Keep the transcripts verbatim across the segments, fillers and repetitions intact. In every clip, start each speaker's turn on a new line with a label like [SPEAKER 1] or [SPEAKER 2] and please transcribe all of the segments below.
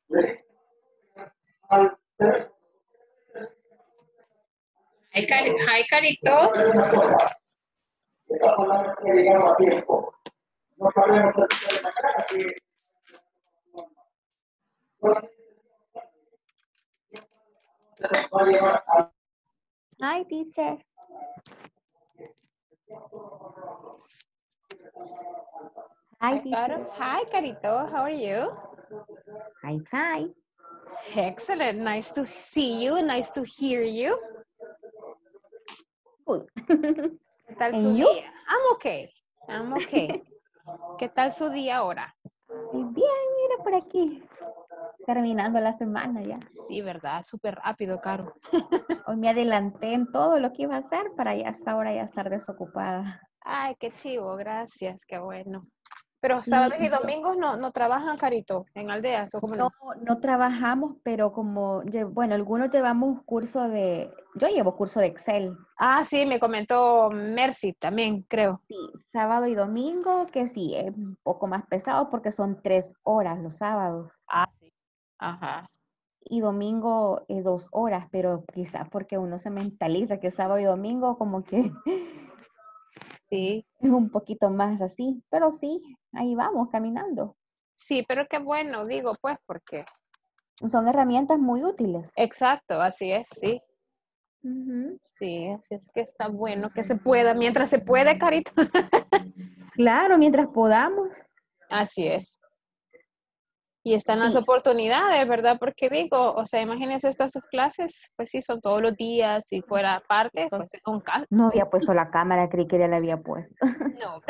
[SPEAKER 1] Hi, Cari- hi, Carito.
[SPEAKER 2] Hi, teacher. Hi,
[SPEAKER 1] Hi,
[SPEAKER 2] teacher.
[SPEAKER 1] Caro. Hi, Carito. How are you?
[SPEAKER 2] Hi, hi.
[SPEAKER 1] Excellent. Nice to see you. Nice to hear you.
[SPEAKER 2] Good.
[SPEAKER 1] ¿Qué tal su
[SPEAKER 2] And you?
[SPEAKER 1] día? I'm okay. I'm okay. ¿Qué tal su día ahora?
[SPEAKER 2] Ay, bien, mira por aquí. Terminando la semana ya.
[SPEAKER 1] Sí, ¿verdad? Súper rápido, Caro.
[SPEAKER 2] Hoy me adelanté en todo lo que iba a hacer para ya hasta ahora ya estar desocupada.
[SPEAKER 1] Ay, qué chivo. Gracias. Qué bueno. Pero
[SPEAKER 2] Sí,
[SPEAKER 1] sábados y
[SPEAKER 2] yo-
[SPEAKER 1] domingos no, no trabajan, Carito, en aldeas, ¿o cómo
[SPEAKER 2] no,
[SPEAKER 1] no?
[SPEAKER 2] no trabajamos, pero como, lle- bueno, algunos llevamos curso de, yo llevo curso de Excel.
[SPEAKER 1] Ah, sí, me comentó Mercy también, creo.
[SPEAKER 2] Sí, sábado y domingo, que sí, es un poco más pesado porque son tres horas los sábados.
[SPEAKER 1] Ah, sí. Ajá.
[SPEAKER 2] Y domingo eh, dos horas, pero quizás porque uno se mentaliza que sábado y domingo como que
[SPEAKER 1] Sí.
[SPEAKER 2] es un poquito más así, pero sí, ahí vamos caminando.
[SPEAKER 1] Sí, pero qué bueno, digo, pues, porque.
[SPEAKER 2] Son herramientas muy útiles.
[SPEAKER 1] Exacto, así es, sí.
[SPEAKER 2] Ujú.
[SPEAKER 1] Sí, así es que está bueno que se pueda, mientras se puede, Carito.
[SPEAKER 2] Claro, mientras podamos.
[SPEAKER 1] Así es. Y están las
[SPEAKER 2] Sí,
[SPEAKER 1] oportunidades, ¿verdad? Porque digo, o sea, imagínense estas sus clases, pues sí, son todos los días, si fuera aparte, pues es un caso.
[SPEAKER 2] no había puesto la cámara, creí que ya la había puesto.
[SPEAKER 1] No.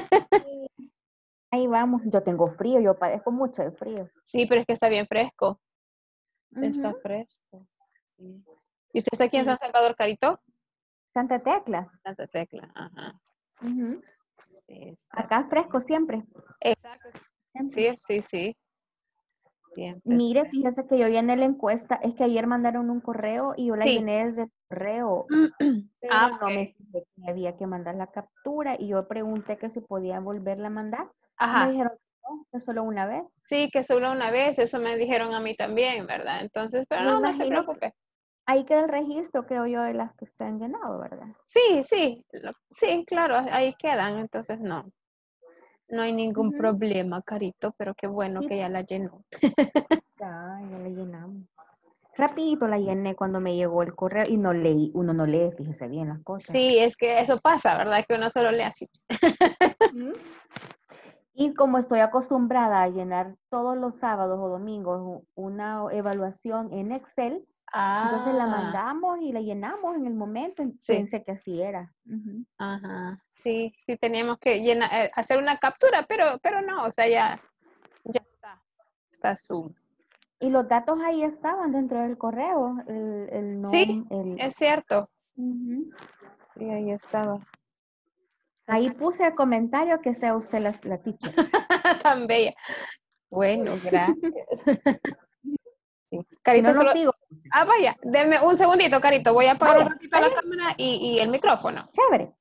[SPEAKER 2] Ahí vamos, yo tengo frío, yo padezco mucho de frío.
[SPEAKER 1] Sí, pero es que está bien fresco. Está
[SPEAKER 2] Ujú.
[SPEAKER 1] fresco. Sí. ¿Y usted está aquí en
[SPEAKER 2] Sí,
[SPEAKER 1] San Salvador, Carito?
[SPEAKER 2] Santa Tecla.
[SPEAKER 1] Santa Tecla, ajá.
[SPEAKER 2] Ujú.
[SPEAKER 1] Sí, está.
[SPEAKER 2] Acá fresco siempre,
[SPEAKER 1] Exacto.
[SPEAKER 2] siempre.
[SPEAKER 1] Sí, sí, sí. Siempre es
[SPEAKER 2] Mire,
[SPEAKER 1] fresco.
[SPEAKER 2] fíjese que yo llené la encuesta, es que ayer mandaron un correo y yo la
[SPEAKER 1] Sí.
[SPEAKER 2] llené desde el correo,
[SPEAKER 1] Ah,
[SPEAKER 2] pero no me
[SPEAKER 1] ok.
[SPEAKER 2] fijé que había que mandar la captura y yo pregunté que si podía volverla a mandar y me
[SPEAKER 1] Ajá.
[SPEAKER 2] dijeron que no, que solo una vez.
[SPEAKER 1] Sí, que solo una vez, eso me dijeron a mí también, ¿verdad? Entonces, pero
[SPEAKER 2] Me
[SPEAKER 1] no, no se
[SPEAKER 2] imagino que
[SPEAKER 1] preocupe.
[SPEAKER 2] ahí queda el registro, creo yo, de las que se han llenado, ¿verdad?
[SPEAKER 1] Sí, sí, lo- sí, claro, ahí quedan, entonces no, no hay ningún
[SPEAKER 2] Ujú.
[SPEAKER 1] problema, Carito, pero qué bueno
[SPEAKER 2] Sí,
[SPEAKER 1] que ya la llenó.
[SPEAKER 2] ya, ya la llenamos. Rapidito la llené cuando me llegó el correo y no leí, uno no lee, fíjese bien las cosas.
[SPEAKER 1] Sí, es que eso pasa, ¿verdad? Que uno solo lee así.
[SPEAKER 2] Ujú. Y como estoy acostumbrada a llenar todos los sábados o domingos u- una evaluación en Excel, entonces la
[SPEAKER 1] Ah,
[SPEAKER 2] mandamos y la llenamos en el momento. y
[SPEAKER 1] sí,
[SPEAKER 2] Pensé que así era. Ujú.
[SPEAKER 1] ajá, sí, sí teníamos que llenar, eh, hacer una captura, pero, pero no, o sea, ya, ya está, está su.
[SPEAKER 2] Y los datos ahí estaban dentro del correo. El, el
[SPEAKER 1] Sí,
[SPEAKER 2] nom- el,
[SPEAKER 1] es cierto,
[SPEAKER 2] ujú.
[SPEAKER 1] sí, ahí estaba.
[SPEAKER 2] Ahí
[SPEAKER 1] Así.
[SPEAKER 2] puse el comentario que sea usted la, la teacher.
[SPEAKER 1] Tan bella. Bueno, gracias. Sí.
[SPEAKER 2] Si no,
[SPEAKER 1] Carito,
[SPEAKER 2] no
[SPEAKER 1] solo.
[SPEAKER 2] sigo.
[SPEAKER 1] Ah, vaya, denme un segundito, Carito. Voy a apagar un
[SPEAKER 2] Vaya,
[SPEAKER 1] ratito
[SPEAKER 2] está
[SPEAKER 1] la
[SPEAKER 2] bien,
[SPEAKER 1] cámara y, y el micrófono.
[SPEAKER 2] chévere.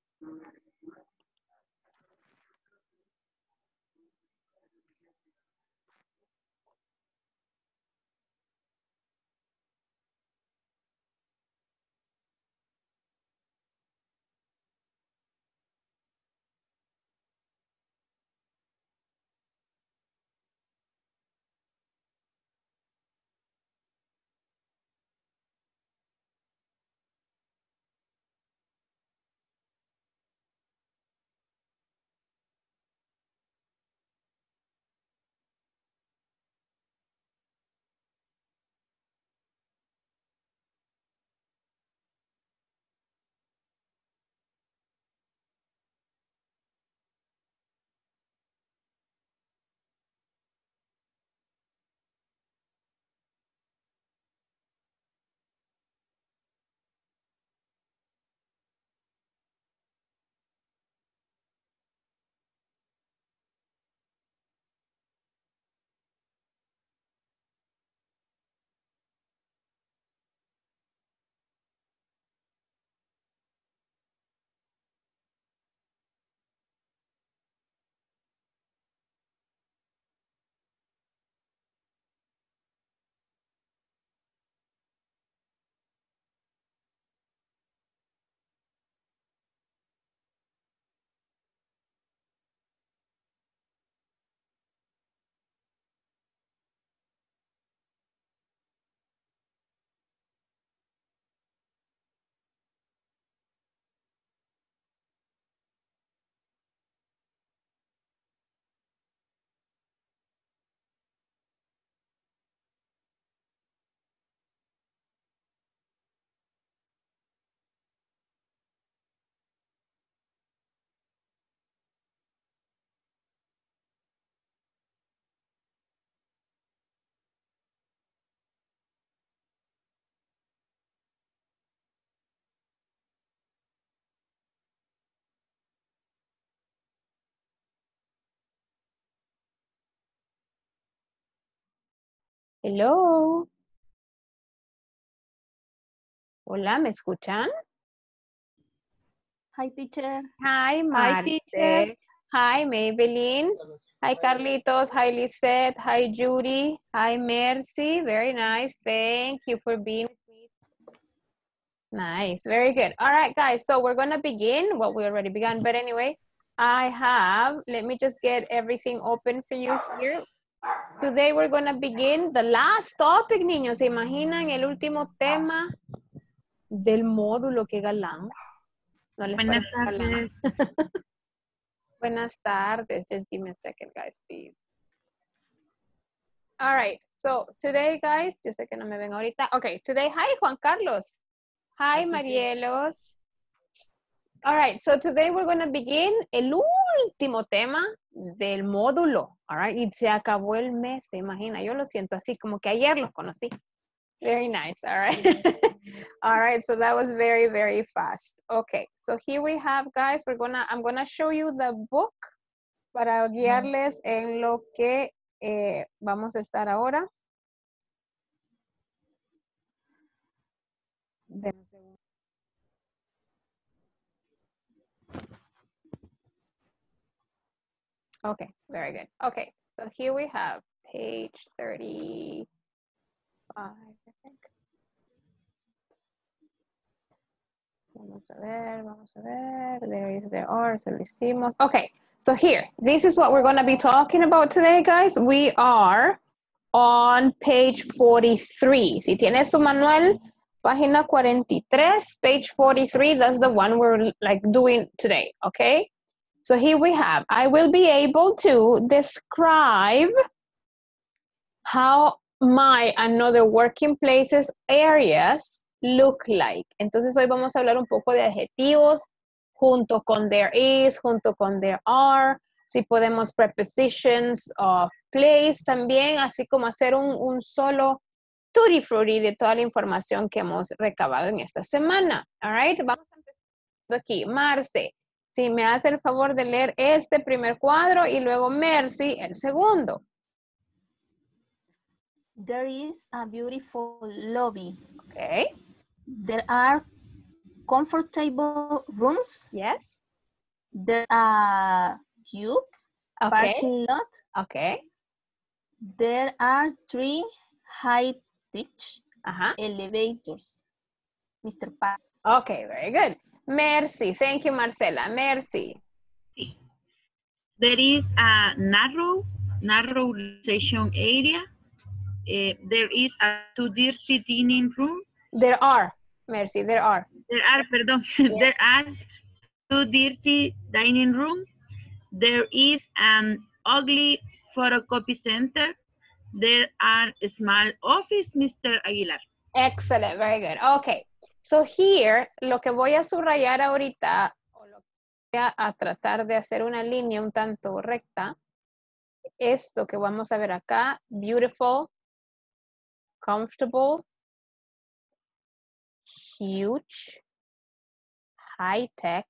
[SPEAKER 1] Hello. Hola, ¿me escuchan?
[SPEAKER 2] Hi, teacher.
[SPEAKER 1] Hi,
[SPEAKER 2] Hi, teacher.
[SPEAKER 1] Marce. Hi, Maybelline. Hi, Carlitos. Hi, Lisette. Hi, Judy. Hi, Mercy. Very nice. Thank you for being with me. Nice. Very good. All right, guys. So we're going to begin. Well, we already began, but anyway, I have, let me just get everything open for you here. Today we're going to begin the last topic, niños. ¿Se imaginan el último tema del módulo? Qué galán. No les
[SPEAKER 3] Buenas
[SPEAKER 1] parece galán.
[SPEAKER 3] tardes.
[SPEAKER 1] Buenas tardes. Just give me a second, guys, please. All right. So today, guys, yo sé que no me ven ahorita. Okay. Today, hi, Juan Carlos. Hi, Marielos. All right. So today we're going to begin el último tema del módulo. All right. Y se acabó el mes, se imagina. Yo lo siento así, como que ayer los conocí. Very nice. All right. All right. So that was very, very fast. Okay. So here we have, guys, we're gonna, I'm gonna show you the book para guiarles en lo que eh, vamos a estar ahora. Denme un segundo. Okay, very good. Okay, so here we have page thirty-five, I think. Vamos a ver, vamos a ver. There is, there are, so lo hicimos. Okay, so here, this is what we're going to be talking about today, guys. We are on page forty-three. Si tiene su manual, página cuarenta y tres, page forty-three, that's the one we're like doing today, okay? So here we have, I will be able to describe how my and other working places areas look like. Entonces hoy vamos a hablar un poco de adjetivos junto con there is, junto con there are, si podemos prepositions of place también, así como hacer un, un solo tutti frutti de toda la información que hemos recabado en esta semana. All right, vamos a empezar aquí. Marce, si me hace el favor de leer este primer cuadro y luego Mercy el segundo.
[SPEAKER 4] There is a beautiful lobby.
[SPEAKER 1] Okay.
[SPEAKER 4] There are comfortable rooms.
[SPEAKER 1] Yes.
[SPEAKER 4] There are huge
[SPEAKER 1] Okay.
[SPEAKER 4] parking lot.
[SPEAKER 1] Okay.
[SPEAKER 4] There are three high-tech
[SPEAKER 1] Uh-huh.
[SPEAKER 4] elevators. Mister Paz.
[SPEAKER 1] Okay, very good. Mercy. Thank you, Marcela. Mercy.
[SPEAKER 3] Sí. There is a narrow, narrow station area. Uh, there is a two dirty dining room.
[SPEAKER 1] There are. Mercy, there are.
[SPEAKER 3] There are, perdón,
[SPEAKER 1] Yes.
[SPEAKER 3] there are two dirty dining room. There is an ugly photocopy center. There are a small office, Mister Aguilar.
[SPEAKER 1] Excellent, very good. Okay, so here, lo que voy a subrayar ahorita, o lo que voy a, a tratar de hacer una línea un tanto recta, esto que vamos a ver acá, beautiful, comfortable, huge, high-tech,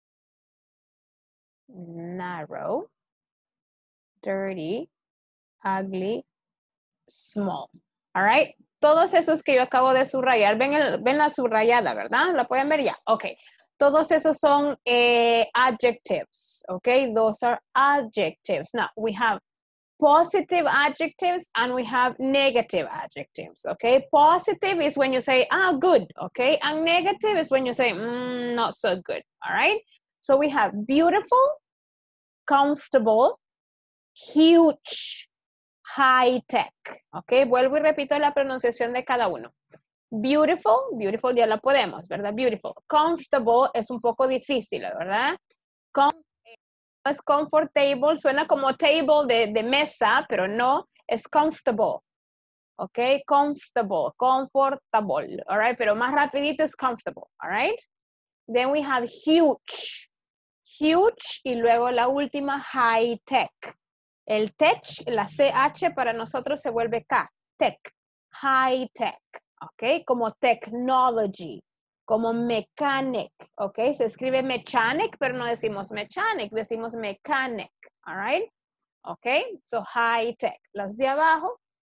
[SPEAKER 1] narrow, dirty, ugly, small. All right. Todos esos que yo acabo de subrayar, ven, el, ven la subrayada, ¿verdad? ¿La pueden ver ya? Ok. Todos esos son eh, adjectives. Ok. Those are adjectives. Now, we have positive adjectives and we have negative adjectives. Ok. Positive is when you say, ah, good. Ok. And negative is when you say, mm, not so good. All right. So we have beautiful, comfortable, huge, high-tech, ok, vuelvo y repito la pronunciación de cada uno. Beautiful, beautiful ya la podemos, ¿verdad? Beautiful. Comfortable es un poco difícil, ¿verdad? Com es comfortable, suena como table de, de mesa, pero no, es comfortable, ok, comfortable, comfortable, all right, pero más rapidito es comfortable, all right? Then we have huge, huge, y luego la última, high-tech. El tech, la C H para nosotros se vuelve K, tech, high tech, ¿ok? Como technology, como mechanic, ¿ok? Se escribe mechanic, pero no decimos mechanic, decimos mechanic, all right? ¿Ok? So high tech. Los de abajo,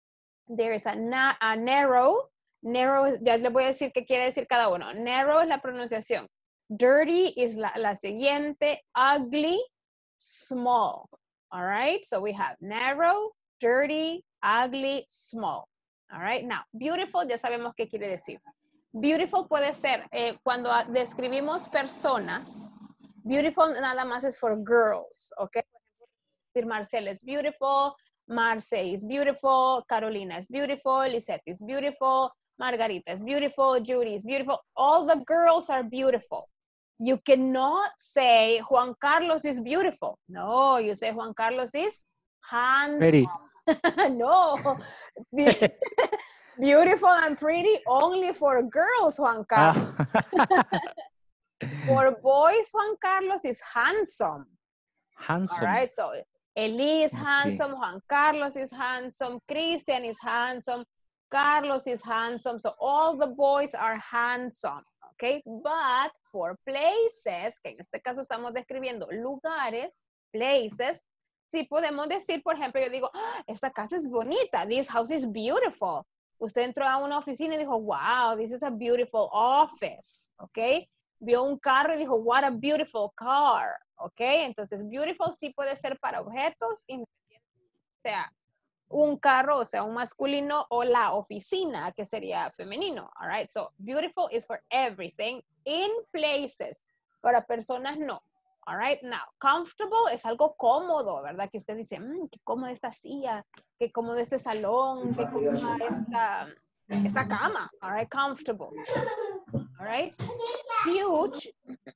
[SPEAKER 1] There's a, na a narrow. Narrow, ya les voy a decir qué quiere decir cada uno. Narrow es la pronunciación. Dirty es la, la siguiente. Ugly, small. All right, so we have narrow, dirty, ugly, small. All right, now, beautiful, ya sabemos qué quiere decir. Beautiful puede ser, eh, cuando describimos personas, beautiful nada más es for girls, ¿ok? Decir Marcel is beautiful, Marce is beautiful, Carolina is beautiful, Lisette is beautiful, Margarita is beautiful, Judy is beautiful. All the girls are beautiful. You cannot say Juan Carlos is beautiful. No, you say Juan Carlos is handsome. No. Beautiful and pretty only for girls, Juan Carlos.
[SPEAKER 5] Ah.
[SPEAKER 1] For boys, Juan Carlos is handsome.
[SPEAKER 5] Handsome.
[SPEAKER 1] All right, so Eli is
[SPEAKER 5] Okay.
[SPEAKER 1] handsome, Juan Carlos is handsome, Christian is handsome, Carlos is handsome. So all the boys are handsome, okay? But for places, que en este caso estamos describiendo lugares, places, sí podemos decir, por ejemplo, yo digo, ah, esta casa es bonita, this house is beautiful. Usted entró a una oficina y dijo, wow, this is a beautiful office, okay? Vio un carro y dijo, what a beautiful car, okay? Entonces, beautiful sí puede ser para objetos, o sea, un carro, o sea, un masculino, o la oficina, que sería femenino, all right? So, beautiful is for everything in places. Para personas, no. All right, now, comfortable es algo cómodo, ¿verdad? Que usted dice, mmm, qué cómoda esta silla, qué cómodo este salón, qué cómoda esta, esta cama. All right, comfortable. All right, huge.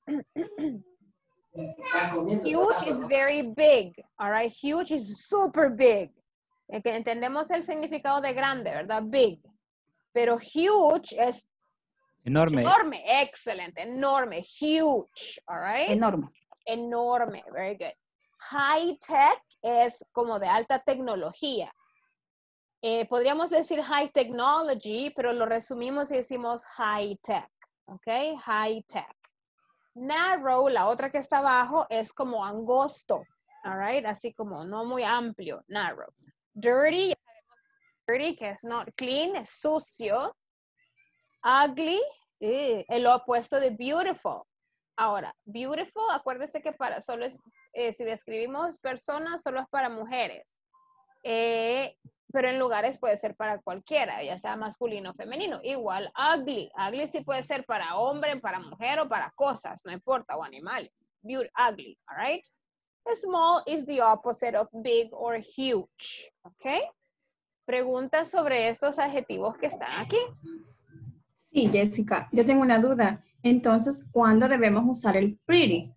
[SPEAKER 1] Huge is very big. All right, huge is super big. Eh, que entendemos el significado de grande, ¿verdad? Big. Pero huge es
[SPEAKER 5] Enorme.
[SPEAKER 1] enorme. Excelente, enorme, huge. All right.
[SPEAKER 2] Enorme.
[SPEAKER 1] Enorme, very good. High tech es como de alta tecnología. Eh, podríamos decir high technology, pero lo resumimos y decimos high tech, ¿ok? High tech. Narrow, la otra que está abajo, es como angosto, all right? Así como no muy amplio, narrow. Dirty, dirty, que es not clean, es sucio. Ugly, eh, el opuesto de beautiful. Ahora, beautiful, acuérdese que para solo es, eh, si describimos personas, solo es para mujeres. Eh, pero en lugares puede ser para cualquiera, ya sea masculino o femenino. Igual, ugly. Ugly sí puede ser para hombre, para mujer o para cosas, no importa, o animales. Beauty, ugly, all right? Small is the opposite of big or huge, ¿ok? Preguntas sobre estos adjetivos que están aquí.
[SPEAKER 6] Sí, Jessica, yo tengo una duda. Entonces, ¿cuándo debemos usar el pretty?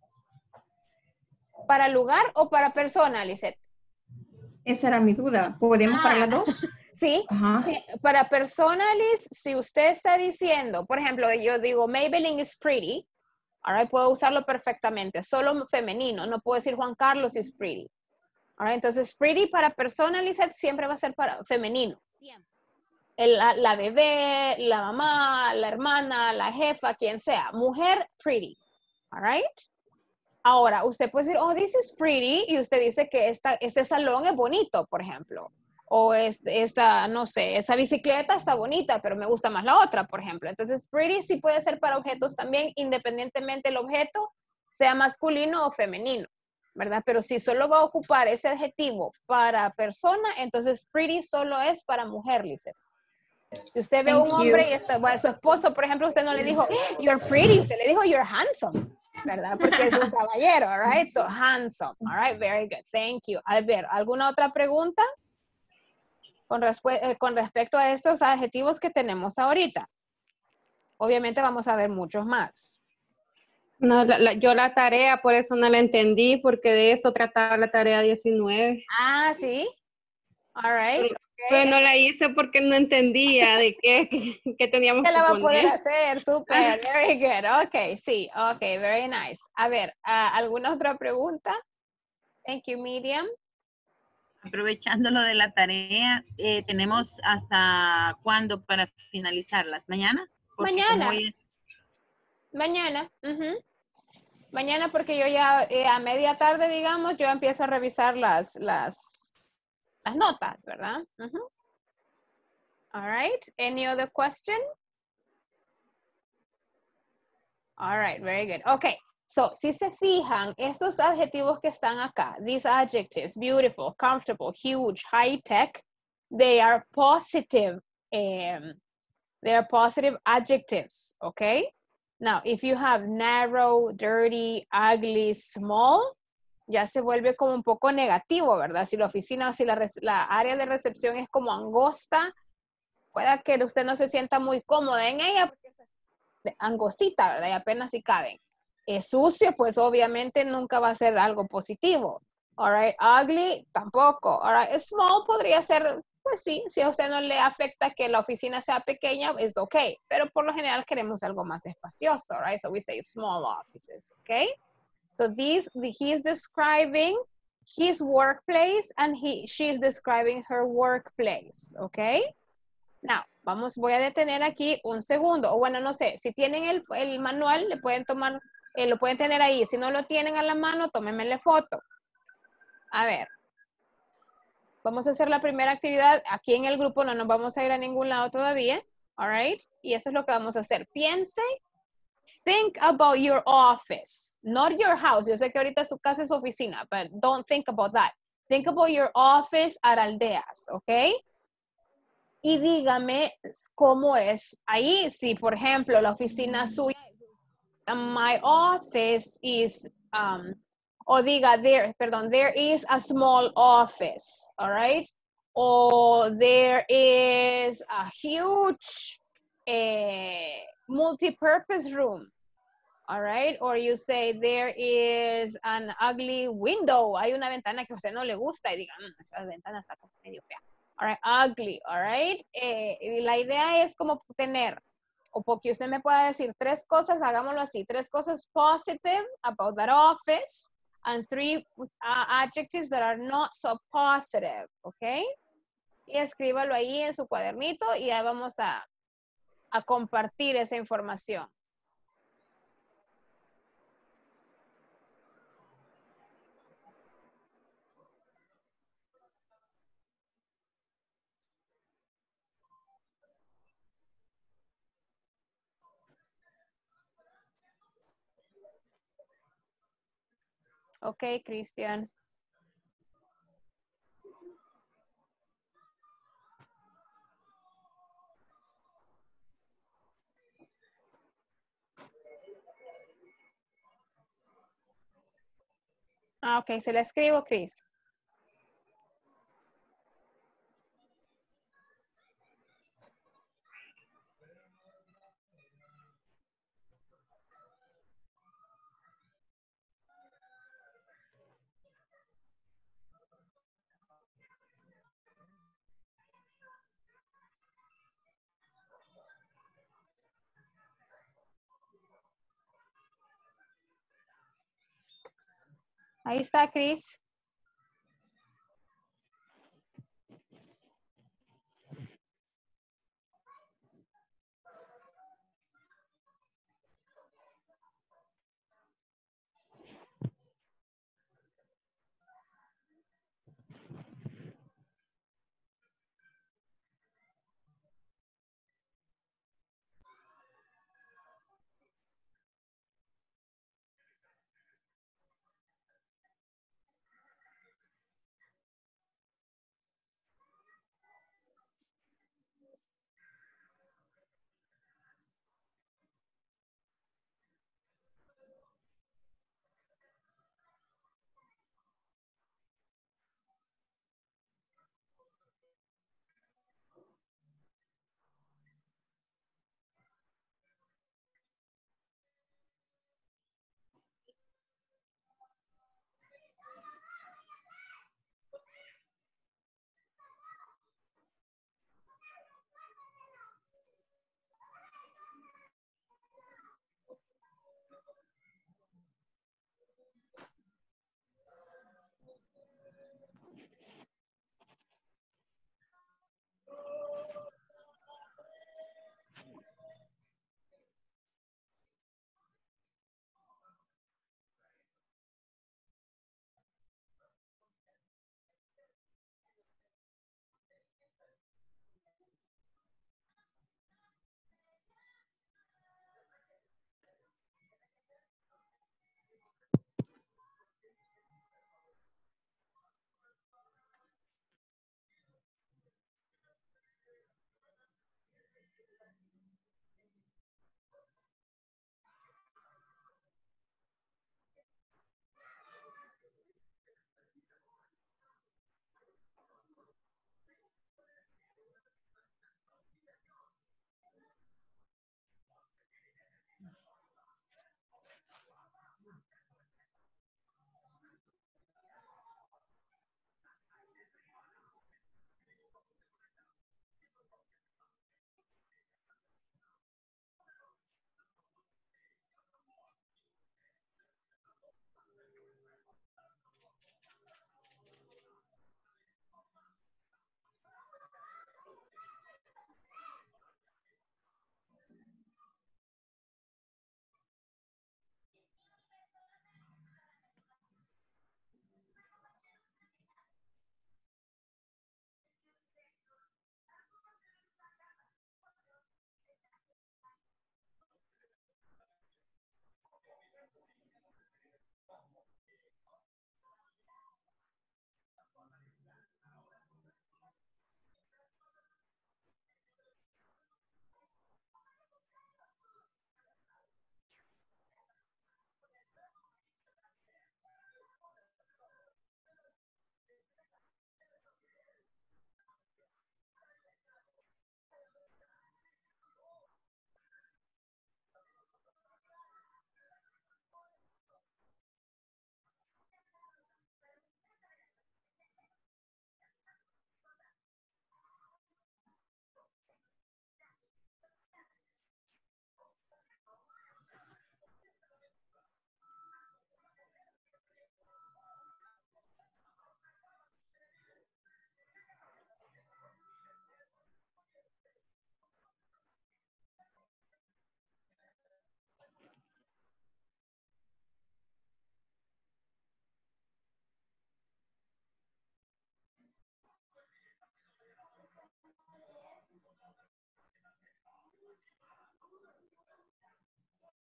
[SPEAKER 1] ¿Para lugar o para persona, Lisette?
[SPEAKER 6] Esa era mi duda. ¿Podemos
[SPEAKER 1] Ah,
[SPEAKER 6] para las dos?
[SPEAKER 1] Sí,
[SPEAKER 6] Ajá.
[SPEAKER 1] sí, para persona, Liz, si usted está diciendo, por ejemplo, yo digo, Maybelline is pretty, all right, puedo usarlo perfectamente, solo femenino, no puedo decir Juan Carlos is pretty. All right, entonces, pretty para persona, Lisette, siempre va a ser para femenino. Siempre. El, la, la bebé, la mamá, la hermana, la jefa, quien sea. Mujer, pretty. All right. Ahora, usted puede decir, oh, this is pretty, y usted dice que esta, este salón es bonito, por ejemplo. O es, esta, no sé, esa bicicleta está bonita, pero me gusta más la otra, por ejemplo. Entonces, pretty sí puede ser para objetos también, independientemente del objeto, sea masculino o femenino, ¿verdad? Pero si solo va a ocupar ese adjetivo para persona, entonces pretty solo es para mujer, Lisette. Si usted ve a un
[SPEAKER 6] Thank
[SPEAKER 1] hombre
[SPEAKER 6] you.
[SPEAKER 1] y está, bueno, su esposo, por ejemplo, usted no le dijo, you're pretty, usted le dijo, you're handsome, ¿verdad? Porque es un caballero, all right? So, handsome, all right? Very good, thank you. A ver, ¿alguna otra pregunta? Con, eh, con respecto a estos adjetivos que tenemos ahorita. Obviamente vamos a ver muchos más.
[SPEAKER 7] No, la, la, yo la tarea, por eso no la entendí, porque de esto trataba la tarea diecinueve.
[SPEAKER 1] Ah, ¿sí? All right.
[SPEAKER 7] Pero, okay. Pero no la hice porque no entendía de qué, qué, qué teníamos
[SPEAKER 1] que
[SPEAKER 7] que
[SPEAKER 1] la va
[SPEAKER 7] poner.
[SPEAKER 1] a poder hacer, súper, very good. Ok, sí, ok, very nice. A ver, uh, ¿alguna otra pregunta? Thank you, Miriam.
[SPEAKER 3] Aprovechando lo de la tarea, eh, ¿tenemos hasta cuándo para finalizarlas? ¿Mañana? Porque
[SPEAKER 1] Mañana.
[SPEAKER 3] Hoy...
[SPEAKER 1] Mañana. Uh-huh. Mañana porque yo ya eh, a media tarde, digamos, yo empiezo a revisar las, las, las notas, ¿verdad? Uh-huh. All right. Any other question? All right, very good. Okay. So, si se fijan, estos adjetivos que están acá, these adjectives, beautiful, comfortable, huge, high-tech, they are positive, um, they are positive adjectives, okay? Now, if you have narrow, dirty, ugly, small, ya se vuelve como un poco negativo, ¿verdad? Si la oficina o si la, la área de recepción es como angosta, pueda que usted no se sienta muy cómoda en ella porque es angostita, ¿verdad? Y apenas si caben. Es sucio, pues obviamente nunca va a ser algo positivo. All right, ugly, tampoco. All right, small podría ser, pues sí, si a usted no le afecta que la oficina sea pequeña, es ok. Pero por lo general queremos algo más espacioso, right? So we say small offices, okay? So this, he is describing his workplace and he, she's describing her workplace, okay? Now, vamos, voy a detener aquí un segundo. O bueno, no sé, si tienen el, el manual, le pueden tomar, eh, lo pueden tener ahí. Si no lo tienen a la mano, tómenmele foto. A ver. Vamos a hacer la primera actividad. Aquí en el grupo no nos vamos a ir a ningún lado todavía. All right. Y eso es lo que vamos a hacer. Piense. Think about your office. Not your house. Yo sé que ahorita su casa es su oficina, but don't think about that. Think about your office at Aldeas, ¿ok? Y dígame cómo es ahí. Si, por ejemplo, la oficina suya, my office is, um, o diga, there, perdón, there is a small office, all right? Or there is a huge eh, multi-purpose room, all right? Or you say there is an ugly window. Hay una ventana que a usted no le gusta y diga, mmm, esa ventana está como medio fea. All right, ugly, all right. Eh, la idea es como tener, o porque usted me pueda decir tres cosas, hagámoslo así, tres cosas positive about that office and three uh, adjectives that are not so positive, okay? Y escríbalo ahí en su cuadernito y ya vamos a, a compartir esa información. Ok, Cristian. Ah, ok, se la escribo, Cris. Ahí está, Cris.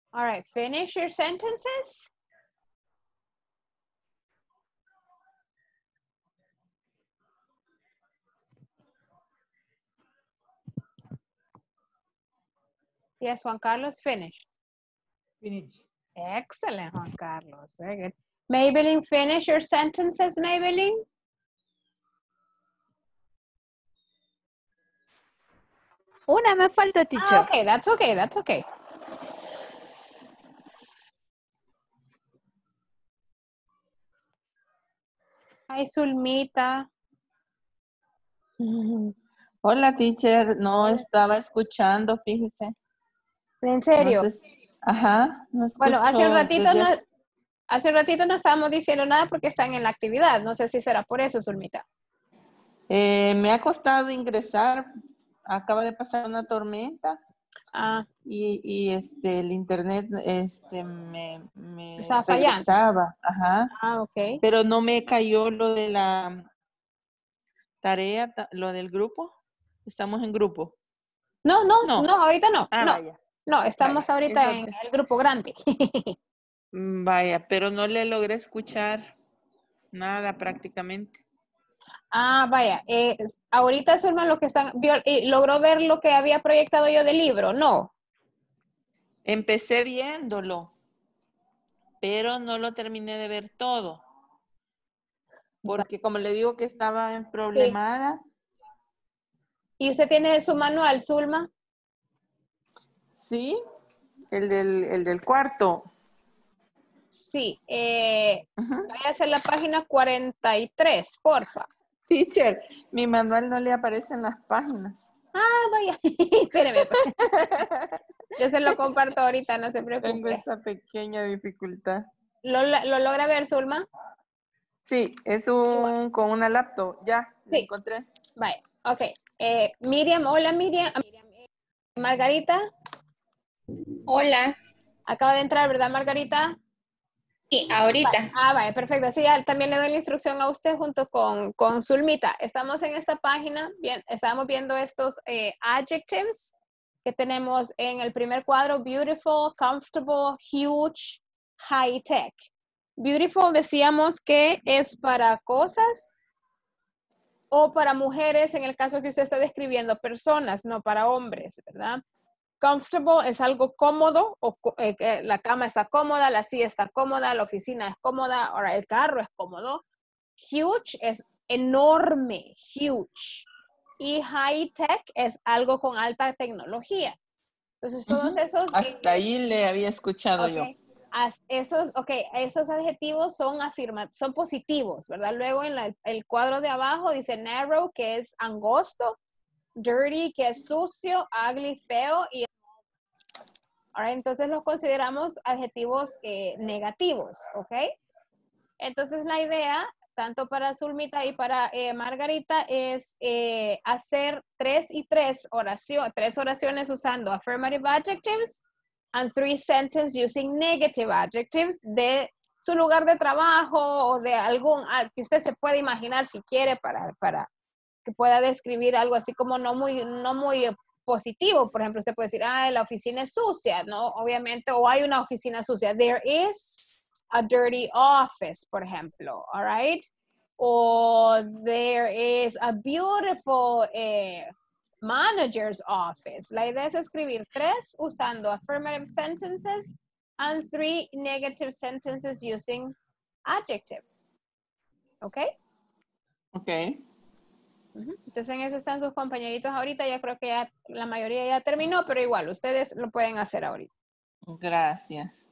[SPEAKER 1] All right, finish your sentences. Yes, Juan Carlos, finish.
[SPEAKER 5] Finish.
[SPEAKER 1] Excellent, Juan Carlos. Very good. Maybelline, finish your sentences, Maybelline.
[SPEAKER 2] Una me falta, teacher.
[SPEAKER 1] Ah, okay, that's okay, that's okay. Hi, Zulmita.
[SPEAKER 8] Hola, teacher. No estaba escuchando, fíjese.
[SPEAKER 1] ¿En serio?
[SPEAKER 8] No sé si- ajá, no escucho.
[SPEAKER 1] Bueno, hace un ratito
[SPEAKER 8] desde
[SPEAKER 1] no,
[SPEAKER 8] hace-
[SPEAKER 1] hace un ratito no estábamos diciendo nada porque están en la actividad. No sé si será por eso, Zulmita.
[SPEAKER 8] eh, me ha costado ingresar. Acaba de pasar una tormenta
[SPEAKER 1] Ah,
[SPEAKER 8] y, y, este el internet este me, me
[SPEAKER 1] estaba fallando.
[SPEAKER 8] regresaba. Ajá.
[SPEAKER 1] Ah, ok.
[SPEAKER 8] Pero no me cayó lo de la tarea, ta- lo del grupo. Estamos en grupo.
[SPEAKER 1] No, no,
[SPEAKER 8] No.
[SPEAKER 1] no, ahorita no.
[SPEAKER 8] Ah,
[SPEAKER 1] no,
[SPEAKER 8] vaya.
[SPEAKER 1] no, estamos
[SPEAKER 8] Vaya,
[SPEAKER 1] ahorita
[SPEAKER 8] eso
[SPEAKER 1] en
[SPEAKER 8] te-
[SPEAKER 1] el grupo grande.
[SPEAKER 8] Mm, Vaya, pero no le logré escuchar nada prácticamente.
[SPEAKER 1] Ah, vaya. eh, es- ahorita, Zulma, lo que están, vio- eh, logró ver lo que había proyectado yo del libro, ¿no?
[SPEAKER 8] Empecé viéndolo, pero no lo terminé de ver todo. Porque como le digo que estaba en problemada,
[SPEAKER 1] ¿Y usted tiene su manual, Zulma?
[SPEAKER 8] sí, el del, el del cuarto.
[SPEAKER 1] Sí. Eh,
[SPEAKER 8] Ujú.
[SPEAKER 1] vaya a hacer la página cuarenta y tres, porfa.
[SPEAKER 8] Teacher, mi manual no le aparece en las páginas.
[SPEAKER 1] Ah, vaya. Espéreme. pues. Yo se lo comparto ahorita, no se
[SPEAKER 8] Tengo
[SPEAKER 1] preocupe.
[SPEAKER 8] esa pequeña dificultad.
[SPEAKER 1] ¿Lo, lo logra ver, Zulma?
[SPEAKER 8] Sí, es un con una laptop. Ya, la
[SPEAKER 1] Sí.
[SPEAKER 8] encontré.
[SPEAKER 1] Vaya. Ok. Eh, Miriam, hola Miriam. Eh, Margarita,
[SPEAKER 9] Hola,
[SPEAKER 1] acaba de entrar, ¿verdad, Margarita?
[SPEAKER 9] sí,
[SPEAKER 1] Vaya.
[SPEAKER 9] ahorita.
[SPEAKER 1] Ah, vaya, perfecto. Sí, ya también le doy la instrucción a usted junto con, con Zulmita. Estamos en esta página, bien, estamos viendo estos eh, adjectives que tenemos en el primer cuadro: beautiful, comfortable, huge, high tech. Beautiful decíamos que es para cosas o para mujeres, en el caso que usted está describiendo personas, no para hombres, ¿verdad? Comfortable es algo cómodo, o eh, eh, la cama está cómoda, la silla está cómoda, la oficina es cómoda, ahora el carro es cómodo. Huge es enorme, huge. Y high tech es algo con alta tecnología. Entonces, todos
[SPEAKER 8] Ujú.
[SPEAKER 1] esos...
[SPEAKER 8] Hasta ahí le había escuchado yo.
[SPEAKER 1] Okay. As, esos, okay, esos adjetivos son, afirma, son positivos, ¿verdad? Luego en la, el cuadro de abajo dice narrow, que es angosto, dirty, que es sucio, ugly, feo, y ahora entonces los consideramos adjetivos eh, negativos, ¿ok? Entonces la idea, tanto para Zulmita y para eh, Margarita, es eh, hacer tres y tres oraciones, tres oraciones usando affirmative adjectives and three sentences using negative adjectives de su lugar de trabajo o de algún, que usted se puede imaginar si quiere para, para que pueda describir algo así como no muy, no muy positivo. Por ejemplo, usted puede decir, ah, la oficina es sucia, ¿no? Obviamente, o hay una oficina sucia. There is a dirty office, por ejemplo, all right? Or there is a beautiful eh, manager's office. La idea es escribir tres usando affirmative sentences and three negative sentences using adjectives. ¿Ok?
[SPEAKER 8] Ok.
[SPEAKER 1] Entonces en eso están sus compañeritos ahorita. Ya creo que ya la mayoría ya terminó, pero igual, ustedes lo pueden hacer ahorita.
[SPEAKER 8] Gracias.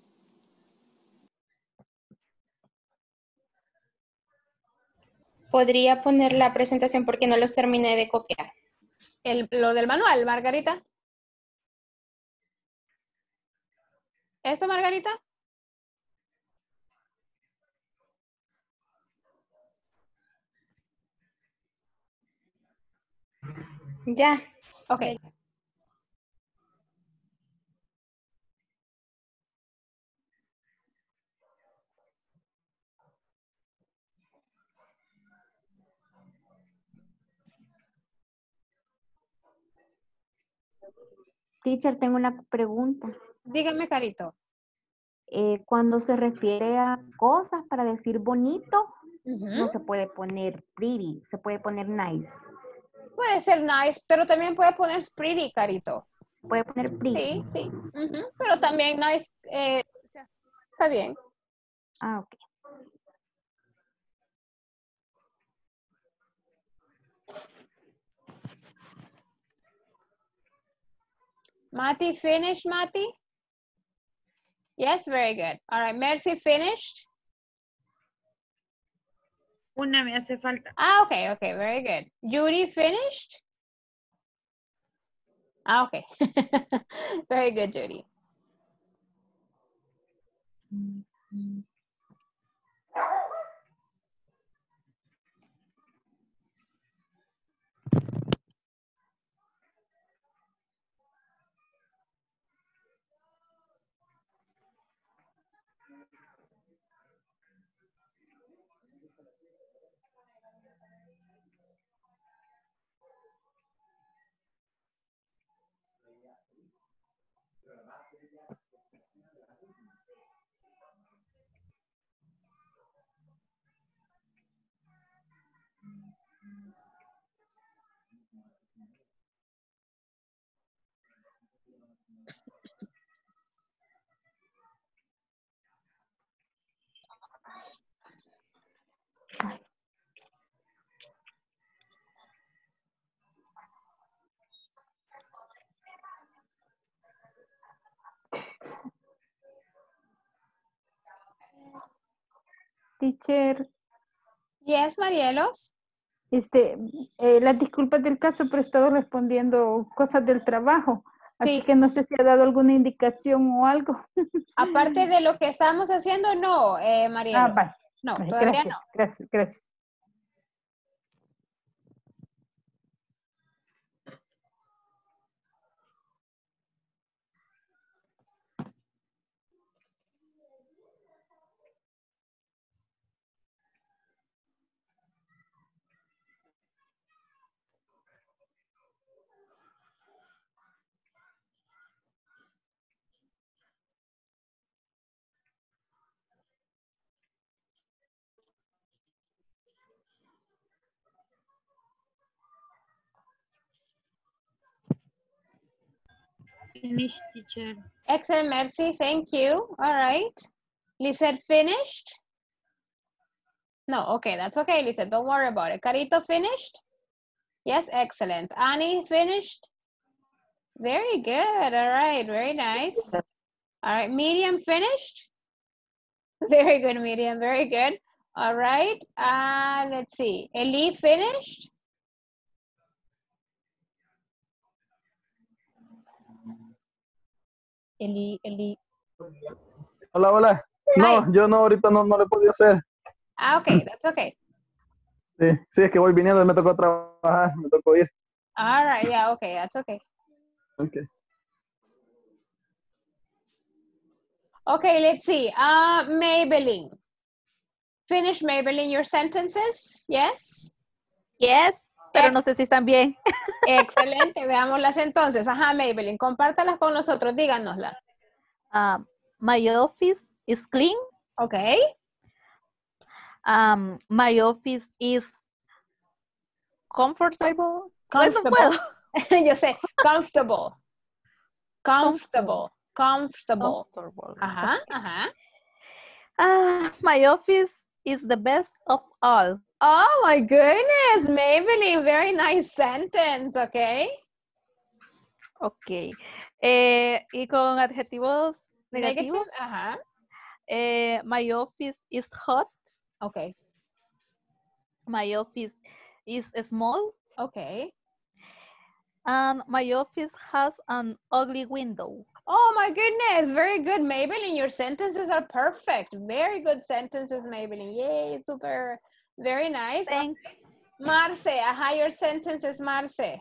[SPEAKER 9] Podría poner la presentación porque no los terminé de copiar.
[SPEAKER 1] El, lo del manual, Margarita. ¿Esto, Margarita?
[SPEAKER 9] Ya.
[SPEAKER 1] Ok.
[SPEAKER 2] Teacher, tengo una pregunta.
[SPEAKER 1] Dígame, Carito.
[SPEAKER 2] Eh, cuando se refiere a cosas para decir bonito,
[SPEAKER 1] Ujú.
[SPEAKER 2] no se puede poner pretty, se puede poner nice.
[SPEAKER 1] Puede ser nice, pero también puede poner pretty, Carito.
[SPEAKER 2] Puede poner pretty.
[SPEAKER 1] Sí, sí. Ujú. Pero también nice eh, está bien.
[SPEAKER 2] Ah, ok.
[SPEAKER 1] Mati, finished, Mati? Yes, very good. All right, Mercy, finished?
[SPEAKER 3] Una me hace falta.
[SPEAKER 1] Ah, okay, okay, very good. Judy, finished? Ah, okay. Very good, Judy.
[SPEAKER 10] Teacher,
[SPEAKER 1] Yes, Marielos.
[SPEAKER 10] este, eh, las disculpas del caso, pero he estado respondiendo cosas del trabajo. Así
[SPEAKER 1] Sí.
[SPEAKER 10] que no sé si ha dado alguna indicación o algo.
[SPEAKER 1] Aparte de lo que estamos haciendo, no, eh, Marielo.
[SPEAKER 10] Ah, vale.
[SPEAKER 1] No,
[SPEAKER 10] Vale,
[SPEAKER 1] todavía
[SPEAKER 10] gracias,
[SPEAKER 1] no.
[SPEAKER 10] gracias, gracias.
[SPEAKER 3] Finish, teacher.
[SPEAKER 1] Excellent, Mercy. Thank you. All right. Lizette, finished? No, okay, that's okay, Lizette. Don't worry about it. Carito, finished? Yes, excellent. Annie, finished? Very good. All right, very nice. All right, Miriam, finished? Very good, Miriam. Very good. All right. Uh, let's see. Eli, finished? Eli, Eli.
[SPEAKER 11] Hola, hola. No,
[SPEAKER 1] Hi.
[SPEAKER 11] yo no, ahorita no, no lo he podido hacer.
[SPEAKER 1] Ah, okay, that's okay.
[SPEAKER 11] Sí, sí, es que voy viniendo y me tocó trabajar, me tocó ir.
[SPEAKER 1] All right, yeah, okay, that's okay.
[SPEAKER 11] Okay.
[SPEAKER 1] Okay, let's see. Uh, Maybelline. Finish, Maybelline, your sentences? Yes?
[SPEAKER 12] Yes, pero no sé si están bien.
[SPEAKER 1] Excelente, veámoslas entonces. Ajá, Maybelline, compártalas con nosotros, díganoslas.
[SPEAKER 12] Um, my office is clean.
[SPEAKER 1] Okay.
[SPEAKER 12] Um, my office is comfortable.
[SPEAKER 1] Comfortable.
[SPEAKER 12] No
[SPEAKER 1] Yo sé, comfortable. Comfortable. Comfortable.
[SPEAKER 12] Comfortable.
[SPEAKER 1] Ajá, ajá.
[SPEAKER 12] Uh, my office is the best of all.
[SPEAKER 1] Oh my goodness, Maybelline, very nice sentence, okay.
[SPEAKER 12] Ok. Eh, y con adjetivos negativos.
[SPEAKER 1] Negative, ajá.
[SPEAKER 12] Eh, my office is hot.
[SPEAKER 1] Okay.
[SPEAKER 12] My office is small.
[SPEAKER 1] Okay.
[SPEAKER 12] And my office has an ugly window.
[SPEAKER 1] Oh my goodness, very good, Maybelline. Your sentences are perfect. Very good sentences, Maybelline. Yay, super, very nice.
[SPEAKER 12] Thanks.
[SPEAKER 1] Marce, ajá, your sentences, Marce.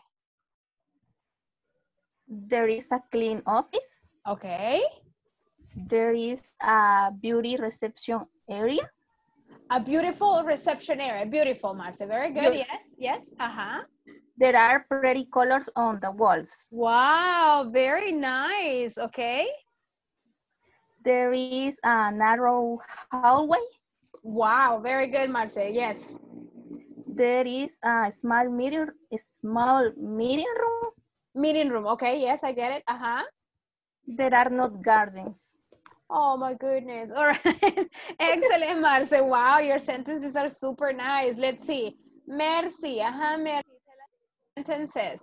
[SPEAKER 4] There is a clean office.
[SPEAKER 1] Okay.
[SPEAKER 4] There is a beauty reception area.
[SPEAKER 1] A beautiful reception area. Beautiful, Marce. Very good.
[SPEAKER 4] Beautiful.
[SPEAKER 1] Yes, yes. Uh-huh.
[SPEAKER 4] There are pretty colors on the walls.
[SPEAKER 1] Wow, very nice. Okay.
[SPEAKER 4] There is a narrow hallway.
[SPEAKER 1] Wow, very good, Marce. Yes.
[SPEAKER 4] There is a small meeting, small meeting room.
[SPEAKER 1] Meeting room. Okay, yes, I get it. Uh-huh.
[SPEAKER 4] There are not gardens.
[SPEAKER 1] Oh my goodness. All right. Excellent, Marce. Wow, your sentences are super nice. Let's see. Mercy. Uh-huh, Mercy. Sentences.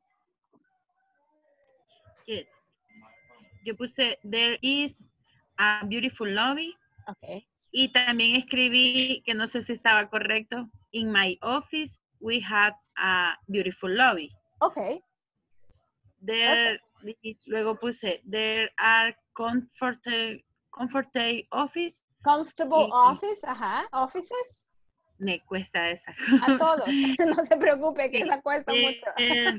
[SPEAKER 3] Yes. Yo puse, there is a beautiful lobby.
[SPEAKER 1] Okay.
[SPEAKER 3] Y también escribí, que no sé si estaba correcto, in my office we have a beautiful lobby.
[SPEAKER 1] Okay.
[SPEAKER 3] There, okay. Luego puse, there are comfortable, comfortable office.
[SPEAKER 1] Comfortable
[SPEAKER 3] y,
[SPEAKER 1] office, ajá, offices.
[SPEAKER 3] Me cuesta esa.
[SPEAKER 1] A todos, no se preocupe que
[SPEAKER 3] Sí.
[SPEAKER 1] esa cuesta
[SPEAKER 3] eh,
[SPEAKER 1] mucho.
[SPEAKER 3] eh,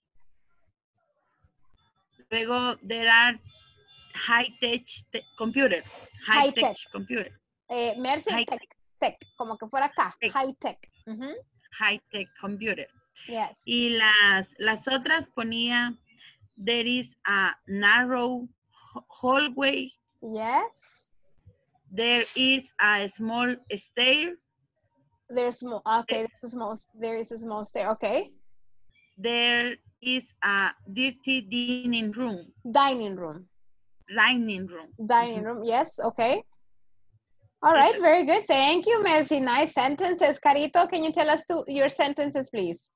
[SPEAKER 3] luego, there are high-tech te computer. High-tech
[SPEAKER 1] High
[SPEAKER 3] computer.
[SPEAKER 1] Eh, Mercy,
[SPEAKER 3] High
[SPEAKER 1] tech, tech, como que fuera acá,
[SPEAKER 3] tech.
[SPEAKER 1] high tech. Uh-huh.
[SPEAKER 3] High-tech computer.
[SPEAKER 1] Yes.
[SPEAKER 3] Y las, las otras ponía, there is a narrow hallway.
[SPEAKER 1] Yes.
[SPEAKER 3] There is a small stair.
[SPEAKER 1] There's small, okay, there's a small, there is a small stair, okay.
[SPEAKER 3] There is a dirty dining room.
[SPEAKER 1] Dining room.
[SPEAKER 3] Dining room.
[SPEAKER 1] Dining room, yes, okay. All right, very good. Thank you, Mercy. Nice sentences. Carito, can you tell us to, your sentences, please?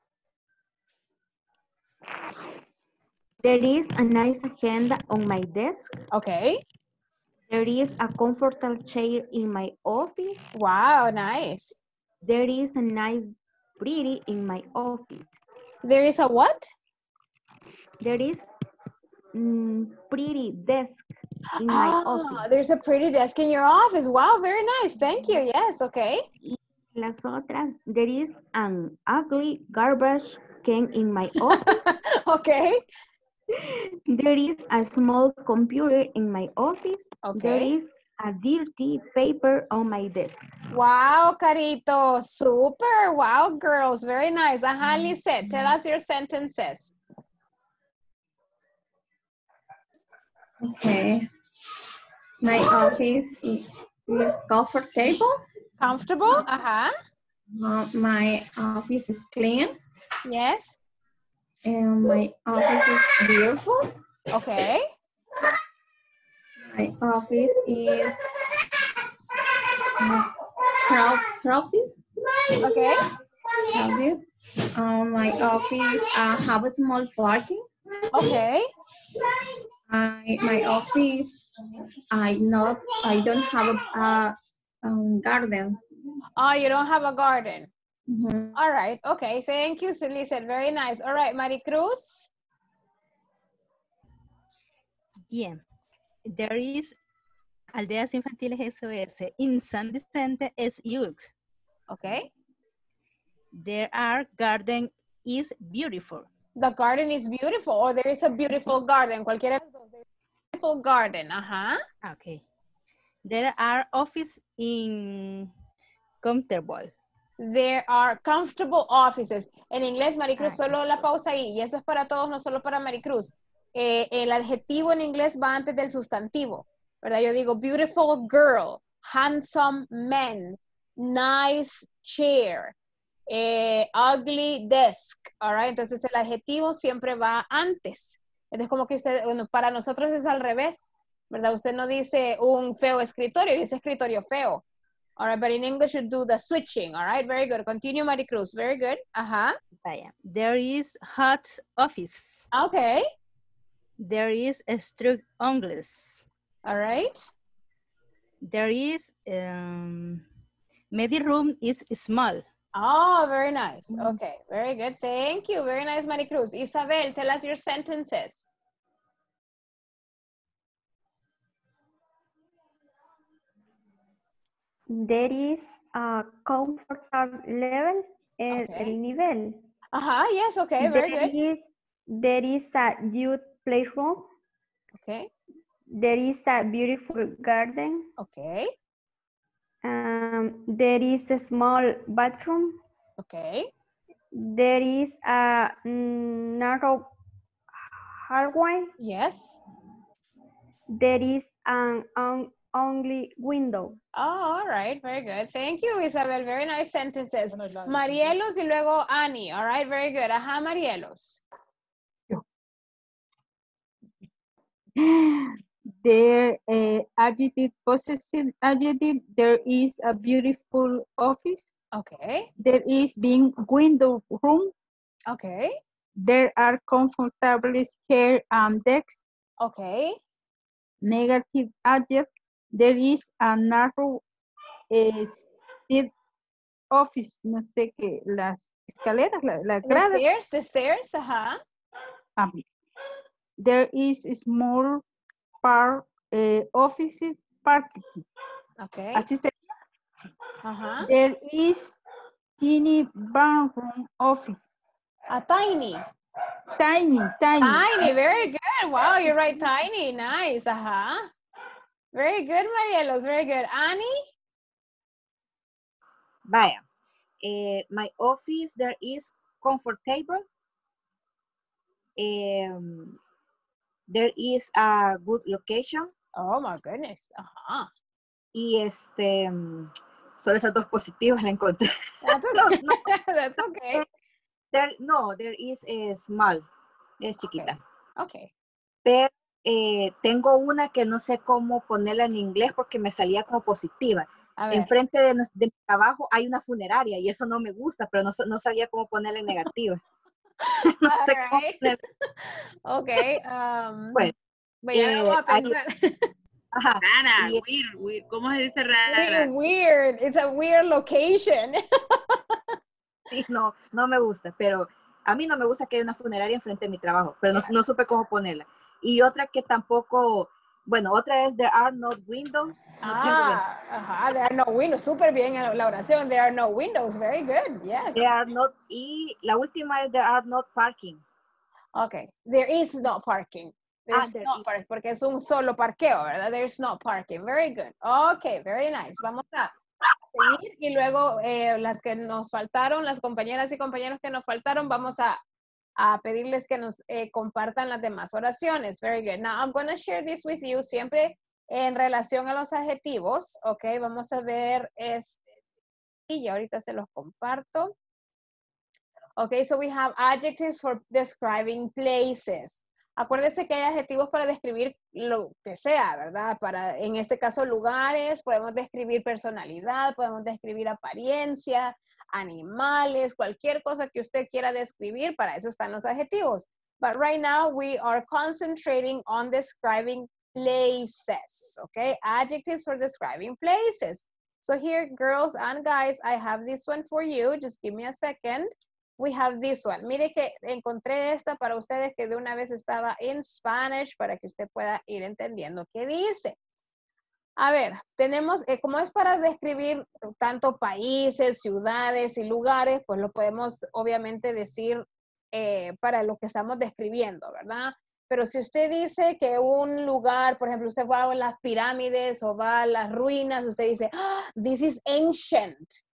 [SPEAKER 2] There is a nice agenda on my desk.
[SPEAKER 1] Okay.
[SPEAKER 2] There is a comfortable chair in my office.
[SPEAKER 1] Wow, nice.
[SPEAKER 2] There is a nice pretty in my office.
[SPEAKER 1] There is a what?
[SPEAKER 2] There is mm, pretty desk in my
[SPEAKER 1] ah,
[SPEAKER 2] office.
[SPEAKER 1] There's a pretty desk in your office. Wow, very nice. Thank you. Yes, okay.
[SPEAKER 2] Las otras, there is an ugly garbage can in my office.
[SPEAKER 1] Okay.
[SPEAKER 2] There is a small computer in my office.
[SPEAKER 1] Okay.
[SPEAKER 2] There is a dirty paper on my desk.
[SPEAKER 1] Wow, Carito. Super. Wow, girls. Very nice. Aha, Lisette, tell us your sentences.
[SPEAKER 6] Okay. My office is, is comfortable.
[SPEAKER 1] Comfortable? Uh-huh.
[SPEAKER 6] Uh, my office is clean.
[SPEAKER 1] Yes.
[SPEAKER 6] And my office is beautiful.
[SPEAKER 1] Okay.
[SPEAKER 6] My office is uh, crowd, crowded.
[SPEAKER 1] Okay.
[SPEAKER 6] Crowded. Um, my office uh, have a small parking.
[SPEAKER 1] Okay.
[SPEAKER 6] I, my office, I not, I don't have a, a um, garden.
[SPEAKER 1] Oh, you don't have a garden.
[SPEAKER 6] Mm-hmm.
[SPEAKER 1] All right. Okay. Thank you, Lizette. Very nice. All right, Maricruz.
[SPEAKER 12] Bien. There is Aldeas Infantiles S O S in San Vicente is youth.
[SPEAKER 1] Okay.
[SPEAKER 12] There are garden is beautiful.
[SPEAKER 1] The garden is beautiful, or there is a beautiful garden. Cualquiera de los dos. There is a beautiful garden. Uh-huh.
[SPEAKER 12] Okay. There are office in comfortable.
[SPEAKER 1] There are comfortable offices. En inglés, Maricruz, solo la pausa ahí. Y eso es para todos, no solo para Maricruz. Eh, el adjetivo en inglés va antes del sustantivo, ¿verdad? Yo digo beautiful girl, handsome man, nice chair, eh, ugly desk, all right? Entonces el adjetivo siempre va antes. Entonces como que usted, bueno, para nosotros es al revés, ¿verdad? Usted no dice un feo escritorio, dice escritorio feo. All right, but in English you do the switching, all right? Very good. Continue, Maricruz. Very good. Ajá.
[SPEAKER 12] Vaya. There is hot office.
[SPEAKER 1] Okay.
[SPEAKER 12] There is a strict English.
[SPEAKER 1] All right.
[SPEAKER 12] There is um, meeting room is small.
[SPEAKER 1] Oh, very nice. Okay, very good. Thank you. Very nice, Maricruz. Isabel, tell us your sentences.
[SPEAKER 13] There is a comfortable level, el,
[SPEAKER 1] Okay.
[SPEAKER 13] el nivel.
[SPEAKER 1] Ajá, yes, okay, very
[SPEAKER 13] there
[SPEAKER 1] good.
[SPEAKER 13] Is, there is a youth playroom.
[SPEAKER 1] Okay.
[SPEAKER 13] There is a beautiful garden.
[SPEAKER 1] Okay.
[SPEAKER 13] Um, there is a small bathroom.
[SPEAKER 1] Okay.
[SPEAKER 13] There is a narrow hallway.
[SPEAKER 1] Yes.
[SPEAKER 13] There is an on, only window.
[SPEAKER 1] Oh, all right, very good. Thank you, Isabel. Very nice sentences. Marielos y luego Annie. All right, very good. Ajá, Marielos.
[SPEAKER 10] There, uh, adjective, possessive adjective. There is a beautiful office.
[SPEAKER 1] Okay.
[SPEAKER 10] There is being window room.
[SPEAKER 1] Okay.
[SPEAKER 10] There are comfortable chairs and desks.
[SPEAKER 1] Okay.
[SPEAKER 10] Negative adjective. There is a narrow uh, steep office. No sé qué, las escaleras, la, la
[SPEAKER 1] The
[SPEAKER 10] grada.
[SPEAKER 1] stairs, the stairs, ajá.
[SPEAKER 10] Um, there is a small park, uh, office parking.
[SPEAKER 1] Okay.
[SPEAKER 10] Así sería.
[SPEAKER 1] Ajá.
[SPEAKER 10] There is teeny barroom office.
[SPEAKER 1] A tiny.
[SPEAKER 10] Tiny, tiny.
[SPEAKER 1] Tiny, very good. Wow, you're right, tiny. Nice, ajá. Very good, Marielos, very good. Annie?
[SPEAKER 14] Vaya. Uh, my office, there is comfortable. Um, there is a good location.
[SPEAKER 1] Oh, my goodness. Ajá.
[SPEAKER 14] Y este, um, solo esas dos positivas la encontré.
[SPEAKER 1] That's okay.
[SPEAKER 14] no, no.
[SPEAKER 1] That's okay.
[SPEAKER 14] There, no, there is a small. Es chiquita.
[SPEAKER 1] Okay. Okay.
[SPEAKER 14] Pero eh, tengo una que no sé cómo ponerla en inglés porque me salía como positiva. Enfrente de, de mi trabajo hay una funeraria y eso no me gusta, pero no, no sabía cómo ponerla en negativa. no
[SPEAKER 1] All
[SPEAKER 14] sé
[SPEAKER 1] right.
[SPEAKER 14] cómo ponerla.
[SPEAKER 1] Okay. Um,
[SPEAKER 14] Bueno,
[SPEAKER 1] voy a,
[SPEAKER 14] eh,
[SPEAKER 1] voy a pensar.
[SPEAKER 14] Ahí, ajá,
[SPEAKER 3] Rara,
[SPEAKER 14] y,
[SPEAKER 3] weird, weird. ¿Cómo se dice rara?
[SPEAKER 1] Weird, weird. It's a weird location.
[SPEAKER 14] sí, no, no me gusta, pero a mí no me gusta que haya una funeraria enfrente de mi trabajo, pero no, no supe cómo ponerla. Y otra que tampoco, bueno, otra es there are no windows. No
[SPEAKER 1] ah, ajá, there are no windows. Súper bien en la oración. There are no windows. Very good. Yes.
[SPEAKER 14] There are not, y la última es there are not parking.
[SPEAKER 1] Okay. There is no parking. There's
[SPEAKER 14] ah, there
[SPEAKER 1] no parking, porque es un solo parqueo, ¿verdad? There's no parking. Very good. Okay, very nice. Vamos a seguir y luego eh, las que nos faltaron, las compañeras y compañeros que nos faltaron, vamos a, a pedirles que nos eh, compartan las demás oraciones. Very good. Now, I'm going to share this with you siempre en relación a los adjetivos. Ok, vamos a ver este. Y ahorita se los comparto. Ok, so we have adjectives for describing places. Acuérdense que hay adjetivos para describir lo que sea, ¿verdad? Para, en este caso, lugares, podemos describir personalidad, podemos describir apariencia, animales, cualquier cosa que usted quiera describir, para eso están los adjetivos. But right now, we are concentrating on describing places, okay? Adjectives for describing places. So here, girls and guys, I have this one for you. Just give me a second. We have this one. Mire que encontré esta para ustedes que de una vez estaba en Spanish para que usted pueda ir entendiendo qué dice. A ver, tenemos, eh, como es para describir tanto países, ciudades y lugares, pues lo podemos obviamente decir eh, para lo que estamos describiendo, ¿verdad? Pero si usted dice que un lugar, por ejemplo, usted va a las pirámides o va a las ruinas, usted dice, ah, this is ancient.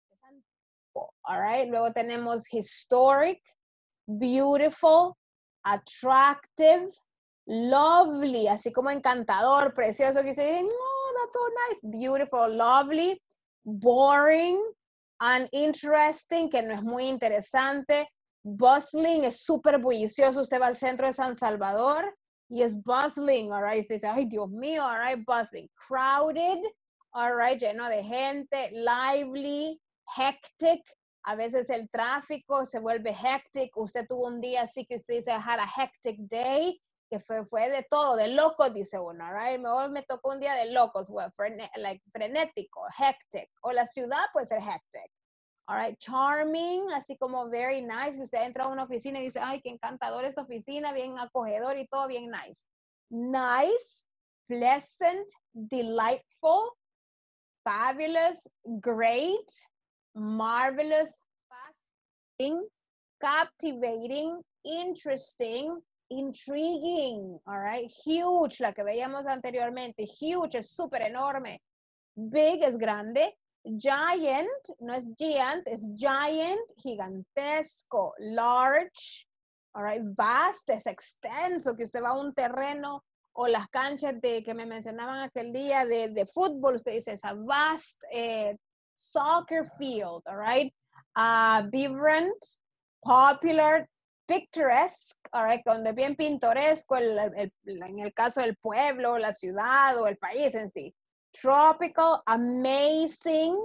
[SPEAKER 1] All right. Luego tenemos historic, beautiful, attractive, lovely, así como encantador, precioso, que se dicen, oh, that's so nice, beautiful, lovely, boring, uninteresting, que no es muy interesante, bustling, es súper bullicioso, usted va al centro de San Salvador y es bustling, all right, usted dice, ay, Dios mío, all right, bustling, crowded, all right, lleno de gente, lively, hectic, a veces el tráfico se vuelve hectic, usted tuvo un día así que usted dice, I had a hectic day, que fue, fue de todo, de loco, dice uno, right? Mejor me tocó un día de locos, well, frene, like, frenético, hectic, o la ciudad puede ser hectic, all right, charming, así como very nice, usted entra a una oficina y dice, ay, qué encantador esta oficina, bien acogedor y todo bien nice, nice, pleasant, delightful, fabulous, great, marvelous, fascinating, captivating, interesting, intriguing, all right, huge, la que veíamos anteriormente, huge es súper enorme, big es grande, giant, no es giant, es giant, gigantesco, large, all right, vast es extenso, que usted va a un terreno o las canchas de que me mencionaban aquel día de, de fútbol, usted dice, it's a vast eh, soccer field, all right? Uh, vibrant, popular, picturesque, all right, donde es bien pintoresco, el, el, en el caso del pueblo, la ciudad o el país en sí. Tropical, amazing,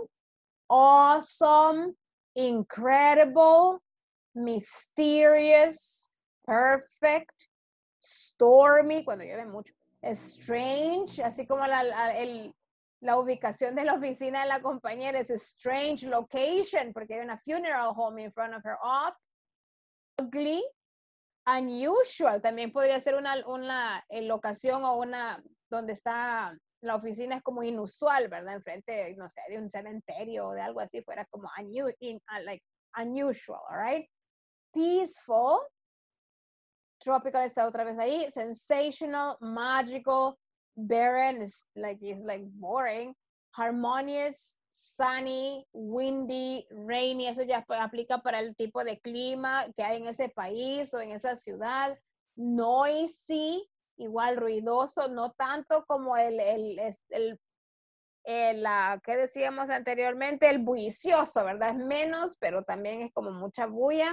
[SPEAKER 1] awesome, incredible, mysterious, perfect, stormy, cuando llueve mucho, strange, así como la, la, el, la ubicación de la oficina de la compañera es strange location, porque hay una funeral home in front of her office. Ugly, unusual, también podría ser una, una locación o una donde está la oficina es como inusual, ¿verdad? Enfrente, no sé, de un cementerio o de algo así, fuera como unu, in, uh, like unusual, all right? Peaceful, tropical está otra vez ahí, sensational, magical, barren, is like, it's like boring, harmonious, sunny, windy, rainy, eso ya aplica para el tipo de clima que hay en ese país o en esa ciudad. Noisy, igual ruidoso, no tanto como el, el, el, el, el uh, ¿qué decíamos anteriormente? El bullicioso, ¿verdad? Es menos, pero también es como mucha bulla.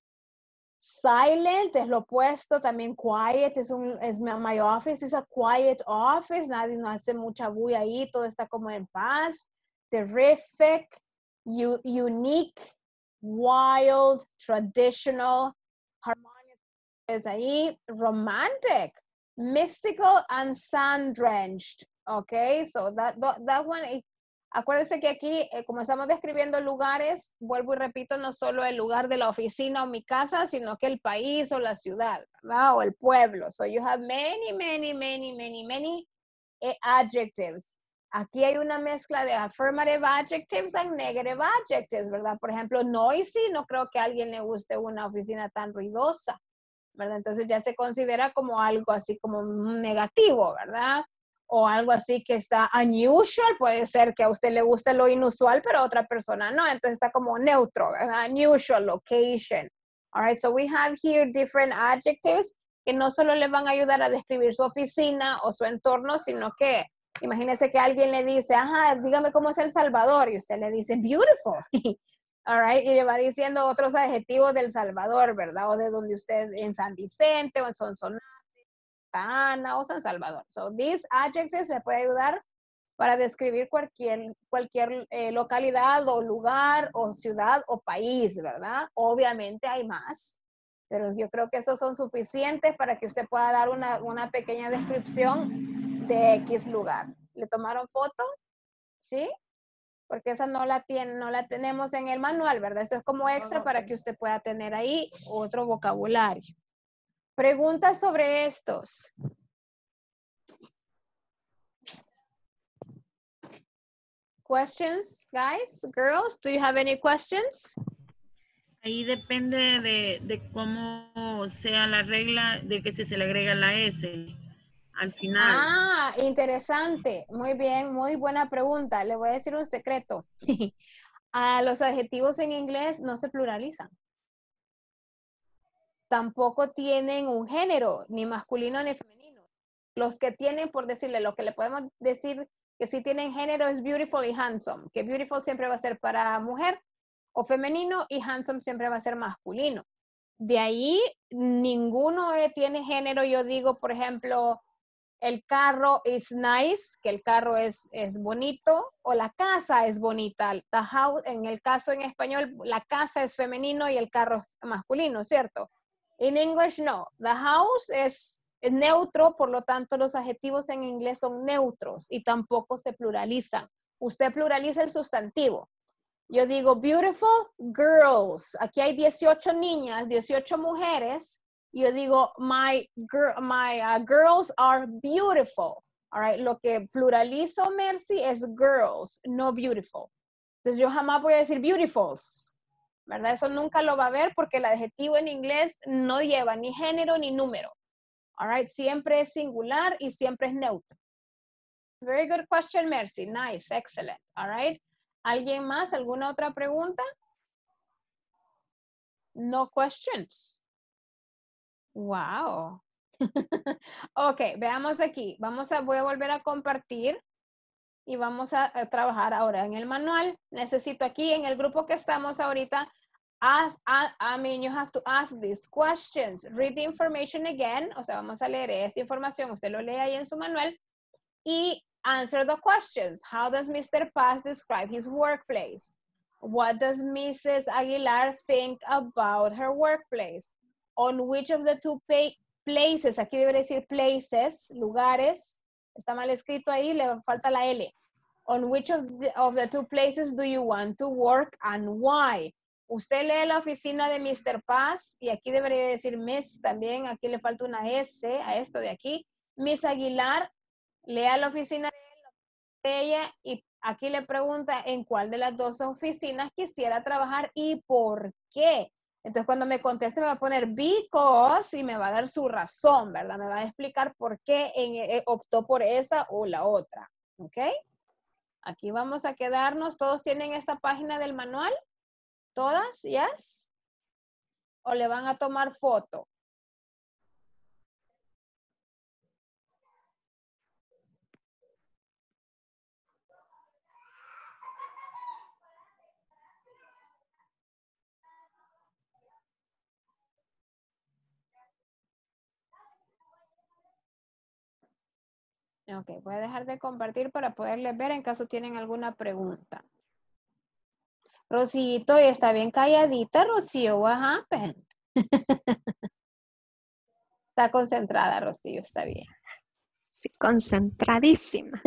[SPEAKER 1] Silent es lo opuesto, también quiet, es un, es my office, es a quiet office, nadie no hace mucha bulla ahí, todo está como en paz. Terrific, u, unique, wild, traditional, harmonious es ahí, romantic, mystical and sun-drenched, okay, so that, that one, acuérdense que aquí, eh, como estamos describiendo lugares, vuelvo y repito, no solo el lugar de la oficina o mi casa, sino que el país o la ciudad, ¿verdad? O el pueblo. So you have many, many, many, many, many eh, adjectives. Aquí hay una mezcla de affirmative adjectives and negative adjectives, ¿verdad? Por ejemplo, noisy, no creo que a alguien le guste una oficina tan ruidosa, ¿verdad? Entonces ya se considera como algo así como negativo, ¿verdad? O algo así que está unusual, puede ser que a usted le guste lo inusual, pero a otra persona no, entonces está como neutro, ¿verdad? Unusual location. All right, so we have here different adjectives que no solo le van a ayudar a describir su oficina o su entorno, sino que imagínese que alguien le dice, ajá, dígame cómo es El Salvador, y usted le dice, beautiful. All right, y le va diciendo otros adjetivos del Salvador, ¿verdad? O de donde usted, en San Vicente o en Sonsonate, Ana o San Salvador. So, these adjectives le puede ayudar para describir cualquier, cualquier eh, localidad o lugar o ciudad o país, ¿verdad? Obviamente hay más, pero yo creo que esos son suficientes para que usted pueda dar una, una pequeña descripción de X lugar. ¿Le tomaron foto? ¿Sí? Porque esa no la, tiene, no la tenemos en el manual, ¿verdad? Eso es como extra para que usted pueda tener ahí otro vocabulario. Preguntas sobre estos. Questions, guys, girls, do you have any questions?
[SPEAKER 3] Ahí depende de, de cómo sea la regla de que si se le agrega la S al final.
[SPEAKER 1] Ah, interesante. Muy bien, muy buena pregunta. Le voy a decir un secreto. A los adjetivos en inglés no se pluralizan. Tampoco tienen un género, ni masculino ni femenino. Los que tienen, por decirle, lo que le podemos decir que sí tienen género es beautiful y handsome, que beautiful siempre va a ser para mujer o femenino y handsome siempre va a ser masculino. De ahí, ninguno tiene género. Yo digo, por ejemplo, el carro is nice, que el carro es, es bonito, o la casa es bonita. The house, en el caso en español, la casa es femenino y el carro es masculino, ¿cierto? En English, no. The house es neutro, por lo tanto, los adjetivos en inglés son neutros y tampoco se pluralizan. Usted pluraliza el sustantivo. Yo digo, beautiful girls. Aquí hay dieciocho niñas, dieciocho mujeres. Yo digo, my, girl, my uh, girls are beautiful. All right. Lo que pluralizo, Mercy, es girls, no beautiful. Entonces yo jamás voy a decir beautifuls, ¿verdad? Eso nunca lo va a ver porque el adjetivo en inglés no lleva ni género ni número. All right. Siempre es singular y siempre es neutro. Very good question, Mercy. Nice. Excellent. All right. ¿Alguien más? ¿Alguna otra pregunta? No questions. Wow. Ok, veamos aquí. Vamos a, voy a volver a compartir y vamos a, a trabajar ahora en el manual. Necesito aquí en el grupo que estamos ahorita, ask, I, I mean, you have to ask these questions. Read the information again. O sea, vamos a leer esta información. Usted lo lee ahí en su manual. Y answer the questions. How does Mister Paz describe his workplace? What does Missus Aguilar think about her workplace? On which of the two places, aquí debería decir places, lugares, está mal escrito ahí, le falta la L. On which of the, of the two places do you want to work and why? Usted lee la oficina de Mister Paz y aquí debería decir Miss también, aquí le falta una S a esto de aquí. Miss Aguilar, lea la oficina de ella y aquí le pregunta en cuál de las dos oficinas quisiera trabajar y por qué. Entonces, cuando me conteste, me va a poner because y me va a dar su razón, ¿verdad? Me va a explicar por qué en, eh, optó por esa o la otra. ¿Ok? Aquí vamos a quedarnos. ¿Todos tienen esta página del manual? ¿Todas? ¿Yes? ¿O le van a tomar foto? Ok, voy a dejar de compartir para poderles ver en caso tienen alguna pregunta. Rosito, está bien calladita, Rocío. What happened? Está concentrada, Rocío, está bien.
[SPEAKER 15] Sí, concentradísima.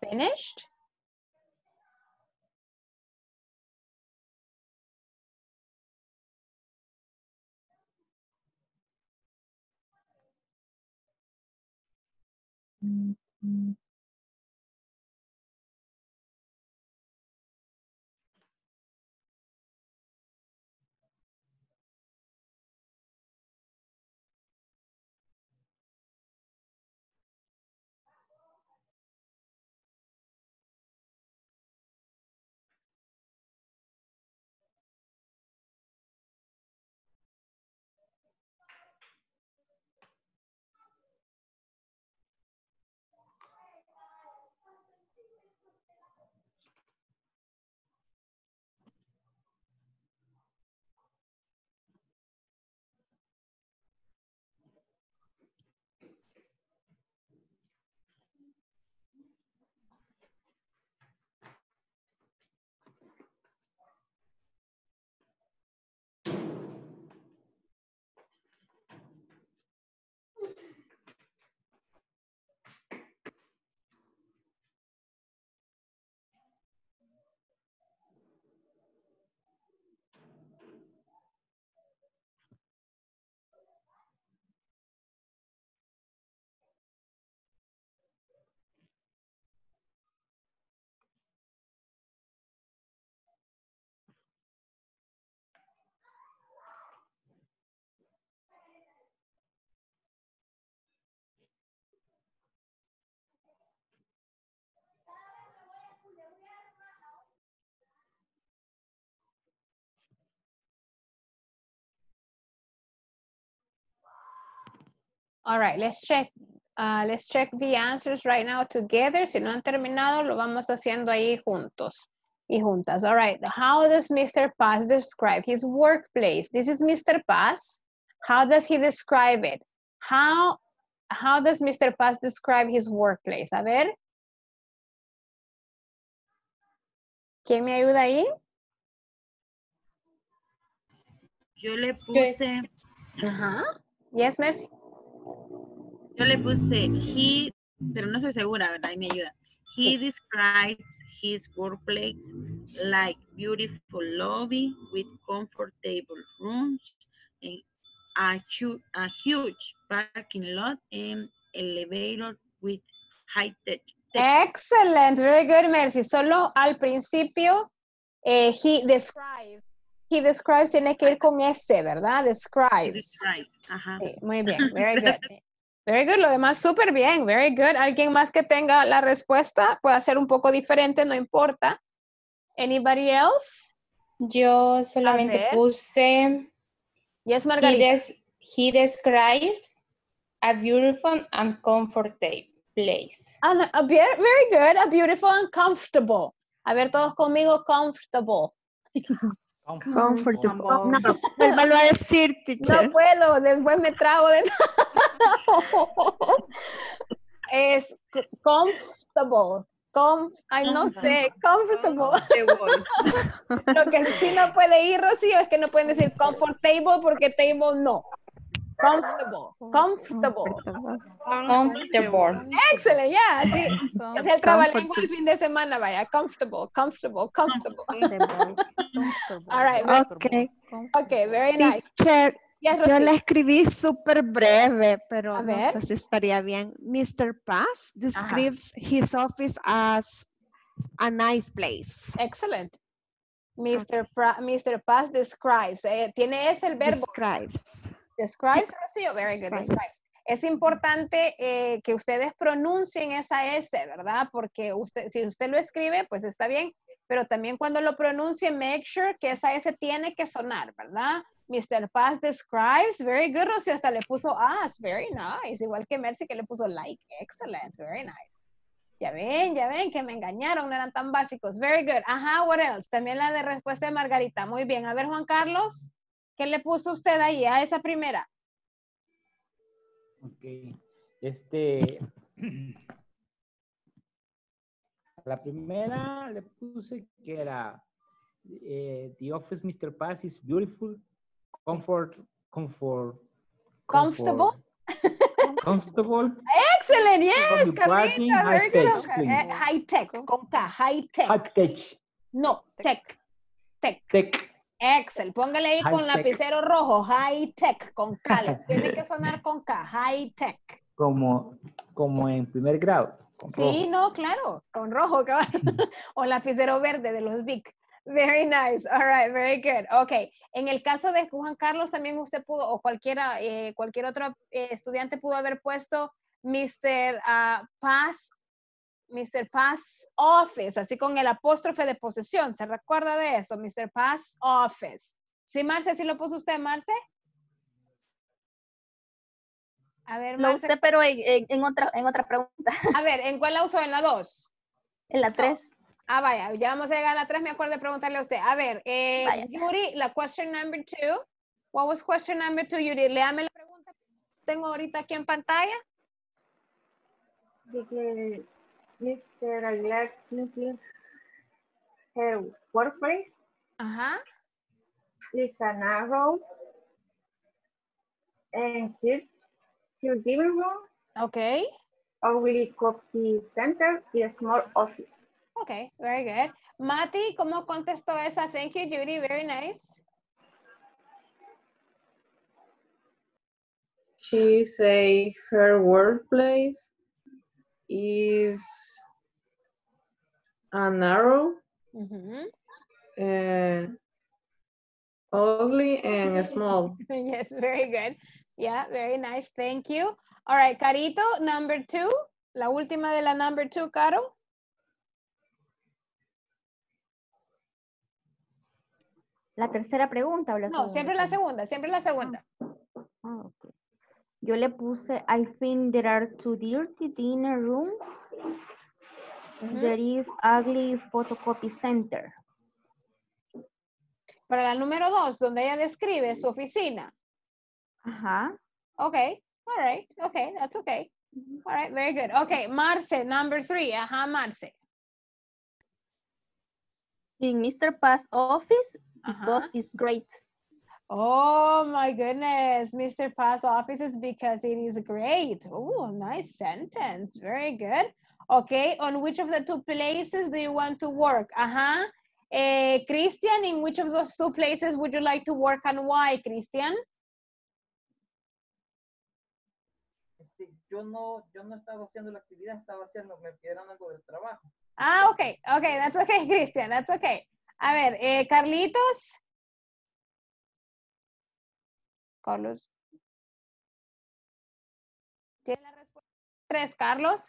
[SPEAKER 1] Finished? Mm-hmm. All right, let's check. Uh, let's check the answers right now together. Si no han terminado, lo vamos haciendo ahí juntos y juntas. All right, how does Mister Paz describe his workplace? This is Mister Paz. How does he describe it? How, how does Mister Paz describe his workplace? A ver. ¿Quién me ayuda ahí?
[SPEAKER 3] Yo le puse...
[SPEAKER 1] Ajá. Yes, Mercy.
[SPEAKER 3] Yo le puse he, pero no estoy segura, ¿verdad? Y me ayuda. He describes his workplace like beautiful lobby with comfortable rooms and a, a huge parking lot and elevator with high tech.
[SPEAKER 1] Excellent, very good, Mercy. Solo al principio, eh, he describes. He describes tiene que ir con S, ¿verdad? Describes.
[SPEAKER 3] Describes. Ajá.
[SPEAKER 1] Sí, muy bien, very good. Very good, lo demás súper bien, very good. Alguien más que tenga la respuesta puede ser un poco diferente, no importa. Anybody else?
[SPEAKER 9] Yo solamente puse.
[SPEAKER 1] Yes, Margarita.
[SPEAKER 9] He, des he describes a beautiful and comfortable place.
[SPEAKER 1] And a, very, very good, a beautiful and comfortable. A ver, todos conmigo, comfortable.
[SPEAKER 15] Comfortable. No, vuélvalo a decir, teacher.
[SPEAKER 1] No puedo, después me trago de... Es comfortable. Com Ay, no sé, comfortable. Lo que sí no puede ir, Rocío, es que no pueden decir comfortable porque table no. Comfortable, comfortable.
[SPEAKER 9] Comfortable.
[SPEAKER 1] Excelente, ya, yeah, sí. Es el trabalengua el fin de semana, vaya. Comfortable, comfortable, comfortable. All right.
[SPEAKER 15] Okay.
[SPEAKER 1] Okay, very nice.
[SPEAKER 15] Teacher,
[SPEAKER 1] yes,
[SPEAKER 15] yo la escribí súper breve, pero
[SPEAKER 1] a
[SPEAKER 15] no
[SPEAKER 1] ver.
[SPEAKER 15] sé si estaría bien. Mister Paz describes Ajá. his office as a nice place.
[SPEAKER 1] Excellent. Mister Okay. Pra Mister Paz describes. Eh, tiene ese el verbo.
[SPEAKER 15] Describes.
[SPEAKER 1] Describes, sí. Very good. Describes. Describes. Es importante eh, que ustedes pronuncien esa S, ¿verdad? Porque usted, si usted lo escribe, pues está bien, pero también cuando lo pronuncie, make sure que esa S tiene que sonar, ¿verdad? Mister Paz describes, very good, Rocío, hasta le puso as, very nice, igual que Mercy que le puso like, excellent, very nice. Ya ven, ya ven que me engañaron, no eran tan básicos, very good. Ajá, what else? También la de respuesta de Margarita, muy bien. A ver, Juan Carlos, ¿qué le puso usted ahí a esa primera?
[SPEAKER 5] Ok, este, la primera le puse que era eh, the office Mister Paz is beautiful, comfort, comfort,
[SPEAKER 1] comfortable,
[SPEAKER 5] comfortable.
[SPEAKER 1] Excellent, yes,
[SPEAKER 5] parking,
[SPEAKER 1] Carlita, very good.
[SPEAKER 5] high-tech,
[SPEAKER 1] Okay. Eh, high tech, con K, high tech.
[SPEAKER 5] High-tech.
[SPEAKER 1] No, tech, tech.
[SPEAKER 5] Tech.
[SPEAKER 1] Excel, póngale ahí con
[SPEAKER 5] High-tech.
[SPEAKER 1] lapicero rojo, high tech, con K, les tiene que sonar con K, high tech.
[SPEAKER 5] Como, como en primer grado. Con
[SPEAKER 1] Sí,
[SPEAKER 5] rojo.
[SPEAKER 1] no, claro, con rojo, cabal. O lapicero verde de los Bic. Very nice, all right, very good. Ok, en el caso de Juan Carlos también usted pudo, o cualquiera, eh, cualquier otro eh, estudiante pudo haber puesto mister uh, Paz, mister Paz Office, así con el apóstrofe de posesión. ¿Se recuerda de eso? mister Paz Office. ¿Sí, Marce? ¿Sí lo puso usted, Marce? A ver,
[SPEAKER 4] Lo
[SPEAKER 1] Marce.
[SPEAKER 4] usé, pero en, en- en otra, en otra pregunta.
[SPEAKER 1] A ver, ¿en cuál la usó? ¿En la dos?
[SPEAKER 4] En la tres.
[SPEAKER 1] Ah, vaya, ya vamos a llegar a la tres, me acuerdo de preguntarle a usted. A ver, eh,
[SPEAKER 4] Vaya.
[SPEAKER 1] Yuri, la question number two. What was question number two, Yuri? Léame la pregunta que tengo ahorita aquí en pantalla.
[SPEAKER 13] De que mister Aguilar thinking her workplace
[SPEAKER 1] Ajá.
[SPEAKER 13] is a narrow and clear living room.
[SPEAKER 1] Okay.
[SPEAKER 13] Ugly copy center y a small office.
[SPEAKER 1] Okay, very good. Mati, ¿cómo contestó esa? Thank you, Judy, very nice.
[SPEAKER 16] She say her workplace is a narrow,
[SPEAKER 1] Mhm.
[SPEAKER 16] uh, ugly, and small.
[SPEAKER 1] Yes, very good. Yeah, very nice, thank you. All right, Carito, number two. La última de la number two, Caro.
[SPEAKER 2] La tercera pregunta o la
[SPEAKER 1] No,
[SPEAKER 2] segunda?
[SPEAKER 1] siempre la segunda, siempre la segunda.
[SPEAKER 2] Ah, ok. Yo le puse, I think there are two dirty dinner rooms.
[SPEAKER 1] Ujú.
[SPEAKER 2] There is ugly photocopy center.
[SPEAKER 1] Para la número dos, donde ella describe su oficina.
[SPEAKER 2] Ajá.
[SPEAKER 1] Okay, all right, okay, that's okay. All right, very good. Okay, Marce, number three. Ajá, Marce.
[SPEAKER 4] In mister Paz office because
[SPEAKER 1] Ajá.
[SPEAKER 4] it's great.
[SPEAKER 1] Oh my goodness, mister Paz office is because it is great. Oh, nice sentence. Very good. Okay, on which of the two places do you want to work? Ajá. Eh, Christian, in which of those two places would you like to work and why, Christian?
[SPEAKER 17] Este, yo no, yo no estaba haciendo la actividad, estaba haciendo, me pidieron algo del trabajo.
[SPEAKER 1] Ah, okay, okay, that's okay, Christian, that's okay. A ver, eh, Carlitos. Carlos. ¿Tiene la respuesta? Tres, Carlos.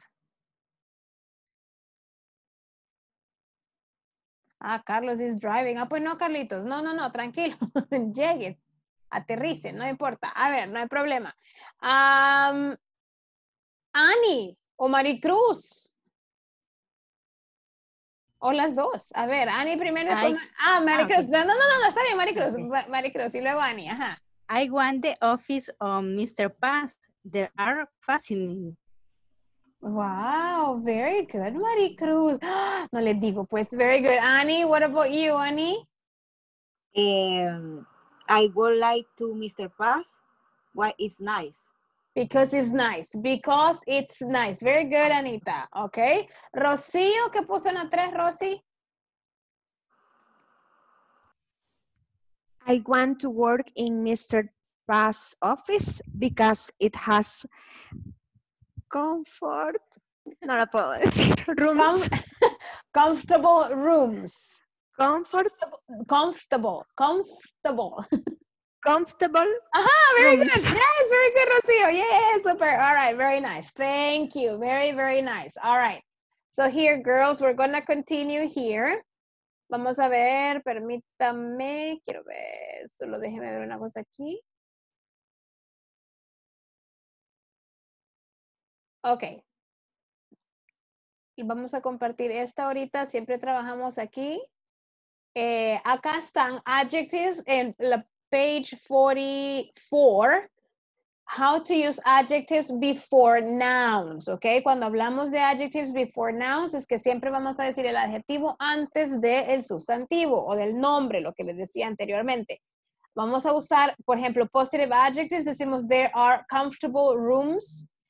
[SPEAKER 1] Ah, Carlos is driving. Ah, pues no, Carlitos. No, no, no, tranquilo. Lleguen. Aterricen, no importa. A ver, no hay problema. Um, Ani o Maricruz. O las dos. A ver, Ani primero.
[SPEAKER 12] Ay,
[SPEAKER 1] Ah, Maricruz.
[SPEAKER 12] ah, ok.
[SPEAKER 1] No, no, no, no, está bien, Maricruz.
[SPEAKER 12] Okay.
[SPEAKER 1] Ma- Maricruz y luego Ani. Ajá.
[SPEAKER 12] I want the office of mister Paz. They are fascinating.
[SPEAKER 1] Wow, very good, Maricruz. Ah, no les digo, pues, very good. Annie, what about you, Annie?
[SPEAKER 14] Um, I would like to mister Paz. Why it's nice.
[SPEAKER 1] Because it's nice. Because it's nice. Very good, Anita. Okay. Rocío, ¿qué puso en la tres, Rosy?
[SPEAKER 15] I want to work in mister Paz's office because it has comfort. No lo puedo decir. Rooms.
[SPEAKER 1] Comfortable rooms.
[SPEAKER 15] Comfort.
[SPEAKER 1] Comfortable. Comfortable.
[SPEAKER 15] Comfortable.
[SPEAKER 1] Aha, very
[SPEAKER 15] rooms.
[SPEAKER 1] good. Yes, very good, Rocío. Yeah, super. All right, very nice. Thank you. Very, very nice. All right. So here, girls, we're going to continue here. Vamos a ver, permítame, quiero ver, solo déjeme ver una cosa aquí. Ok. Y vamos a compartir esta ahorita, siempre trabajamos aquí. Eh, acá están adjectives en la page forty-four. How to use adjectives before nouns, ¿ok? Cuando hablamos de adjectives before nouns es que siempre vamos a decir el adjetivo antes del sustantivo o del nombre, lo que les decía anteriormente. Vamos a usar, por ejemplo, positive adjectives, decimos there are comfortable rooms,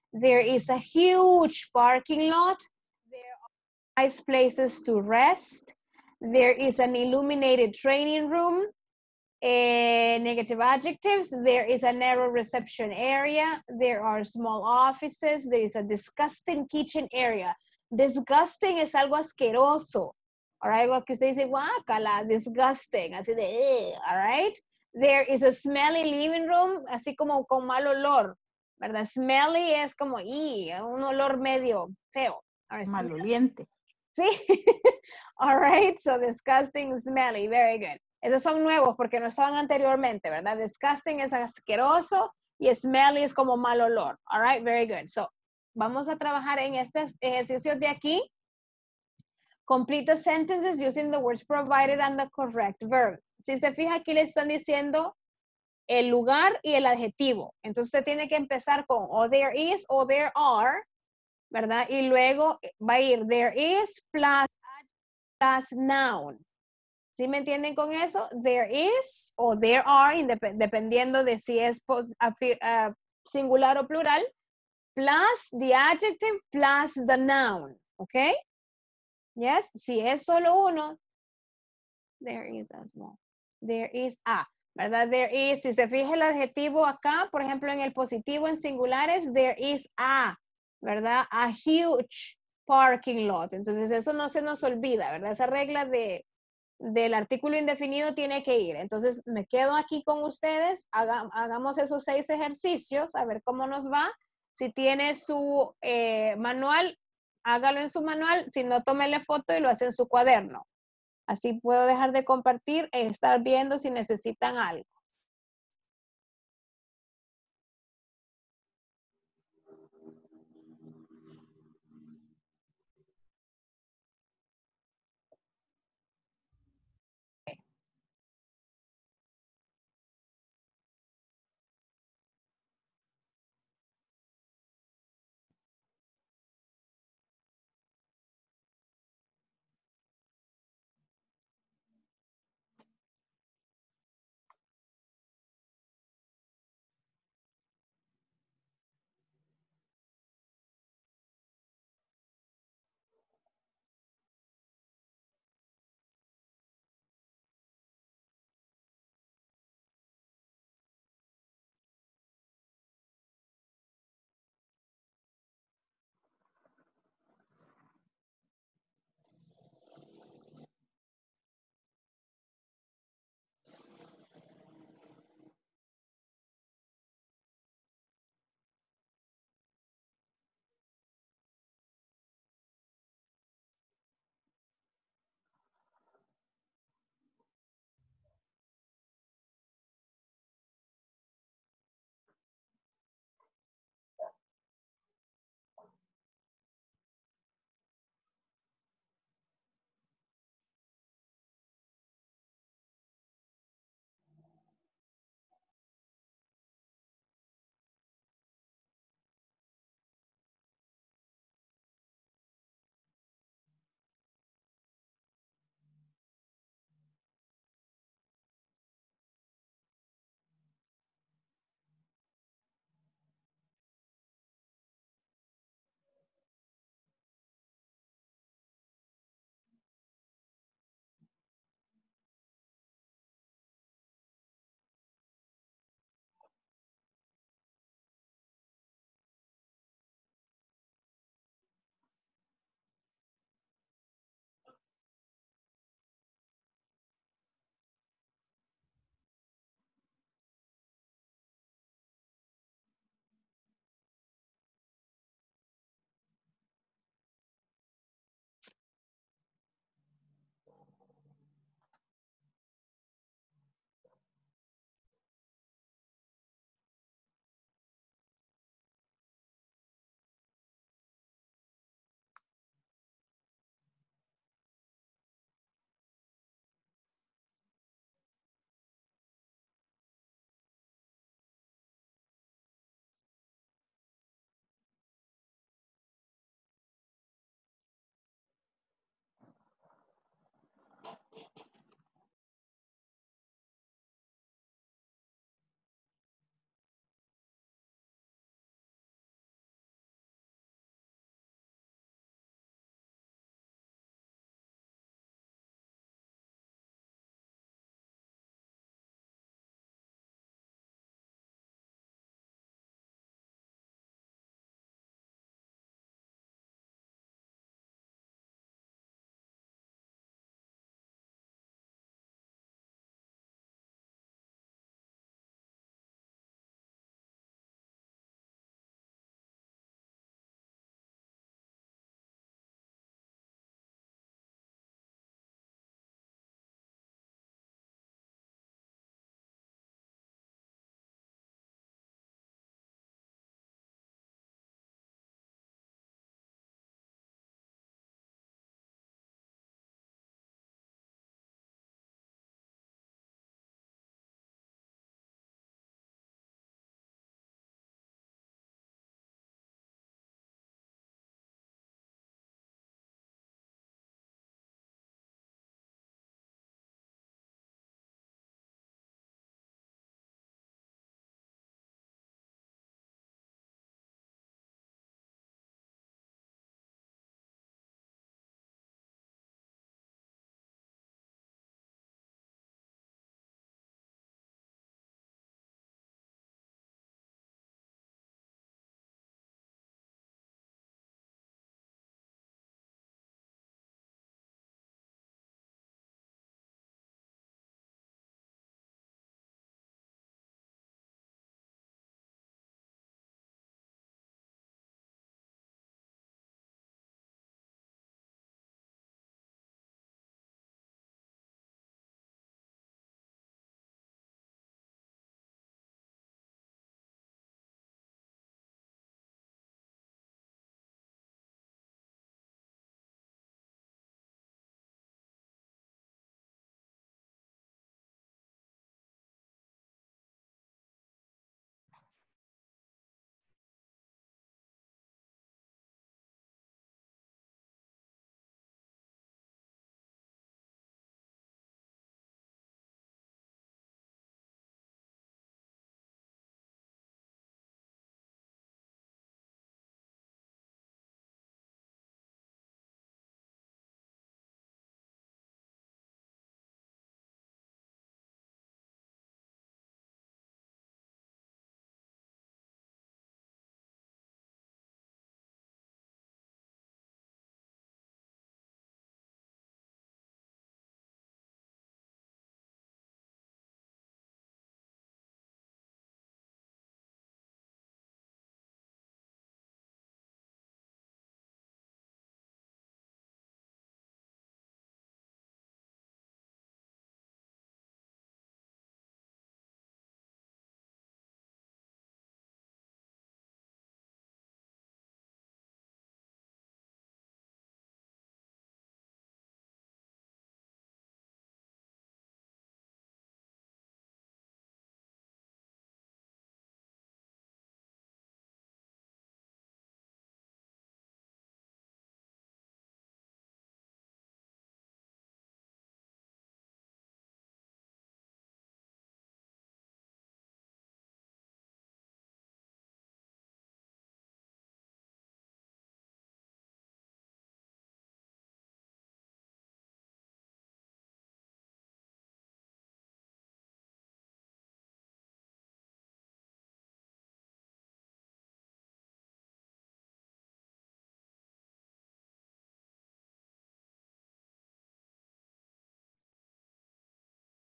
[SPEAKER 1] There is a huge parking lot. There are nice places to rest. There is an illuminated training room. Uh, negative adjectives. There is a narrow reception area. There are small offices. There is a disgusting kitchen area. Disgusting es algo asqueroso. All right, algo que usted dice, guácala, disgusting, así de, eh, all right. There is a smelly living room, así como con mal olor, ¿verdad? Smelly es como, y un olor medio feo. Right,
[SPEAKER 10] maloliente.
[SPEAKER 1] Sí. All right, so disgusting, smelly, very good. Esos son nuevos porque no estaban anteriormente, ¿verdad? Disgusting es asqueroso y smelly es como mal olor. All right, very good. So, vamos a trabajar en estos ejercicios de aquí. Complete the sentences using the words provided and the correct verb. Si se fija, aquí le están diciendo el lugar y el adjetivo. Entonces, usted tiene que empezar con o there is o there are, ¿verdad? Y luego va a ir there is plus, plus noun. ¿Sí me entienden con eso? There is o there are, dependiendo de si es uh, singular o plural, plus the adjective plus the noun. ¿Ok? Yes, si es solo uno, there is a small, there is a, ¿verdad? There is, si se fija el adjetivo acá, por ejemplo, en el positivo en singulares, there is a, ¿verdad? A huge parking lot. Entonces, eso no se nos olvida, ¿verdad? Esa regla de, del artículo indefinido tiene que ir. Entonces, me quedo aquí con ustedes, haga, hagamos esos seis ejercicios, a ver cómo nos va. Si tiene su eh, manual, hágalo en su manual, si no, tómele foto y lo hace en su cuaderno. Así puedo dejar de compartir e estar viendo si necesitan algo.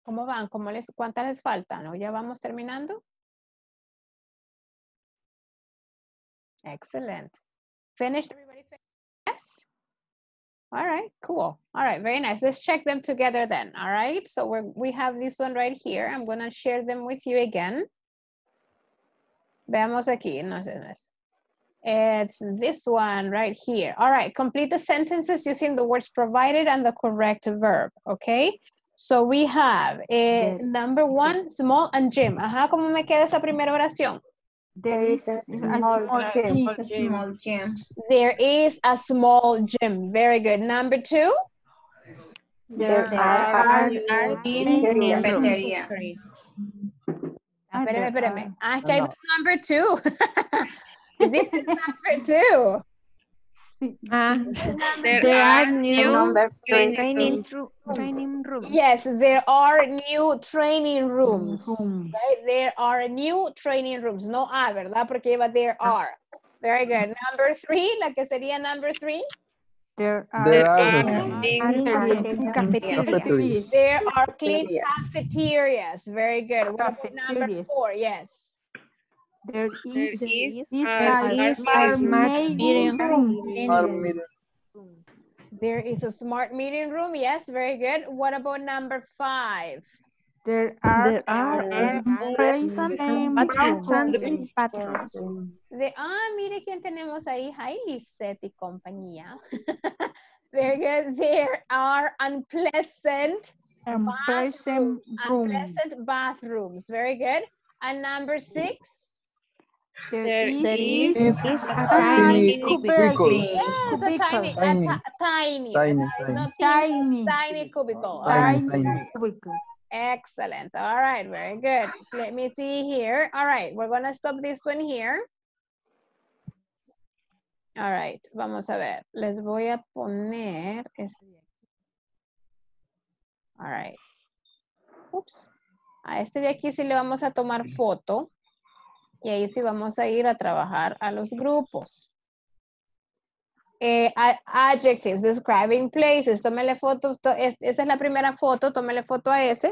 [SPEAKER 1] ¿Cómo van? ¿Cómo les, ¿Cuántas les faltan? ¿O ya vamos terminando? Excellent. Finished, everybody? Yes? All right, cool. All right, very nice. Let's check them together then. All right, so we're, we have this one right here. I'm going to share them with you again. Veamos aquí. No sé, no es. It's this one right here. All right, complete the sentences using the words provided and the correct verb, okay? So we have uh, number one, small and gym. Ajá, ¿cómo me queda esa primera oración?
[SPEAKER 10] There is a small gym.
[SPEAKER 6] A small gym.
[SPEAKER 1] There is a small gym. Very good. Number two?
[SPEAKER 6] There,
[SPEAKER 10] There
[SPEAKER 6] are,
[SPEAKER 10] are
[SPEAKER 6] in
[SPEAKER 10] cafeterias.
[SPEAKER 6] cafeterias.
[SPEAKER 1] Ah, espérame, espérame. Ah, es que
[SPEAKER 5] No,
[SPEAKER 1] hay
[SPEAKER 5] no.
[SPEAKER 1] dos number two. This is number two.
[SPEAKER 15] Ah,
[SPEAKER 1] This is number
[SPEAKER 15] there
[SPEAKER 1] two.
[SPEAKER 15] are new
[SPEAKER 6] Number three.
[SPEAKER 15] training, tru- training rooms.
[SPEAKER 1] Yes, there are new training rooms.
[SPEAKER 10] Rooms.
[SPEAKER 1] Right? There are new training rooms. No are, ¿verdad? Porque lleva there are. Very good. Number three, la que sería number three.
[SPEAKER 10] There are,
[SPEAKER 11] There are
[SPEAKER 10] cafeterias.
[SPEAKER 11] cafeterias.
[SPEAKER 1] There are clean cafeterias. Very good. What about number
[SPEAKER 10] Cafeterias.
[SPEAKER 1] four? Yes.
[SPEAKER 10] There is,
[SPEAKER 12] is
[SPEAKER 10] is
[SPEAKER 12] a
[SPEAKER 10] a
[SPEAKER 12] smart
[SPEAKER 10] smart
[SPEAKER 12] meeting
[SPEAKER 10] meeting room.
[SPEAKER 11] Smart meter.
[SPEAKER 1] There is a smart meeting room. Yes, very good. What about number five?
[SPEAKER 10] There are,
[SPEAKER 12] There are
[SPEAKER 10] present bathrooms.
[SPEAKER 15] Present bathrooms.
[SPEAKER 1] De, ah, mire quién tenemos ahí. Hi, Lisette y compañía. Very good. There are unpleasant
[SPEAKER 10] And present
[SPEAKER 1] bathrooms.
[SPEAKER 10] room.
[SPEAKER 1] Unpleasant bathrooms. Very good. And number six?
[SPEAKER 10] There is,
[SPEAKER 12] there is,
[SPEAKER 11] Is
[SPEAKER 10] a
[SPEAKER 11] a
[SPEAKER 10] tiny
[SPEAKER 11] tiny
[SPEAKER 10] cubicle.
[SPEAKER 11] cubicle.
[SPEAKER 1] Yes, a tiny, a
[SPEAKER 11] Tiny.
[SPEAKER 1] ti- tiny,
[SPEAKER 11] Tiny,
[SPEAKER 1] ¿verdad?
[SPEAKER 11] tiny.
[SPEAKER 1] Not
[SPEAKER 10] Tiny.
[SPEAKER 1] teeny, tiny cubicle. All
[SPEAKER 11] Tiny,
[SPEAKER 1] right.
[SPEAKER 11] tiny.
[SPEAKER 10] Cubicle.
[SPEAKER 1] Excellent. All right, very good. Let me see here. All right, we're gonna stop this one here. All right, vamos a ver. Les voy a poner este de aquí. All right. Oops. A este de aquí sí le vamos a tomar foto. Y ahí sí vamos a ir a trabajar a los grupos. Eh, a- adjectives, describing places. Tómele foto. to- es- esa es la primera foto. Tómele foto a ese.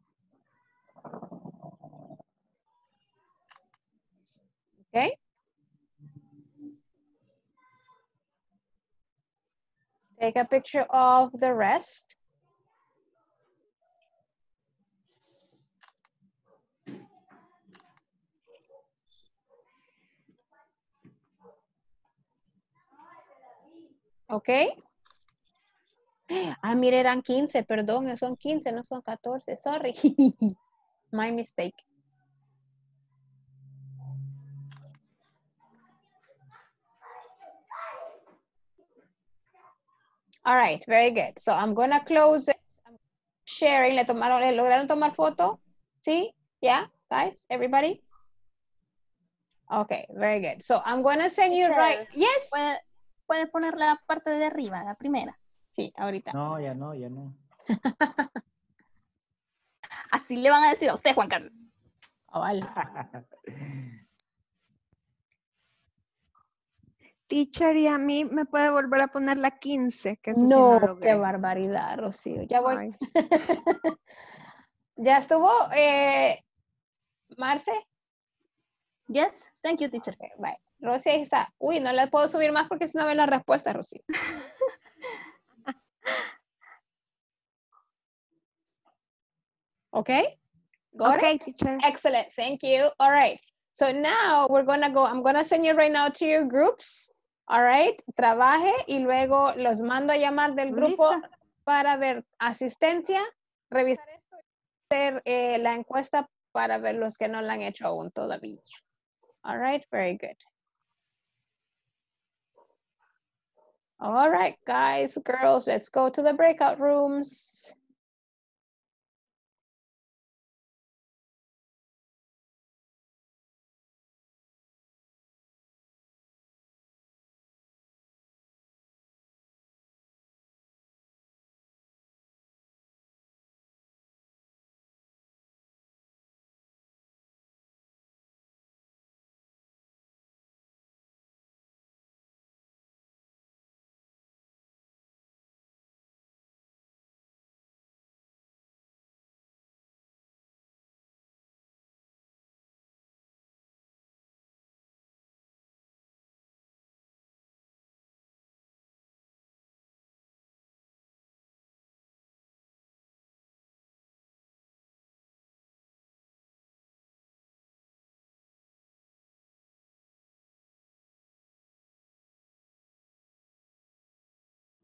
[SPEAKER 1] Okay. Take a picture of the rest. Ok. Ah, mire, eran quince, perdón, son quince, no son catorce, sorry. My mistake. All right, very good. So I'm gonna close it. I'm sharing, ¿le tomaron, le lograron tomar foto? ¿Sí? Yeah, guys, everybody? Okay, very good. So I'm gonna send you right. Yes.
[SPEAKER 4] ¿Puede, puede poner la parte de arriba, la primera?
[SPEAKER 1] Sí, ahorita.
[SPEAKER 5] No, ya no, ya no.
[SPEAKER 4] Así le van a decir a usted, Juan Carlos.
[SPEAKER 1] Oh, vale.
[SPEAKER 15] Teacher, y a mí me puede volver a poner la quince, que eso sí
[SPEAKER 1] No,
[SPEAKER 15] no logré.
[SPEAKER 1] qué barbaridad, Rocío. Ya voy.
[SPEAKER 15] Ay.
[SPEAKER 1] ¿Ya estuvo, eh, Marce?
[SPEAKER 4] Yes, thank you, teacher.
[SPEAKER 1] Okay, bye. Rocío, ahí está. Uy, no le puedo subir más porque si no ven la respuesta, Rocío. Okay? Got
[SPEAKER 15] Okay,
[SPEAKER 1] it?
[SPEAKER 15] teacher.
[SPEAKER 1] Excellent, thank you. All right. So now we're gonna go, I'm gonna send you right now to your groups. All right, trabaje y luego los mando a llamar del grupo
[SPEAKER 10] ¿Lista?
[SPEAKER 1] para ver asistencia, revisar esto y hacer eh, la encuesta para ver los que no la han hecho aún todavía. All right, very good. All right, guys, girls, let's go to the breakout rooms.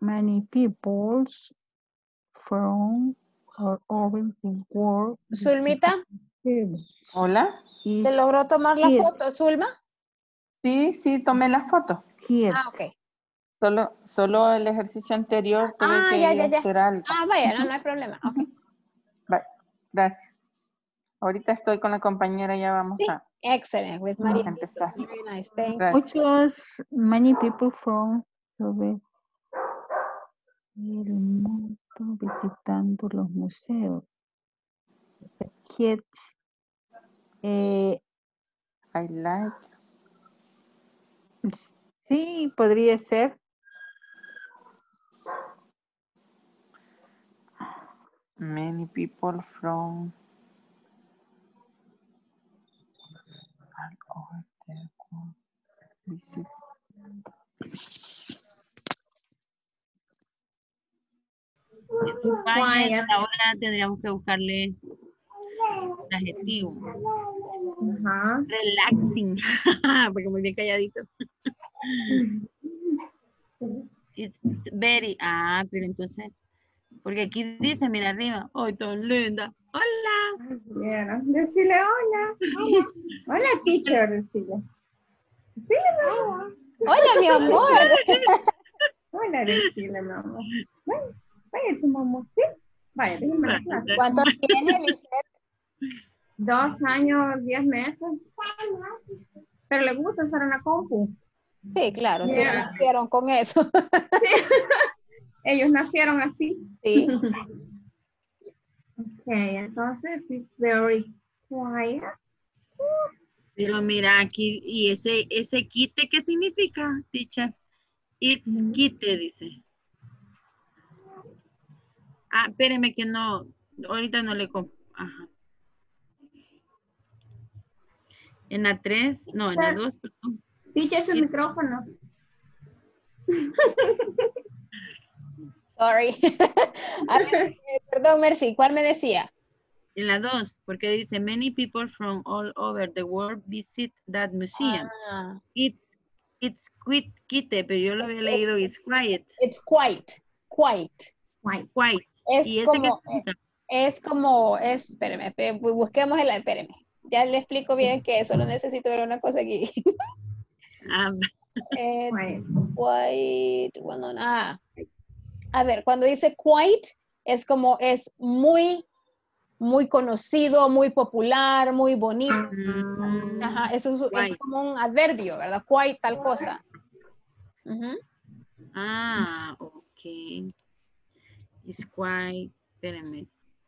[SPEAKER 10] many people from all over the world.
[SPEAKER 1] Zulmita,
[SPEAKER 8] Hola.
[SPEAKER 1] ¿te logró tomar la
[SPEAKER 10] Kid.
[SPEAKER 1] foto, Zulma?
[SPEAKER 8] Sí, sí, tomé la foto.
[SPEAKER 10] Here.
[SPEAKER 1] Ah, ok.
[SPEAKER 8] Solo, solo el ejercicio anterior tuve
[SPEAKER 1] Ah,
[SPEAKER 8] que
[SPEAKER 1] ya,
[SPEAKER 8] ir
[SPEAKER 1] ya,
[SPEAKER 8] a
[SPEAKER 1] ya.
[SPEAKER 8] hacer algo.
[SPEAKER 1] Ah, vaya, no, no hay problema. Ok.
[SPEAKER 8] Bye. Gracias. Ahorita estoy con la compañera, ya vamos
[SPEAKER 1] Sí,
[SPEAKER 8] a,
[SPEAKER 1] excellent. With
[SPEAKER 8] a
[SPEAKER 1] María.
[SPEAKER 8] empezar.
[SPEAKER 1] Very nice. Thank you.
[SPEAKER 8] Gracias.
[SPEAKER 10] Muchos, many people from sobre el mundo visitando los museos. The kids, eh,
[SPEAKER 8] I like.
[SPEAKER 10] sí, podría ser.
[SPEAKER 8] Many people from all over the world visit.
[SPEAKER 3] It's quiet. Ahora tendríamos que buscarle el adjetivo.
[SPEAKER 6] Ajá.
[SPEAKER 3] Relaxing. Porque muy bien calladito. It's very. Ah, pero entonces. Porque aquí dice, mira arriba. ¡Ay, tan linda! ¡Hola!
[SPEAKER 6] Bien, decirle hola. Hola, hola teacher, decirle. Decirle hola.
[SPEAKER 1] Hola, mi amor.
[SPEAKER 6] Hola, decirle, mamá. Vaya, vaya tu mamá, ¿sí? Vaya, déjame la clase.
[SPEAKER 1] ¿Cuánto tiene, Lisette?
[SPEAKER 6] Dos años, diez meses. Pero le gusta usar una compu.
[SPEAKER 1] Sí, claro, sí,
[SPEAKER 6] Yeah.
[SPEAKER 1] nacieron con eso.
[SPEAKER 6] Ellos nacieron así.
[SPEAKER 1] Sí.
[SPEAKER 6] Ok, entonces, it's very quiet.
[SPEAKER 3] Pero mira aquí, y ese, ese quite, ¿qué significa, teacher? It's quite, dice. Ah, espéreme que no, ahorita no le comp... Ajá. En la tres, no, en la dos, perdón.
[SPEAKER 6] Teacher, su micrófono.
[SPEAKER 1] Sorry. A ver, eh, perdón, Mercy, ¿cuál me decía?
[SPEAKER 3] En la dos, porque dice, many people from all over the world visit that museum.
[SPEAKER 1] Ah.
[SPEAKER 3] It's, it's quite, quite, pero yo lo había
[SPEAKER 1] It's-
[SPEAKER 3] leído,
[SPEAKER 1] it's-
[SPEAKER 3] it's quiet.
[SPEAKER 1] It's quite, quite.
[SPEAKER 6] Quite.
[SPEAKER 3] Quiet.
[SPEAKER 1] Es
[SPEAKER 3] ¿Y ese
[SPEAKER 1] como,
[SPEAKER 3] qué significa?
[SPEAKER 1] es como, es, espéreme, espéreme, busquemos el, espéreme. Ya le explico bien que solo necesito ver una cosa aquí.
[SPEAKER 3] Ah,
[SPEAKER 1] It's quite, bueno, ah. A ver, cuando dice quite, es como, es muy, muy conocido, muy popular, muy bonito.
[SPEAKER 3] mm,
[SPEAKER 1] Ajá, eso es, es
[SPEAKER 3] quite.
[SPEAKER 1] como un adverbio, ¿verdad? Quite tal cosa. Ujú.
[SPEAKER 3] Ah, ok. It's quite, espérenme.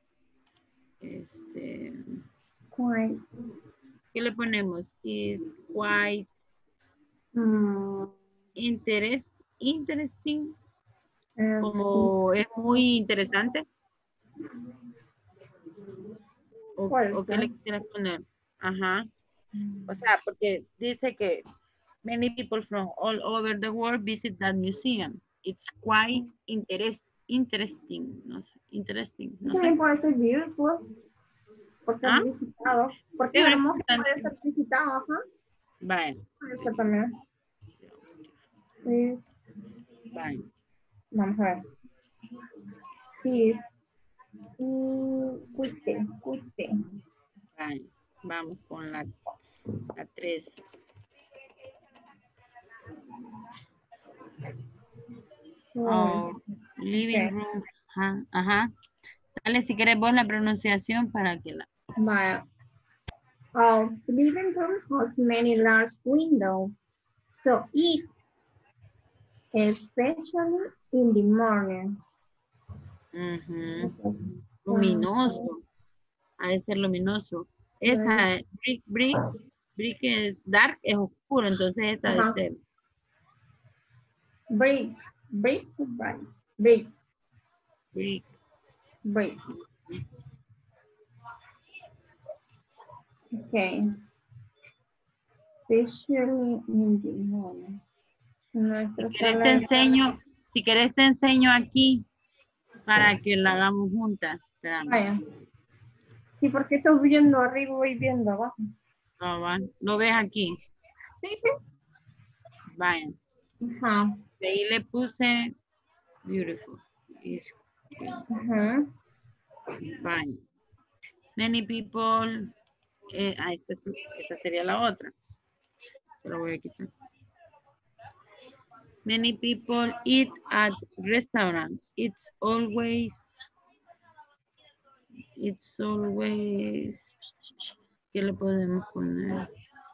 [SPEAKER 3] Este,
[SPEAKER 6] Quite.
[SPEAKER 3] ¿qué le ponemos? Is quite
[SPEAKER 6] Mm,
[SPEAKER 3] interest, interesting.
[SPEAKER 6] eh,
[SPEAKER 3] Como es muy interesante. ¿O,
[SPEAKER 6] Puede
[SPEAKER 3] o qué
[SPEAKER 6] ser.
[SPEAKER 3] le quieres poner? Ajá. O sea, porque dice que many people from all over the world visit that museum. It's quite interest, interesting. No sé, interesting. No sé.
[SPEAKER 6] También puede ser beautiful. Porque
[SPEAKER 3] ¿Ah?
[SPEAKER 6] es visitado. Porque
[SPEAKER 3] Sí,
[SPEAKER 6] hermoso
[SPEAKER 3] también.
[SPEAKER 6] puede ser visitado, ajá.
[SPEAKER 3] Vale,
[SPEAKER 6] Puede ser también. Sí.
[SPEAKER 3] vale.
[SPEAKER 6] Vamos a ver. Sí. Mm, cuite, cuite.
[SPEAKER 3] Vale. Vamos con la, la tres. Oh, living
[SPEAKER 6] Ok.
[SPEAKER 3] room. Ajá, ajá. Dale si quieres vos la pronunciación para que la...
[SPEAKER 6] Vale. Our living room has many large windows, so it, especially in the morning.
[SPEAKER 3] Ujú. Luminoso. Ha de ser luminoso. Esa, brick, brick, brick es dark, es oscuro, entonces esta
[SPEAKER 6] Ajá.
[SPEAKER 3] de ser.
[SPEAKER 6] Brick, brick, brick, brick,
[SPEAKER 3] Brick.
[SPEAKER 6] brick. Okay. Especially in the morning. Nuestra
[SPEAKER 3] Si querés
[SPEAKER 6] sala
[SPEAKER 3] te
[SPEAKER 6] de-
[SPEAKER 3] enseño, si querés te enseño aquí para que la hagamos juntas. Espérame.
[SPEAKER 6] Vaya. Sí, porque estoy viendo arriba y viendo abajo.
[SPEAKER 3] Ah, va. ¿Lo ves aquí?
[SPEAKER 6] Sí, sí.
[SPEAKER 3] Vaya.
[SPEAKER 6] Ajá.
[SPEAKER 3] De ahí le puse Beautiful. Is
[SPEAKER 6] Ujú.
[SPEAKER 3] fine. Many people. Eh, ah, esta, esta sería la otra. Pero voy a quitar. Many people eat at restaurants. It's always. It's always. ¿Qué le podemos poner?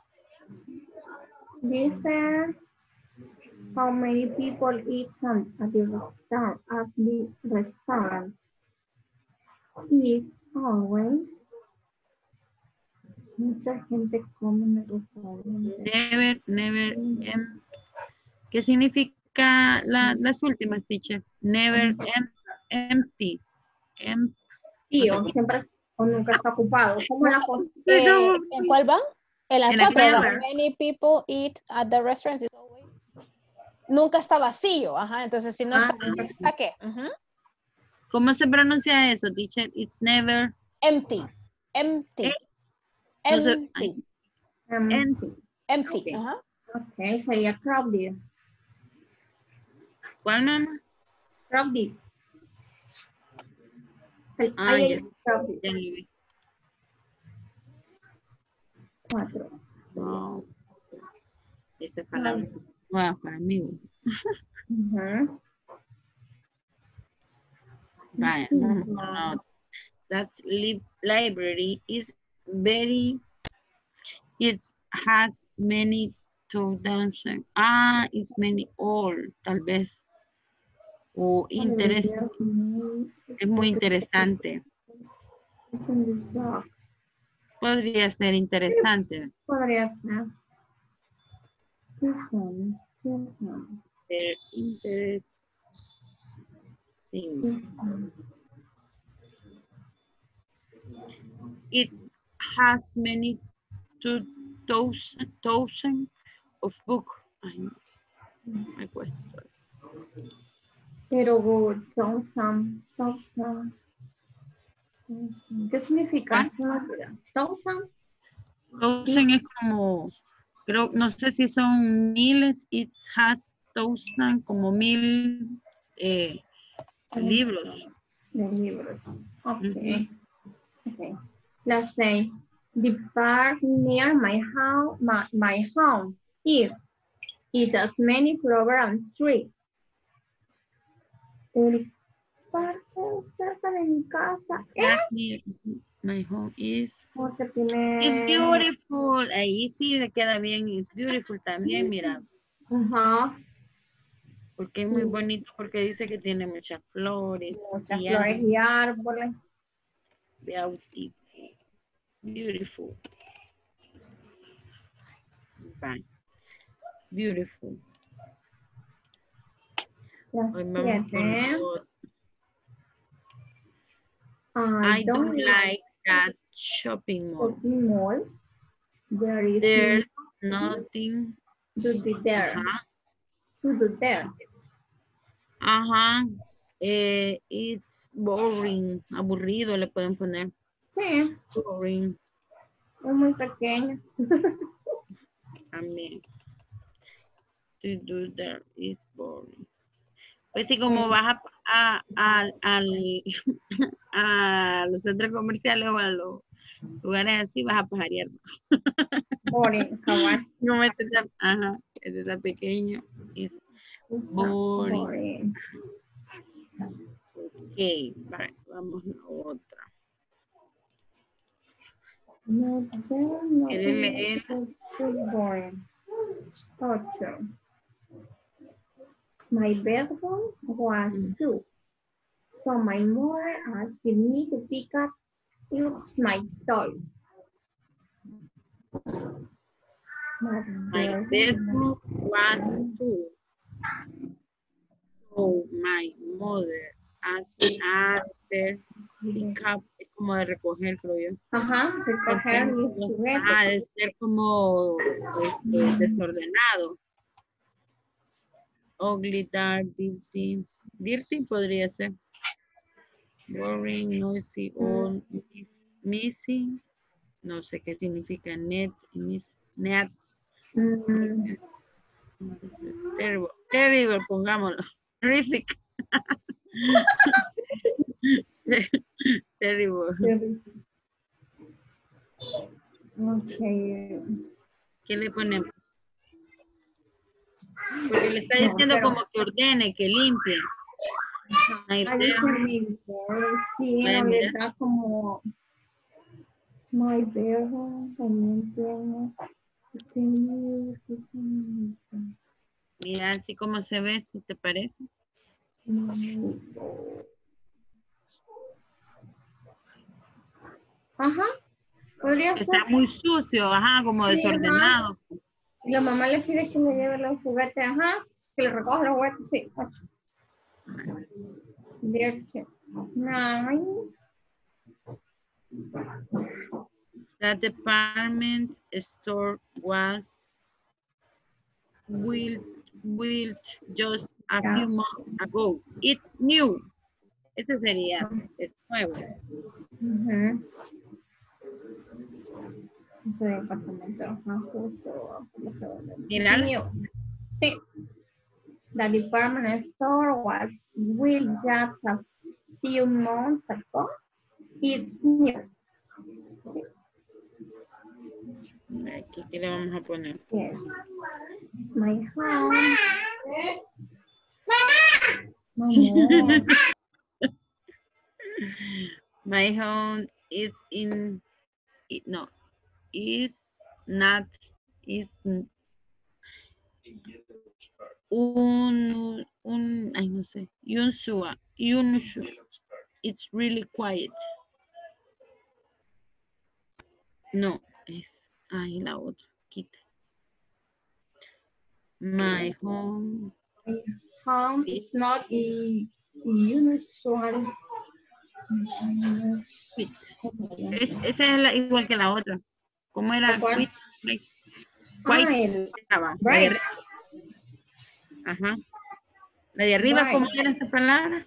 [SPEAKER 6] Dice, how many people eat some at the restaurant? At the restaurant. It's always. Mucha gente come en el restaurante.
[SPEAKER 3] Never, never. Em, ¿Qué significa la, las últimas, teacher? Never em, empty. Em,
[SPEAKER 6] Sí,
[SPEAKER 3] no
[SPEAKER 6] o
[SPEAKER 3] sé.
[SPEAKER 6] siempre o nunca está ocupado. ¿Cómo la cosa?
[SPEAKER 1] Eh, ¿En cuál van? En las
[SPEAKER 3] En la
[SPEAKER 1] cuatro.
[SPEAKER 3] primera.
[SPEAKER 1] ¿verdad? Many people eat at the restaurants. It's always- Nunca está vacío. Ajá, entonces si no
[SPEAKER 6] Ah,
[SPEAKER 1] está,
[SPEAKER 6] nunca
[SPEAKER 1] ¿está qué? Ujú.
[SPEAKER 3] ¿Cómo se pronuncia eso, teacher? It's never
[SPEAKER 1] Empty. Empty.
[SPEAKER 3] Eh, no sé.
[SPEAKER 1] Empty.
[SPEAKER 6] Um,
[SPEAKER 3] empty.
[SPEAKER 1] Empty.
[SPEAKER 3] Ok.
[SPEAKER 1] Ajá.
[SPEAKER 6] Ok, sería crowded.
[SPEAKER 3] ¿Cuál, mamá?
[SPEAKER 6] Crowded. El-
[SPEAKER 3] Ah,
[SPEAKER 6] ahí
[SPEAKER 3] ya.
[SPEAKER 6] hay crowded.
[SPEAKER 3] Ya lo vi.
[SPEAKER 6] Cuatro.
[SPEAKER 3] Wow. Esta palabra es nueva para mí.
[SPEAKER 6] Ujú.
[SPEAKER 3] Vaya, vamos con la otra. That's li library is very, it has many thousand, ah, it's many all, tal vez. O interés, es muy interesante. Podría ser interesante.
[SPEAKER 6] Podría ser. Listen, listen,
[SPEAKER 3] Ser interesting.
[SPEAKER 6] listen.
[SPEAKER 3] It has many two thousand, thousand of books. Ay, no, me cuesta.
[SPEAKER 6] Pero good, thousand, thousand. ¿Qué significa? Thousand.
[SPEAKER 3] Thousand es como, creo, no sé si son miles, it has thousand, como mil eh, libros.
[SPEAKER 6] De libros. Ok.
[SPEAKER 3] Ujú.
[SPEAKER 6] Okay. Let's say the park near my house, my, my home is. It has many flowers and trees. El parque cerca de mi casa
[SPEAKER 3] Park
[SPEAKER 6] es.
[SPEAKER 3] near my home is.
[SPEAKER 6] Porque tiene.
[SPEAKER 3] It's beautiful. Ahí sí le queda bien. It's beautiful también, mira.
[SPEAKER 6] Ajá.
[SPEAKER 3] Porque es muy bonito, porque dice que tiene muchas flores.
[SPEAKER 6] Muchas
[SPEAKER 3] y
[SPEAKER 6] flores
[SPEAKER 3] árboles.
[SPEAKER 6] y árboles.
[SPEAKER 3] Beautiful. Beautiful. Bye. Beautiful.
[SPEAKER 6] Las
[SPEAKER 3] Hoy vamos con
[SPEAKER 6] siete.
[SPEAKER 3] otro.
[SPEAKER 6] I,
[SPEAKER 3] I don't like that shopping mall.
[SPEAKER 6] shopping mall. There is
[SPEAKER 3] There's nothing.
[SPEAKER 6] to do there.
[SPEAKER 3] Ajá.
[SPEAKER 6] To do there.
[SPEAKER 3] Ajá. Eh, it's boring. Aburrido le pueden poner.
[SPEAKER 6] Sí,
[SPEAKER 3] Boring.
[SPEAKER 6] es muy pequeño.
[SPEAKER 3] También. To do there is boring. Pues sí, como vas a, a, a, al- a los centros comerciales o a los lugares así, vas a pajarear.
[SPEAKER 6] Boring, cabal.
[SPEAKER 3] No este está, ajá, este está pequeño. Es boring.
[SPEAKER 6] Boring.
[SPEAKER 3] Ok, vale, vamos a otra.
[SPEAKER 6] No, there, no,
[SPEAKER 3] ¿Quieres leer?
[SPEAKER 6] it's boring. Ocho. My bedroom was two. So my mother asked me to pick up my toys.
[SPEAKER 3] My bedroom was two. So my mother asked me to pick up, es como de recoger, creo yo.
[SPEAKER 6] Ajá, recoger mis juguetes.
[SPEAKER 3] Ah, de ser como este, desordenado. Ugly, dark, dirty. Dirty podría ser. Boring, noisy, old, miss, missing. No sé qué significa net, miss, net.
[SPEAKER 6] Mm,
[SPEAKER 3] Terrible, terrible, pongámoslo. Terrific. Terrible.
[SPEAKER 6] Okay.
[SPEAKER 3] ¿Qué le ponemos? Porque le está
[SPEAKER 6] No,
[SPEAKER 3] diciendo
[SPEAKER 6] pero-
[SPEAKER 3] como que ordene, que limpie. Ahí
[SPEAKER 6] Ahí
[SPEAKER 3] veo.
[SPEAKER 6] dice mi board, sí,
[SPEAKER 3] Vaya,
[SPEAKER 6] en
[SPEAKER 3] mira.
[SPEAKER 6] realidad como my bedroom, también tiene.
[SPEAKER 3] Mira así como se ve, si te parece.
[SPEAKER 6] Ajá, podría ser.
[SPEAKER 3] Está muy sucio, ajá, como
[SPEAKER 6] Sí,
[SPEAKER 3] desordenado.
[SPEAKER 6] Y la mamá le pide que le lleve los juguetes, ajá, que le recoja los juguetes, sí. Dirty. Nine.
[SPEAKER 3] The department store was built, built just a few months ago. It's new. Ese sería, es nuevo.
[SPEAKER 6] Ujú. Ese departamento, ajá, justo. ¿Cómo se llama?
[SPEAKER 3] Míralo.
[SPEAKER 6] New. Sí. The department store was built just a few months ago. It's new.
[SPEAKER 3] Aquí, ¿qué le vamos a poner?
[SPEAKER 6] Yes. My home. Mamá.
[SPEAKER 3] My home is in, it- no, is not, is un, un, ay no sé, unusual, unusual. It's really quiet. No, es, ay la otra, quita. My home.
[SPEAKER 6] Home is not in unusual.
[SPEAKER 3] Quit. Es, esa es la, igual que la otra. ¿Cómo era?
[SPEAKER 6] ¿Cuál?
[SPEAKER 3] Quit, right.
[SPEAKER 6] Ah,
[SPEAKER 3] Quite.
[SPEAKER 6] el
[SPEAKER 3] Estaba, la de
[SPEAKER 6] bright.
[SPEAKER 3] arriba. Ajá. La de arriba,
[SPEAKER 6] Bright.
[SPEAKER 3] ¿cómo era esa palabra?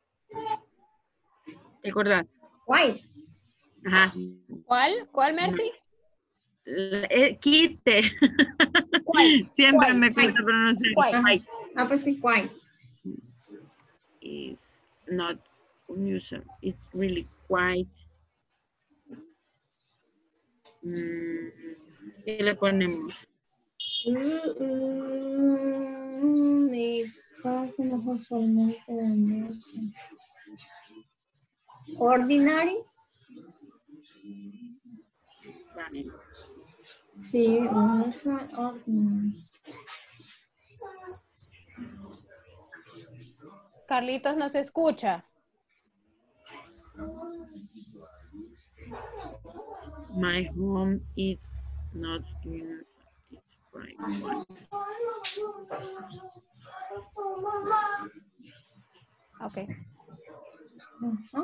[SPEAKER 3] ¿Te acordás?
[SPEAKER 6] White.
[SPEAKER 3] Ajá.
[SPEAKER 1] ¿Cuál? ¿Cuál, Mercy?
[SPEAKER 3] La- eh, quite.
[SPEAKER 1] ¿Cuál?
[SPEAKER 3] Siempre
[SPEAKER 1] ¿Cuál?
[SPEAKER 3] me cuesta
[SPEAKER 1] White.
[SPEAKER 3] pronunciar.
[SPEAKER 1] White.
[SPEAKER 3] White.
[SPEAKER 6] Ah, pues sí, white.
[SPEAKER 3] Is not unusual. It's really quiet. Mm, ¿qué le ponemos?
[SPEAKER 6] Mm, mm, mi casa no es usualmente hermosa. Ordinary.
[SPEAKER 3] Vale.
[SPEAKER 6] Sí, unusual, ordinary.
[SPEAKER 1] Carlitos no se escucha.
[SPEAKER 3] My home is not in it's bright white.
[SPEAKER 1] Ok.
[SPEAKER 6] Ajá.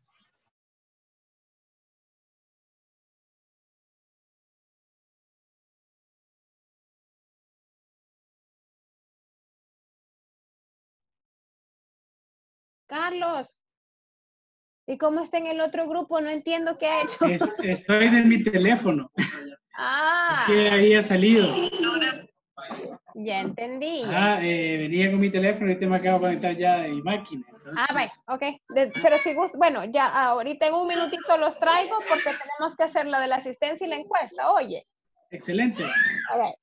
[SPEAKER 1] Carlos. ¿Y cómo está en el otro grupo? No entiendo qué ha hecho.
[SPEAKER 18] Es- estoy de mi teléfono,
[SPEAKER 1] Ah,
[SPEAKER 18] que había salido.
[SPEAKER 1] ya entendí. ya.
[SPEAKER 18] Ah, eh, venía con mi teléfono y te me acabo de conectar ya de mi máquina. Entonces,
[SPEAKER 1] Ah, vaya, ok. De- pero si gusta, bueno, ya ahorita en un minutito los traigo porque tenemos que hacer lo de la asistencia y la encuesta. Oye,
[SPEAKER 18] excelente.
[SPEAKER 1] a ver.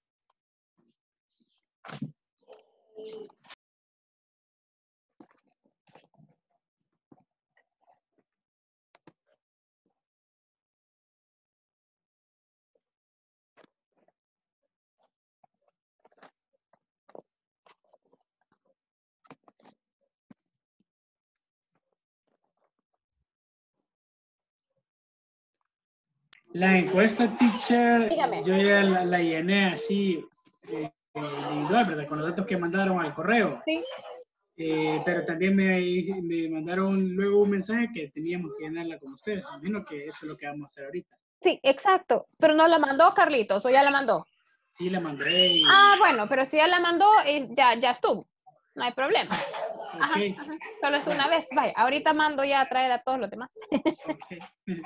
[SPEAKER 18] La encuesta, teacher,
[SPEAKER 1] Dígame.
[SPEAKER 18] yo ya la, la llené así, eh, eh, individual, ¿verdad? Con los datos que mandaron al correo.
[SPEAKER 1] Sí.
[SPEAKER 18] Eh, pero también me, me mandaron luego un mensaje que teníamos que llenarla con ustedes. Me imagino que eso es lo que vamos a hacer ahorita.
[SPEAKER 1] Sí, exacto. Pero no la mandó Carlitos, o ya la mandó.
[SPEAKER 18] Sí, la mandé. Y...
[SPEAKER 1] Ah, bueno, pero si ya la mandó, eh, ya, ya estuvo. No hay problema. Ajá,
[SPEAKER 18] Ok.
[SPEAKER 1] ajá. Solo es una vez. Vaya, ahorita mando ya a traer a todos los demás.
[SPEAKER 18] Ok.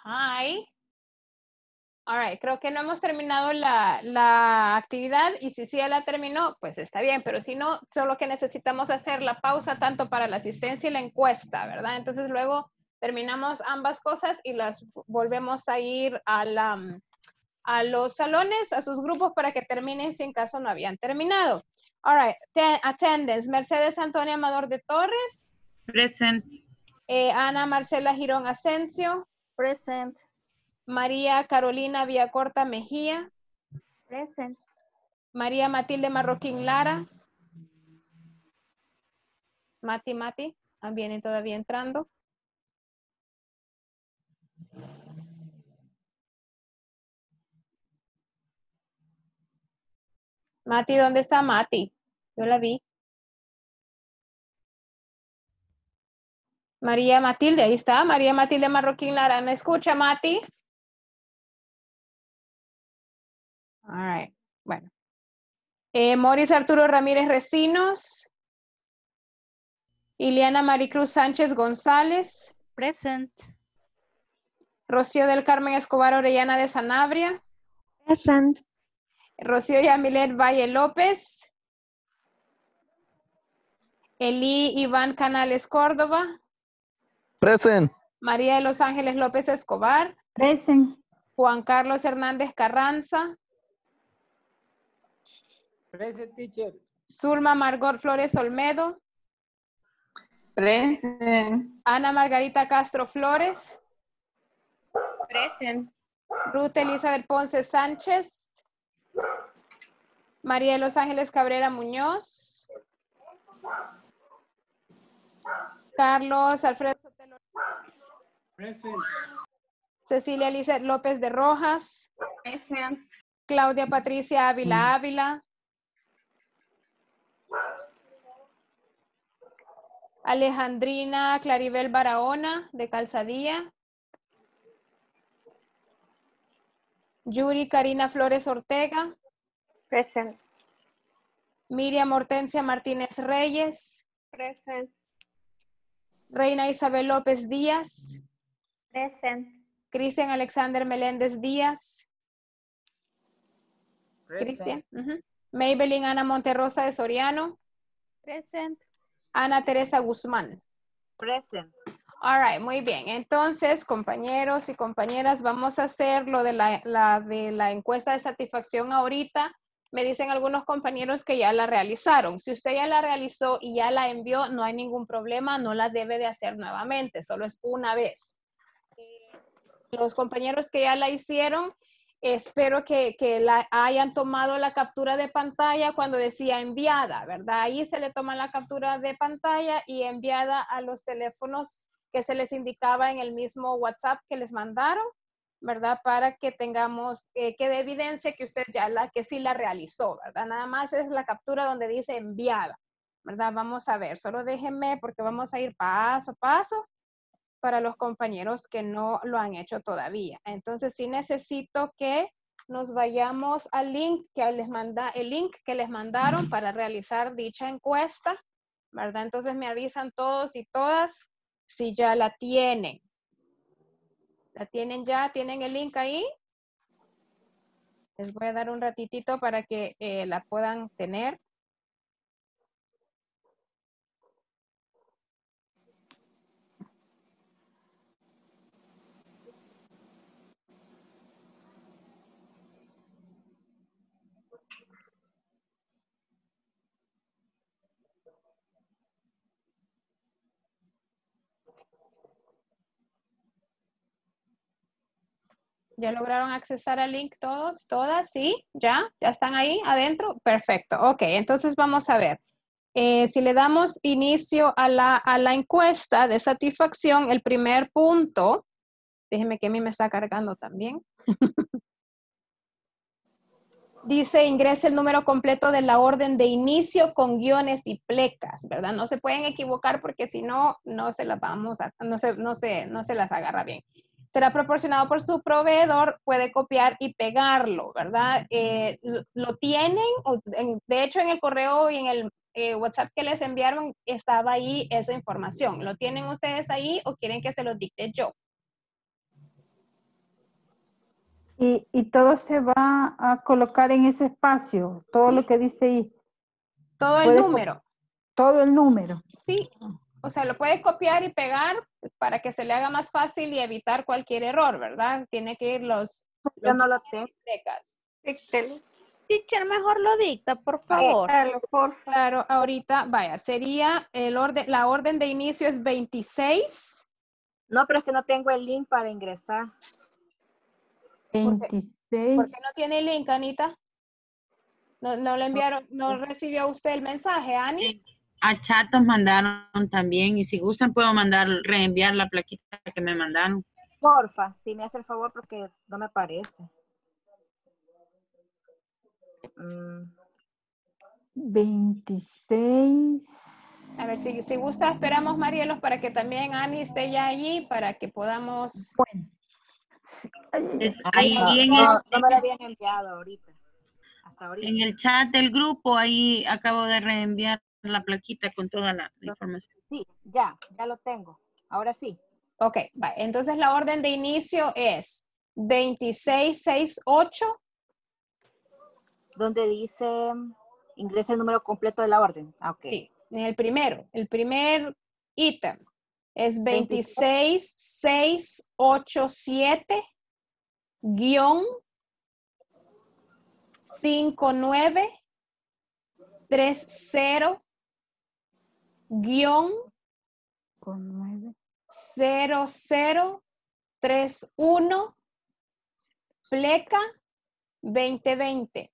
[SPEAKER 1] Hi. All right, creo que no hemos terminado la, la actividad y si sí ya la terminó, pues está bien, pero si no, solo que necesitamos hacer la pausa tanto para la asistencia y la encuesta, ¿verdad? Entonces luego terminamos ambas cosas y las volvemos a ir a, la, a los salones, a sus grupos para que terminen si en caso no habían terminado. All right, Ten, attendance, Mercedes Antonia Amador de Torres.
[SPEAKER 3] Present.
[SPEAKER 1] Eh, Ana Marcela Girón Asensio.
[SPEAKER 4] Present.
[SPEAKER 1] María Carolina Villacorta Mejía.
[SPEAKER 2] Present.
[SPEAKER 1] María Matilde Marroquín Lara. Mati, Mati, viene todavía entrando. Mati, ¿dónde está Mati? Yo la vi. María Matilde, ahí está. María Matilde Marroquín Lara. ¿Me escucha, Mati? All right. Bueno. Eh, Moris Arturo Ramírez Recinos. Ileana Maricruz Sánchez González.
[SPEAKER 12] Present.
[SPEAKER 1] Rocío del Carmen Escobar Orellana de Sanabria.
[SPEAKER 15] Present.
[SPEAKER 1] Rocío Yamilet Valle López. Elí Iván Canales Córdoba.
[SPEAKER 11] Present.
[SPEAKER 1] María de Los Ángeles López Escobar.
[SPEAKER 10] Present.
[SPEAKER 1] Juan Carlos Hernández Carranza.
[SPEAKER 5] Present, teacher.
[SPEAKER 1] Zulma Margot Flores Olmedo.
[SPEAKER 8] Present.
[SPEAKER 1] Ana Margarita Castro Flores.
[SPEAKER 9] Present.
[SPEAKER 1] Ruth Elizabeth Ponce Sánchez. María de Los Ángeles Cabrera Muñoz. Carlos Alfredo Sotelo.
[SPEAKER 18] Present.
[SPEAKER 1] Cecilia Lizeth López de Rojas.
[SPEAKER 9] Present.
[SPEAKER 1] Claudia Patricia Ávila Ávila. Alejandrina Claribel Barahona de Calzadilla. Yuri Karina Flores Ortega.
[SPEAKER 13] Present.
[SPEAKER 1] Miriam Hortensia Martínez Reyes.
[SPEAKER 13] Present.
[SPEAKER 1] Reina Isabel López Díaz.
[SPEAKER 13] Present.
[SPEAKER 1] Cristian Alexander Meléndez Díaz.
[SPEAKER 17] Present.
[SPEAKER 1] Cristian. Uh-huh. Maybelline Ana Monterrosa de Soriano.
[SPEAKER 2] Present.
[SPEAKER 1] Ana Teresa Guzmán.
[SPEAKER 14] Present.
[SPEAKER 1] All right, muy bien. Entonces, compañeros y compañeras, vamos a hacer lo de la, la, de la encuesta de satisfacción ahorita. Me dicen algunos compañeros que ya la realizaron. Si usted ya la realizó y ya la envió, no hay ningún problema, no la debe de hacer nuevamente, solo es una vez. Eh, los compañeros que ya la hicieron, espero que, que la hayan tomado la captura de pantalla cuando decía enviada, ¿verdad? Ahí se le toma la captura de pantalla y enviada a los teléfonos que se les indicaba en el mismo WhatsApp que les mandaron, ¿verdad? Para que tengamos, eh, que de evidencia que usted ya la, que sí la realizó, ¿verdad? Nada más es la captura donde dice enviada, ¿verdad? Vamos a ver, solo déjenme porque vamos a ir paso a paso para los compañeros que no lo han hecho todavía. Entonces sí necesito que nos vayamos al link que les manda, el link que les mandaron para realizar dicha encuesta, ¿verdad? Entonces me avisan todos y todas si ya la tienen. ¿La tienen ya? ¿Tienen el link ahí? Les voy a dar un ratitito para que eh, la puedan tener. ¿Ya lograron accesar al link todos? ¿Todas? ¿Sí? ¿Ya? ¿Ya están ahí adentro? Perfecto. Ok, entonces vamos a ver. Eh, si le damos inicio a la, a la encuesta de satisfacción, el primer punto, déjeme que a mí me está cargando también. Dice, ingrese el número completo de la orden de inicio con guiones y plecas, ¿verdad? No se pueden equivocar porque si no, no se las vamos a, no se, no se, no se las agarra bien. Será proporcionado por su proveedor, puede copiar y pegarlo, ¿verdad? Eh, lo, lo tienen, de hecho en el correo y en el eh, WhatsApp que les enviaron estaba ahí esa información. ¿Lo tienen ustedes ahí o quieren que se los dicte yo?
[SPEAKER 10] Y, y todo se va a colocar en ese espacio, todo lo que dice ahí.
[SPEAKER 1] Todo el
[SPEAKER 10] Puede-
[SPEAKER 1] número.
[SPEAKER 10] Todo el número.
[SPEAKER 1] Sí. O sea, lo puede copiar y pegar para que se le haga más fácil y evitar cualquier error, ¿verdad? Tiene que ir los...
[SPEAKER 14] Yo no lo tengo.
[SPEAKER 12] Teacher, mejor lo dicta, por favor.
[SPEAKER 1] Claro, ahorita, vaya, sería el orden, la orden de inicio es veintiséis.
[SPEAKER 14] No, pero es que no tengo el link para ingresar.
[SPEAKER 10] veintiséis.
[SPEAKER 1] ¿Por qué no tiene el link, Anita? No, no le enviaron, no recibió usted el mensaje, Ani.
[SPEAKER 3] A chatos mandaron también y si gustan puedo mandar, reenviar la plaquita que me mandaron.
[SPEAKER 14] Porfa, si me hace el favor porque no me parece. Mm.
[SPEAKER 10] veintiséis.
[SPEAKER 1] A ver, si, si gusta, esperamos, Marielos, para que también Ani esté ya allí, para que podamos...
[SPEAKER 10] Bueno.
[SPEAKER 3] Es
[SPEAKER 14] Ay,
[SPEAKER 3] ahí
[SPEAKER 14] no,
[SPEAKER 3] en,
[SPEAKER 14] no,
[SPEAKER 3] el,
[SPEAKER 14] no me lo habían enviado ahorita. Hasta ahorita.
[SPEAKER 3] en el chat del grupo, ahí acabo de reenviar la plaquita con toda la información.
[SPEAKER 14] Sí, ya, ya lo tengo. Ahora sí.
[SPEAKER 1] Ok, va. Entonces la orden de inicio es veintiséis sesenta y ocho.
[SPEAKER 14] Donde dice ingresa el número completo de la orden. Ah, ok.
[SPEAKER 1] Sí, en el primero, el primer ítem es veintiséis seiscientos ochenta y siete guión cincuenta y nueve treinta guión cero cero treinta y uno pleca veinte veinte.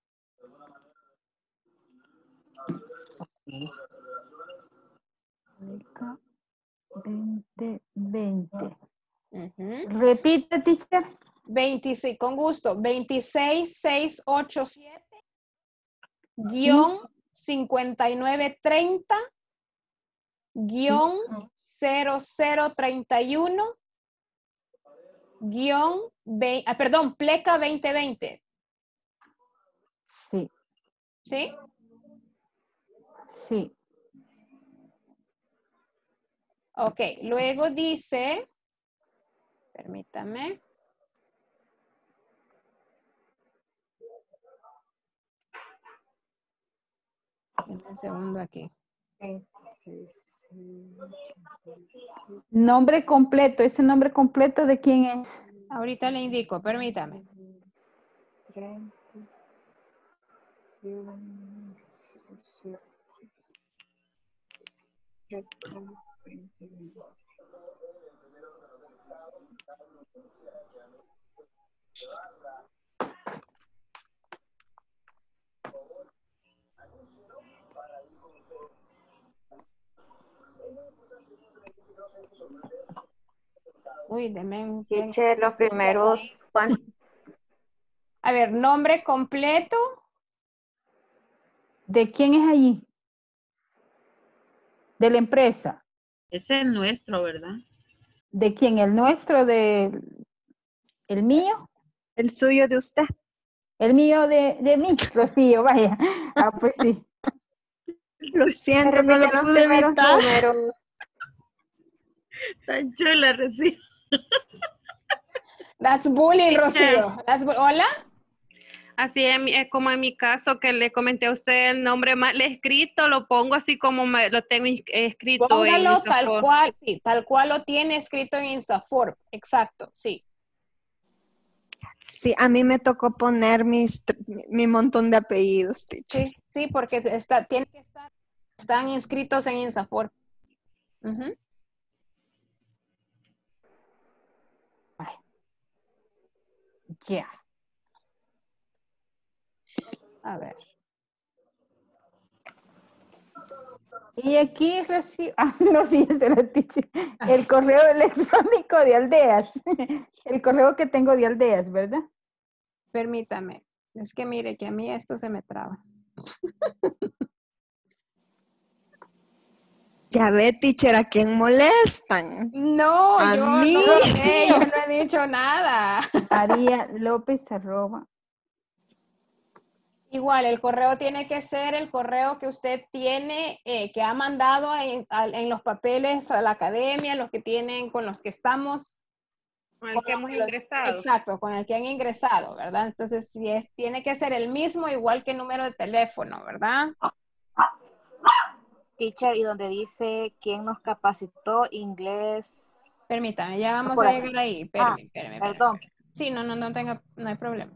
[SPEAKER 10] veinte veinte.
[SPEAKER 1] Ujú.
[SPEAKER 10] Repite, teacher.
[SPEAKER 1] veintiséis, con gusto, veintiséis seiscientos ochenta y siete guión cincuenta y nueve treinta guión cero cero treinta y uno guión, ah, perdón, pleca veinte veinte.
[SPEAKER 10] Sí.
[SPEAKER 1] ¿Sí?
[SPEAKER 10] Sí.
[SPEAKER 1] Ok, luego dice, permítame. Un segundo aquí.
[SPEAKER 10] Nombre completo, ese nombre completo de quién es.
[SPEAKER 1] Ahorita le indico, permítame. Uy, deme un...
[SPEAKER 13] Teacher, los primeros, ¿cuán-
[SPEAKER 1] A ver, nombre completo.
[SPEAKER 10] ¿De quién es allí? De la empresa.
[SPEAKER 3] Ese es nuestro, ¿verdad?
[SPEAKER 10] ¿De quién? ¿El nuestro? ¿De el mío?
[SPEAKER 15] El suyo de usted.
[SPEAKER 10] El mío de, de mí, Rocío, vaya. Ah, pues sí.
[SPEAKER 15] Lo siento, no lo
[SPEAKER 13] repite los
[SPEAKER 15] pude
[SPEAKER 13] primeros
[SPEAKER 15] evitar.
[SPEAKER 13] números?
[SPEAKER 3] Tan chula, Rocío.
[SPEAKER 1] That's bullying, Rocío. That's bu- ¿Hola?
[SPEAKER 7] Así es, mi- es como en mi caso que le comenté a usted el nombre mal escrito, lo pongo así como me- lo tengo in- escrito.
[SPEAKER 1] Póngalo
[SPEAKER 7] en
[SPEAKER 1] tal
[SPEAKER 7] Instafor.
[SPEAKER 1] cual, sí, tal cual lo tiene escrito en Instaform. Exacto, sí.
[SPEAKER 15] Sí, a mí me tocó poner mis, mi montón de apellidos, teacher.
[SPEAKER 1] Sí, sí, porque está, tiene que estar, están inscritos en Instaform. Ujú.
[SPEAKER 10] Ya.
[SPEAKER 1] A ver.
[SPEAKER 10] Y aquí recibo, ah, no, sí, es de la teacher. El correo electrónico de Aldeas. El correo que tengo de Aldeas, ¿verdad?
[SPEAKER 1] Permítame. Es que mire que a mí esto se me traba.
[SPEAKER 15] Ya ve, teacher, ¿a quién molestan?
[SPEAKER 1] No,
[SPEAKER 15] A
[SPEAKER 1] yo
[SPEAKER 15] mí.
[SPEAKER 1] no sé, yo no he dicho nada.
[SPEAKER 10] María López arroba.
[SPEAKER 1] Igual, el correo tiene que ser el correo que usted tiene, eh, que ha mandado en, al- en los papeles a la academia, los que tienen con los que estamos
[SPEAKER 7] Con el que hemos
[SPEAKER 1] los-
[SPEAKER 7] ingresado.
[SPEAKER 1] Exacto, con el que han ingresado, ¿verdad? Entonces, si es, tiene que ser el mismo, igual que el número de teléfono, ¿verdad?
[SPEAKER 14] Teacher, y donde dice quién nos capacitó inglés.
[SPEAKER 1] Permítame, ya vamos
[SPEAKER 14] Por
[SPEAKER 1] a
[SPEAKER 14] aquí.
[SPEAKER 1] llegar ahí.
[SPEAKER 14] Ah,
[SPEAKER 1] Espérame, espérame, espérame.
[SPEAKER 14] perdón.
[SPEAKER 1] Sí, no, no, no tenga, no hay problema.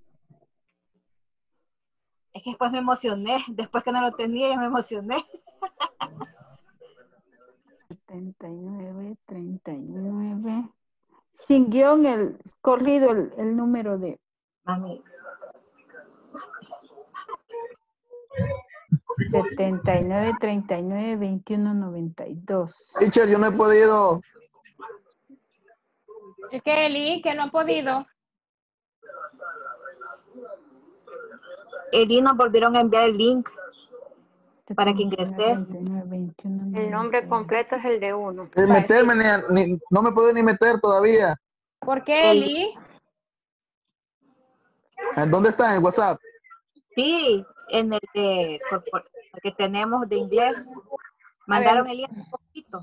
[SPEAKER 14] Es que después me emocioné. Después que no lo tenía, ya me emocioné.
[SPEAKER 10] setenta y nueve, treinta y nueve. Sin guión, el corrido, el, el número de.
[SPEAKER 14] Mami.
[SPEAKER 10] setenta y nueve, treinta y nueve, veintiuno, noventa y dos.
[SPEAKER 11] Teacher, yo no he podido.
[SPEAKER 1] ¿El que Eli, que no ha podido?
[SPEAKER 14] Eli nos volvieron a enviar el link para que ingreses.
[SPEAKER 13] El nombre completo es el de uno.
[SPEAKER 11] Eh, meterme, ni, ni- no me puedo ni meter todavía.
[SPEAKER 1] ¿Por qué, Eli?
[SPEAKER 11] ¿En ¿Dónde está? ¿En WhatsApp?
[SPEAKER 14] Sí, en el de, corpor- el que tenemos de inglés. Mandaron el link un poquito.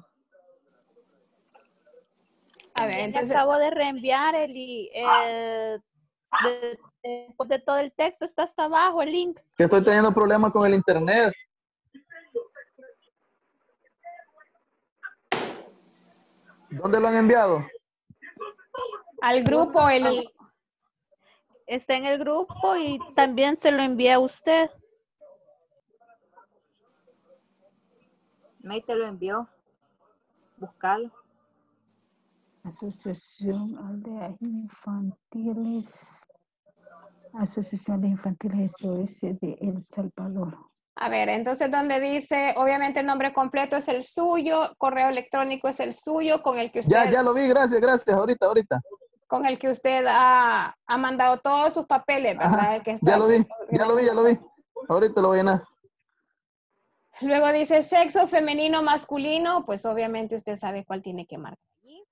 [SPEAKER 1] A ver,
[SPEAKER 4] También
[SPEAKER 1] entonces-
[SPEAKER 4] acabo de reenviar el, el de- después de todo el texto está hasta abajo el link.
[SPEAKER 11] Que estoy teniendo problemas con el internet. ¿Dónde lo han enviado?
[SPEAKER 1] Al grupo, Eli.
[SPEAKER 4] Está en el grupo y también se lo envié a usted.
[SPEAKER 14] May te lo envió. Búscalo.
[SPEAKER 10] Asociación Aldeas Infantiles. Asociación de Infantiles S O S de El Salvador.
[SPEAKER 1] A ver, entonces donde dice, obviamente el nombre completo es el suyo, correo electrónico es el suyo, con el que usted,
[SPEAKER 11] Ya, ya lo vi, gracias, gracias. Ahorita, ahorita.
[SPEAKER 1] con el que usted ha, ha mandado todos sus papeles, ¿verdad?
[SPEAKER 11] Ajá,
[SPEAKER 1] El que está-
[SPEAKER 11] ya lo vi, ya lo vi, ya lo vi. Ahorita lo voy a llenar.
[SPEAKER 1] Luego dice sexo femenino, masculino, pues obviamente usted sabe cuál tiene que marcar.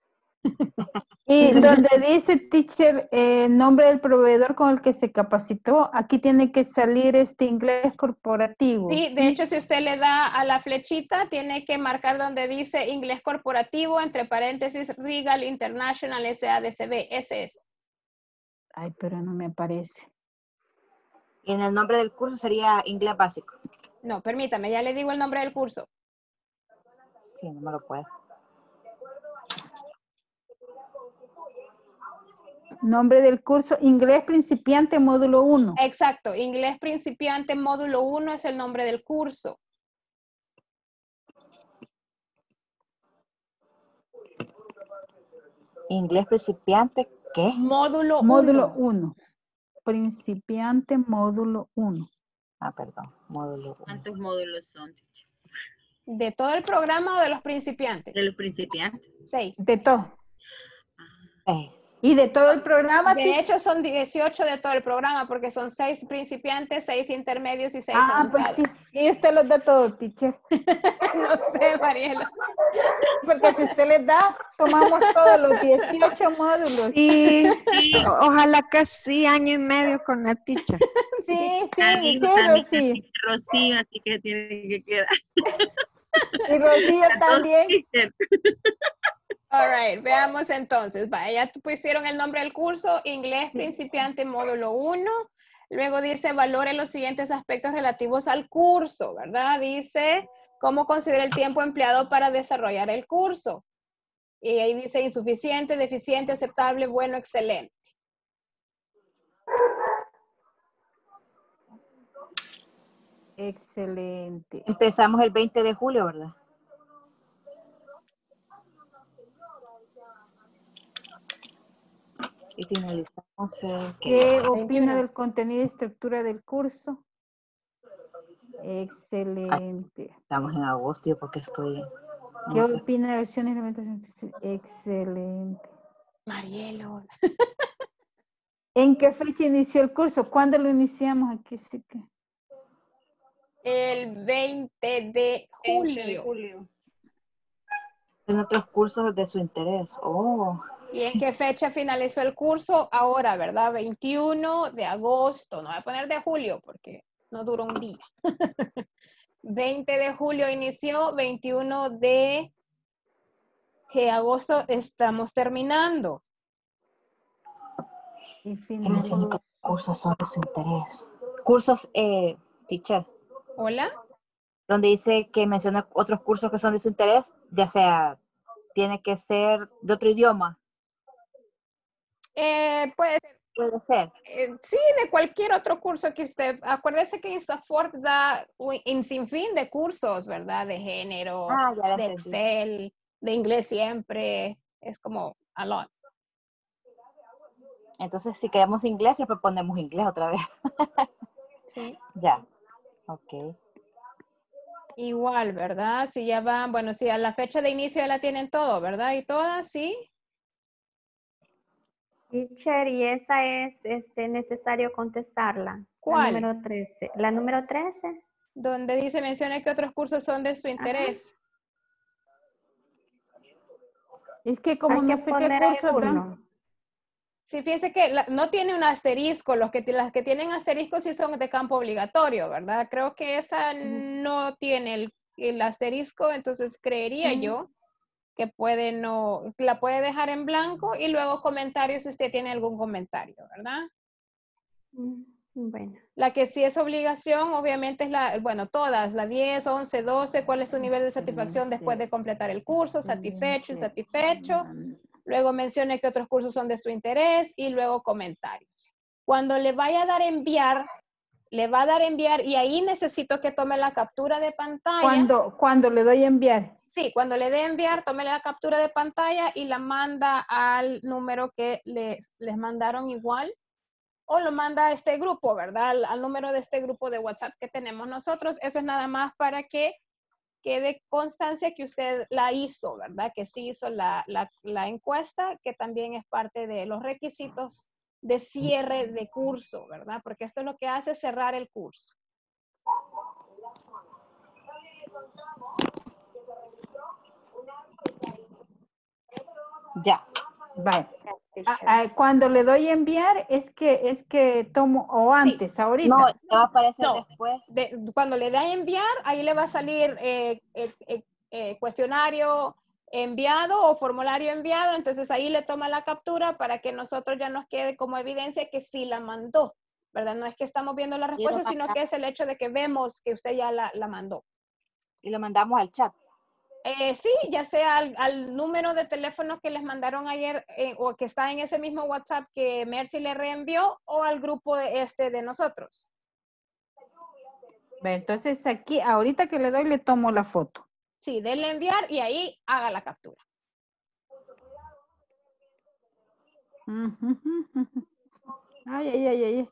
[SPEAKER 10] Y donde dice, teacher, eh, nombre del proveedor con el que se capacitó, aquí tiene que salir este inglés corporativo.
[SPEAKER 1] Sí, de hecho, si usted le da a la flechita, tiene que marcar donde dice inglés corporativo, entre paréntesis, Regal International S A D C B. Ese es.
[SPEAKER 10] Ay, pero no me aparece.
[SPEAKER 14] Y en el nombre del curso sería inglés básico.
[SPEAKER 1] No, permítame, ya le digo el nombre del curso.
[SPEAKER 14] Sí, no me lo puedo.
[SPEAKER 10] Nombre del curso, inglés principiante, módulo uno.
[SPEAKER 1] Exacto, inglés principiante, módulo uno es el nombre del curso.
[SPEAKER 14] Inglés principiante, ¿qué?
[SPEAKER 1] Módulo
[SPEAKER 10] Módulo
[SPEAKER 1] uno.
[SPEAKER 10] uno. Principiante, módulo uno.
[SPEAKER 14] Ah, perdón, módulo uno.
[SPEAKER 3] ¿Cuántos módulos son?
[SPEAKER 1] ¿De todo el programa o de los principiantes?
[SPEAKER 3] De los principiantes.
[SPEAKER 1] Seis.
[SPEAKER 10] De todo.
[SPEAKER 14] Es.
[SPEAKER 10] Y de todo el programa.
[SPEAKER 1] De
[SPEAKER 10] teacher?
[SPEAKER 1] hecho, son dieciocho de todo el programa, porque son seis principiantes, seis intermedios y seis
[SPEAKER 10] Ah, pues
[SPEAKER 1] avanzados.
[SPEAKER 10] sí. Y usted los da todo, teacher.
[SPEAKER 1] No sé, Mariela.
[SPEAKER 10] Porque si usted les da, tomamos todos los dieciocho módulos.
[SPEAKER 15] Sí, o- ojalá que sí, año y medio con la teacher.
[SPEAKER 10] Sí, sí,
[SPEAKER 3] Ah,
[SPEAKER 10] sí,
[SPEAKER 3] dijo también
[SPEAKER 10] Rocío.
[SPEAKER 3] Rocío, así que tiene que quedar.
[SPEAKER 10] Y Rocío también.
[SPEAKER 1] All right, veamos entonces. Va, ya pusieron el nombre del curso, inglés principiante módulo uno. Luego dice, valore los siguientes aspectos relativos al curso, ¿verdad? Dice, ¿cómo considera el tiempo empleado para desarrollar el curso? Y ahí dice insuficiente, deficiente, aceptable, bueno, excelente.
[SPEAKER 10] Excelente.
[SPEAKER 14] Empezamos el veinte de julio, ¿verdad? Y finalizamos el...
[SPEAKER 10] ¿Qué opina del contenido y estructura del curso? Excelente.
[SPEAKER 14] Estamos en agosto, yo porque estoy...
[SPEAKER 10] ¿Qué opina de versiones de alimentación? Excelente.
[SPEAKER 1] Marielo.
[SPEAKER 10] ¿En qué fecha inició el curso? ¿Cuándo lo iniciamos? Aquí sí que.
[SPEAKER 1] El veinte de julio.
[SPEAKER 14] En otros cursos de su interés. Oh.
[SPEAKER 1] ¿Y en qué fecha finalizó el curso? Ahora, ¿verdad? veintiuno de agosto. No voy a poner de julio porque no duró un día. veinte de julio inició, veintiuno de agosto estamos terminando.
[SPEAKER 2] Y
[SPEAKER 14] Que mencione qué cursos son de su interés. Cursos, eh, teacher.
[SPEAKER 1] Hola.
[SPEAKER 14] Donde dice que menciona otros cursos que son de su interés, ya sea, tiene que ser de otro idioma.
[SPEAKER 1] Eh, puede ser.
[SPEAKER 14] Puede ser.
[SPEAKER 1] Eh, sí, de cualquier otro curso que usted, acuérdese que INSAFORP da un un sinfín de cursos, ¿verdad? De género,
[SPEAKER 14] Ah, ya la
[SPEAKER 1] de
[SPEAKER 14] entendí.
[SPEAKER 1] Excel, de inglés siempre, es como a lot.
[SPEAKER 14] Entonces, si queremos inglés, siempre ponemos inglés otra vez.
[SPEAKER 1] Sí.
[SPEAKER 14] Ya, ok.
[SPEAKER 1] Igual, ¿verdad? Si ya van, bueno, si a la fecha de inicio ya la tienen todo, ¿verdad? Y todas, sí.
[SPEAKER 13] Teacher, y esa es este, necesario contestarla.
[SPEAKER 1] ¿Cuál?
[SPEAKER 13] La número trece. La número trece.
[SPEAKER 1] Donde dice, mencione que otros cursos son de su interés.
[SPEAKER 10] Es que como
[SPEAKER 13] Hay
[SPEAKER 10] no
[SPEAKER 13] que
[SPEAKER 10] sé qué
[SPEAKER 13] poner
[SPEAKER 10] curso
[SPEAKER 13] alguno.
[SPEAKER 10] dan.
[SPEAKER 1] Sí, fíjese que la- no tiene un asterisco, los que, ti- las que tienen asterisco sí son de campo obligatorio, ¿verdad? Creo que esa no tiene el, el asterisco, entonces creería yo que puede no, la puede dejar en blanco y luego comentarios si usted tiene algún comentario, ¿verdad?
[SPEAKER 13] Mm, Bueno.
[SPEAKER 1] La que sí es obligación, obviamente, es la, bueno, todas, la diez, once, doce, cuál es su nivel de satisfacción después de completar el curso, satisfecho, insatisfecho. Luego mencione que otros cursos son de su interés y luego comentarios. Cuando le vaya a dar enviar, le va a dar enviar y ahí necesito que tome la captura de pantalla.
[SPEAKER 10] Cuando, cuando le doy a enviar.
[SPEAKER 1] Sí, cuando le dé enviar, tome la captura de pantalla y la manda al número que les, les mandaron igual. O lo manda a este grupo, ¿verdad? Al, al número de este grupo de WhatsApp que tenemos nosotros. Eso es nada más para que quede constancia que usted la hizo, ¿verdad? Que sí hizo la, la, la encuesta, que también es parte de los requisitos de cierre de curso, ¿verdad? Porque esto es lo que hace cerrar el curso.
[SPEAKER 14] Ya.
[SPEAKER 10] Vale. Ah, ah, cuando le doy a enviar es que es que tomo o antes, ahorita.
[SPEAKER 14] No, te va a aparecer
[SPEAKER 1] No,
[SPEAKER 14] después.
[SPEAKER 1] de- cuando le da a enviar, ahí le va a salir eh, eh, eh, eh, cuestionario enviado o formulario enviado, entonces ahí le toma la captura para que nosotros ya nos quede como evidencia que sí la mandó, ¿verdad? No es que estamos viendo la respuesta,
[SPEAKER 14] Quiero
[SPEAKER 1] sino
[SPEAKER 14] mandar-
[SPEAKER 1] que es el hecho de que vemos que usted ya la, la mandó.
[SPEAKER 14] Y lo mandamos al chat.
[SPEAKER 1] Eh, sí, ya sea al, al número de teléfono que les mandaron ayer eh, o que está en ese mismo WhatsApp que Mercy le reenvió o al grupo de este de nosotros.
[SPEAKER 10] Va, entonces aquí, ahorita que le doy, le tomo la foto.
[SPEAKER 1] Sí, denle enviar y ahí haga la captura.
[SPEAKER 10] Ay, ay, ay, ay.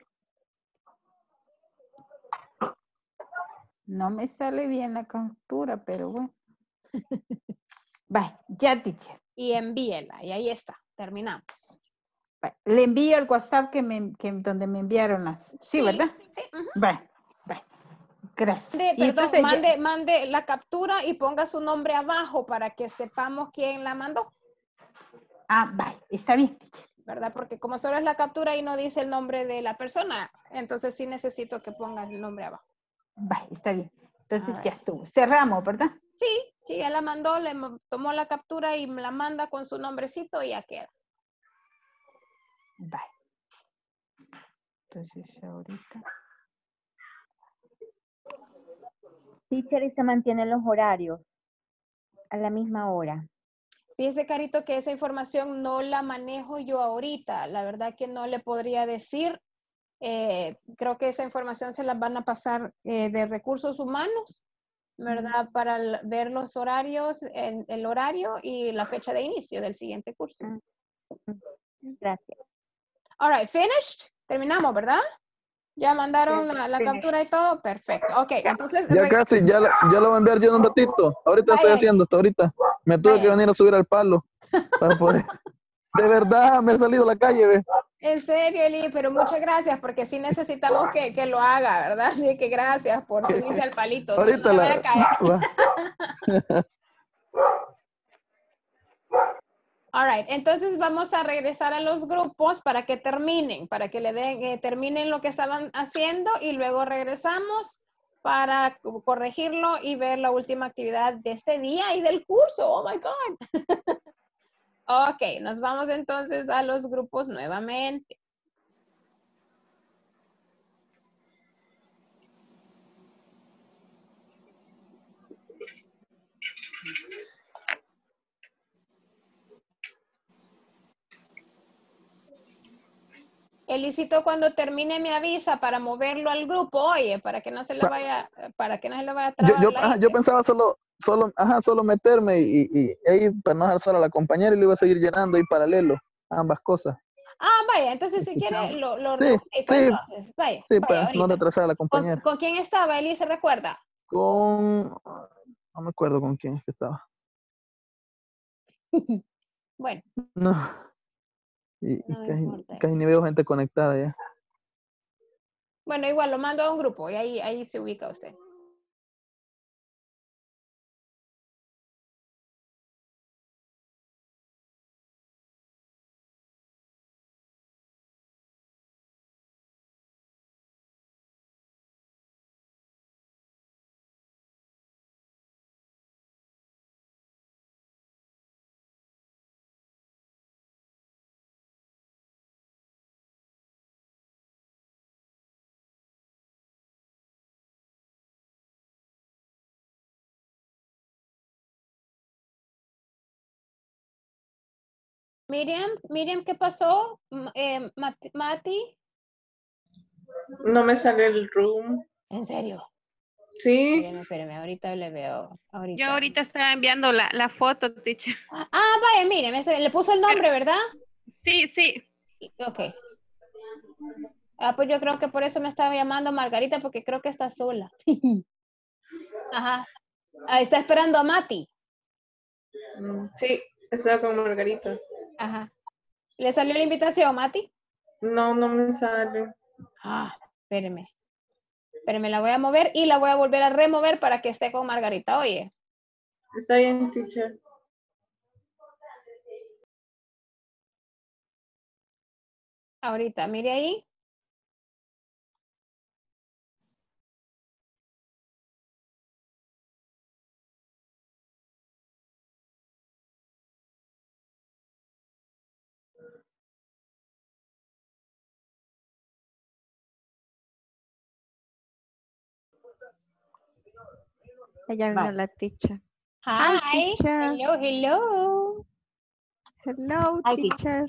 [SPEAKER 10] No me sale bien la captura, pero bueno. Va, ya, teacher.
[SPEAKER 1] Y envíela, y ahí está, terminamos.
[SPEAKER 10] Va, le envío el WhatsApp que me, que, donde me enviaron las. Sí,
[SPEAKER 1] Sí,
[SPEAKER 10] ¿verdad?
[SPEAKER 1] sí, ujú.
[SPEAKER 10] Va, va. Gracias.
[SPEAKER 1] Mande,
[SPEAKER 10] Y
[SPEAKER 1] perdón,
[SPEAKER 10] entonces ya-
[SPEAKER 1] mande, mande la captura y ponga su nombre abajo para que sepamos quién la mandó.
[SPEAKER 10] Ah, va, está bien, teacher.
[SPEAKER 1] ¿Verdad? Porque como solo es la captura y no dice el nombre de la persona, entonces sí necesito que ponga el nombre abajo.
[SPEAKER 10] Va, está bien. Entonces
[SPEAKER 1] A ver.
[SPEAKER 10] ya estuvo. Cerramos, ¿verdad?
[SPEAKER 1] Sí, sí, ya la mandó, le mo- tomó la captura y me la manda con su nombrecito y ya queda.
[SPEAKER 10] Va. Entonces ahorita.
[SPEAKER 2] Teacher, y se mantienen los horarios a la misma hora.
[SPEAKER 1] Fíjese, Carito, que esa información no la manejo yo ahorita. La verdad que no le podría decir. Eh, creo que esa información se la van a pasar eh, de recursos humanos, ¿verdad? Para el- ver los horarios, en, el horario y la fecha de inicio del siguiente curso.
[SPEAKER 2] Gracias.
[SPEAKER 1] All right, finished. Terminamos, ¿verdad? Ya mandaron la, la
[SPEAKER 14] finished.
[SPEAKER 1] captura y todo. Perfecto. Ok, entonces.
[SPEAKER 11] Ya
[SPEAKER 1] re-
[SPEAKER 11] casi, ya, la- ya lo voy a enviar yo en un ratito. Ahorita estoy
[SPEAKER 1] Vaya.
[SPEAKER 11] haciendo, hasta ahorita. Me tuve que
[SPEAKER 1] Vaya.
[SPEAKER 11] venir a subir al palo para poder. De verdad, me he salido a la calle, ve.
[SPEAKER 1] En serio, Eli, pero muchas gracias porque sí necesitamos que, que lo haga, ¿verdad? Así que gracias por subirse al palito. Si no,
[SPEAKER 11] Ahorita
[SPEAKER 1] no le vaya a
[SPEAKER 11] la.
[SPEAKER 1] caer.
[SPEAKER 11] Va.
[SPEAKER 1] All right, entonces vamos a regresar a los grupos para que terminen, para que le den, eh, terminen lo que estaban haciendo y luego regresamos para co- corregirlo y ver la última actividad de este día y del curso. Oh my God. Ok, nos vamos entonces a los grupos nuevamente. Elisito cuando termine me avisa para moverlo al grupo, oye, para que no se le vaya, para que no se le vaya a
[SPEAKER 11] Yo,
[SPEAKER 1] trabar
[SPEAKER 11] yo,
[SPEAKER 1] la
[SPEAKER 11] ajá, yo
[SPEAKER 1] gente.
[SPEAKER 11] pensaba solo, solo, ajá, solo meterme y, y, y ahí para no dejar sola a la compañera y lo iba a seguir llenando ahí paralelo, ambas cosas.
[SPEAKER 1] Ah, vaya, entonces si quiere lo, lo
[SPEAKER 11] Sí,
[SPEAKER 1] reúne,
[SPEAKER 11] sí,
[SPEAKER 1] pues entonces, vaya,
[SPEAKER 11] sí,
[SPEAKER 1] vaya
[SPEAKER 11] para no
[SPEAKER 1] ahorita.
[SPEAKER 11] retrasar a la
[SPEAKER 1] ¿Con,
[SPEAKER 11] compañera.
[SPEAKER 1] con quién estaba, Eli, se recuerda?
[SPEAKER 11] Con, no me acuerdo con quién es que estaba.
[SPEAKER 1] Bueno.
[SPEAKER 11] No, y, y
[SPEAKER 1] No me
[SPEAKER 11] casi,
[SPEAKER 1] importa.
[SPEAKER 11] casi ni veo gente conectada ya.
[SPEAKER 1] Bueno, igual lo mando a un grupo y ahí, ahí se ubica usted. Miriam, Miriam, ¿qué pasó? M- eh, Mat- Mati,
[SPEAKER 16] No me sale el room.
[SPEAKER 1] ¿en serio?
[SPEAKER 16] Sí.
[SPEAKER 1] Espérame, espérame, ahorita le veo. Ahorita.
[SPEAKER 7] Yo ahorita estaba enviando la, la foto, teacher.
[SPEAKER 1] Ah, vaya, mire, ese- le puso el nombre, ¿verdad?
[SPEAKER 7] Sí, sí.
[SPEAKER 1] Ok. Ah, pues yo creo que por eso me estaba llamando Margarita, porque creo que está sola. Ajá. Ah, está esperando a Mati.
[SPEAKER 16] Mm, Sí, estaba con Margarita.
[SPEAKER 1] Ajá. ¿Le salió la invitación, Mati?
[SPEAKER 16] No, no me sale.
[SPEAKER 1] Ah, espéreme. Espéreme, la voy a mover y la voy a volver a remover para que esté con Margarita. Oye.
[SPEAKER 16] Está bien, teacher.
[SPEAKER 1] Ahorita, mire ahí.
[SPEAKER 15] Allá vino la teacher.
[SPEAKER 1] Hi.
[SPEAKER 15] Hi, teacher.
[SPEAKER 1] Hello, hello.
[SPEAKER 15] Hello,
[SPEAKER 1] Hi,
[SPEAKER 15] teacher.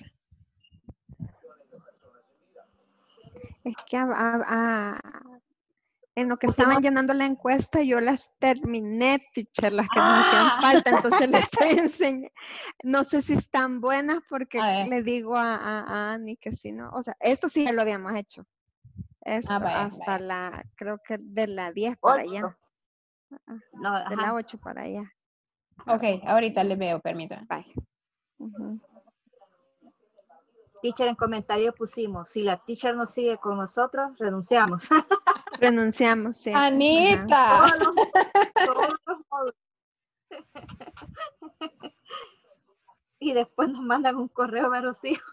[SPEAKER 15] Es que ah, ah, ah, en lo que estaban llenando la encuesta yo las terminé, teacher, las que nos hacían
[SPEAKER 1] Ah.
[SPEAKER 15] falta, entonces les estoy enseñando. No sé si están buenas porque le digo a, a, a Annie que si no, o sea, esto sí ya lo habíamos hecho. Esto
[SPEAKER 1] Ah, vaya,
[SPEAKER 15] hasta
[SPEAKER 1] vaya.
[SPEAKER 15] la, creo que de la diez para
[SPEAKER 14] Ocho.
[SPEAKER 15] allá. Ah,
[SPEAKER 14] No,
[SPEAKER 15] de
[SPEAKER 14] ajá.
[SPEAKER 15] la ocho para allá.
[SPEAKER 1] Ok, ahorita le veo, permítame.
[SPEAKER 15] Bye. Ujú.
[SPEAKER 14] Teacher, en comentario pusimos, si la teacher no sigue con nosotros, renunciamos.
[SPEAKER 15] Renunciamos, sí.
[SPEAKER 1] Anita.
[SPEAKER 14] Todos los, todos los módulos. Y después nos mandan un correo a los hijos.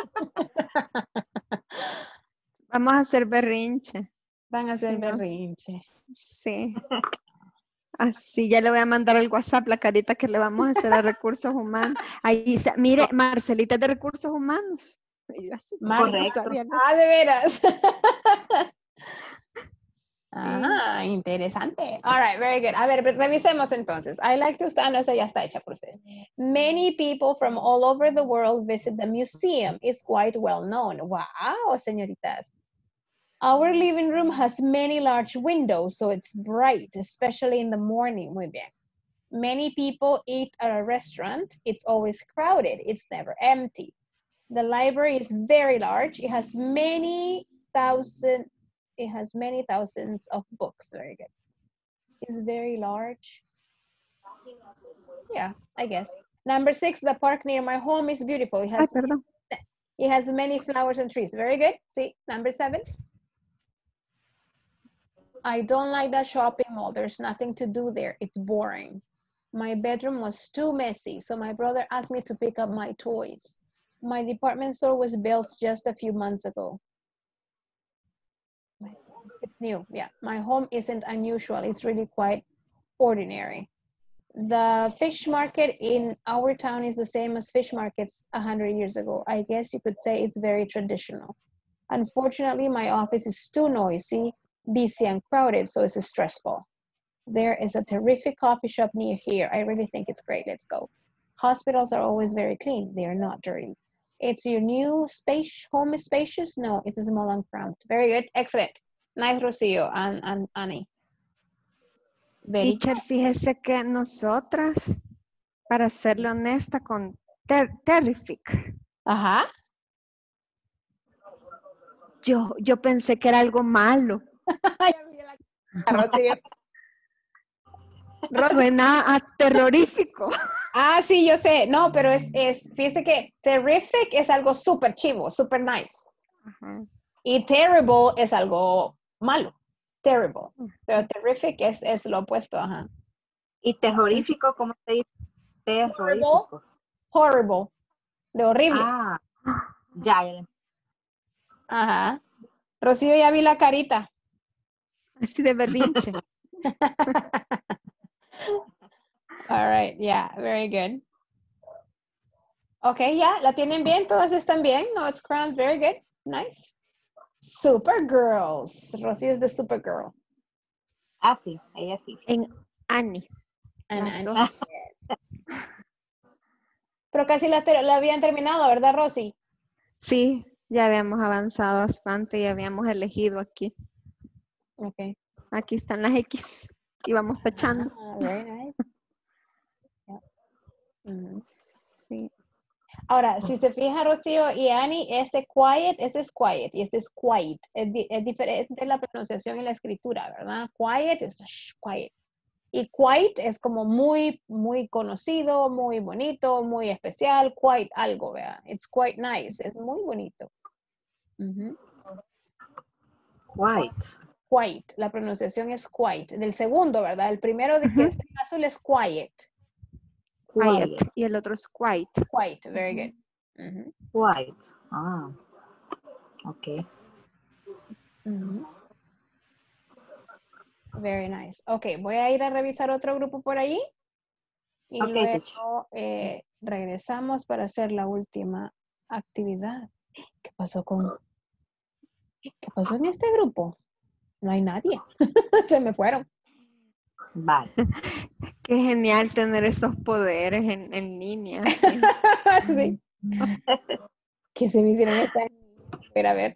[SPEAKER 15] Vamos a hacer berrinche.
[SPEAKER 1] Van a hacer
[SPEAKER 15] Sí, no,
[SPEAKER 1] berrinche.
[SPEAKER 15] Sí. Así, ya le voy a mandar el WhatsApp la carita que le vamos a hacer a recursos humanos. Ahí, se- mire, Marcelita es de recursos humanos. Y yo así,
[SPEAKER 1] Mar-
[SPEAKER 15] no sabía, ¿no?
[SPEAKER 1] Ah, de veras. Ah, interesante. All right, very good. A ver, revisemos entonces. I like to stand, esa ya está hecha por ustedes. Many people from all over the world visit the museum. It's quite well known. Wow, señoritas. Our living room has many large windows, so it's bright, especially in the morning. Muy bien. Many people eat at a restaurant. It's always crowded. It's never empty. The library is very large. It has many thousand, it has many thousands of books. Very good. It's very large. Yeah, I guess. Number six, the park near my home is beautiful. It has,
[SPEAKER 15] Ay, perdón.
[SPEAKER 1] it has many flowers and trees. Very good. See, number seven. I don't like that shopping mall. There's nothing to do there. It's boring. My bedroom was too messy, so my brother asked me to pick up my toys. My department store was built just a few months ago. It's new, yeah. My home isn't unusual. It's really quite ordinary. The fish market in our town is the same as fish markets a hundred years ago. I guess you could say it's very traditional. Unfortunately, my office is too noisy, busy and crowded, so it's stressful. There is a terrific coffee shop near here. I really think it's great. Let's go. Hospitals are always very clean. They are not dirty. It's your new space, home is spacious? No, it's small and cramped. Very good. Excellent. Nice, Rocío and, and Annie. Very
[SPEAKER 15] Teacher, fíjese que nosotras, para serle honesta, con ter terrific.
[SPEAKER 1] Ajá.
[SPEAKER 15] Yo, yo pensé que era algo malo.
[SPEAKER 1] Rocío.
[SPEAKER 15] Suena a terrorífico.
[SPEAKER 1] Ah, sí, yo sé. No, pero es, es fíjese que terrific es algo súper chivo, súper nice.
[SPEAKER 15] Ajá.
[SPEAKER 1] Y terrible es algo malo. Terrible. Pero terrific es, es lo opuesto, ajá.
[SPEAKER 14] Y terrorífico, ¿cómo se dice? Terrorífico.
[SPEAKER 1] Horrible. De horrible.
[SPEAKER 14] Ah, ya, ya.
[SPEAKER 1] Ajá. Rocío, ya vi la carita.
[SPEAKER 15] Así de berrinche.
[SPEAKER 1] All right, yeah, very good. Okay, ya, ¿la tienen bien? ¿Todas están bien? No, it's cramped, very good, nice. Supergirls. Rocío es de Supergirl.
[SPEAKER 14] Ah, sí, ella sí.
[SPEAKER 15] En Annie.
[SPEAKER 1] And
[SPEAKER 15] Las
[SPEAKER 1] Annie,
[SPEAKER 15] dos.
[SPEAKER 1] yes. Pero casi la, la habían terminado, ¿verdad, Rosy?
[SPEAKER 15] Sí, ya habíamos avanzado bastante y habíamos elegido aquí.
[SPEAKER 1] Okay.
[SPEAKER 15] Aquí están las X y vamos tachando.
[SPEAKER 1] Ah, very nice. Yeah. Mm.
[SPEAKER 15] Sí.
[SPEAKER 1] Ahora, si se fija Rocío y Annie, este quiet, ese es quiet y este es quiet. Es, di es diferente la pronunciación y la escritura, ¿verdad? Quiet es shh, quiet. Y quiet es como muy, muy conocido, muy bonito, muy especial. Quite algo, ¿verdad? It's quite nice. Es muy bonito. Uh-huh.
[SPEAKER 14] Quite.
[SPEAKER 1] Quite. La pronunciación es quite. Del segundo, ¿verdad? El primero de que está en azul es quiet.
[SPEAKER 15] Quiet. Quiet. Y el otro es quite.
[SPEAKER 1] Quite. Very good. Uh-huh.
[SPEAKER 14] Quite. Ah. Ok.
[SPEAKER 1] Uh-huh. Very nice. Ok, voy a ir a revisar otro grupo por ahí. Y
[SPEAKER 14] okay,
[SPEAKER 1] luego eh, regresamos para hacer la última actividad. ¿Qué pasó con... ¿Qué pasó en este grupo? No hay nadie. Se me fueron.
[SPEAKER 14] Vale.
[SPEAKER 15] Qué genial tener esos poderes en, en línea.
[SPEAKER 1] Sí. Que se me hicieron esta... A ver.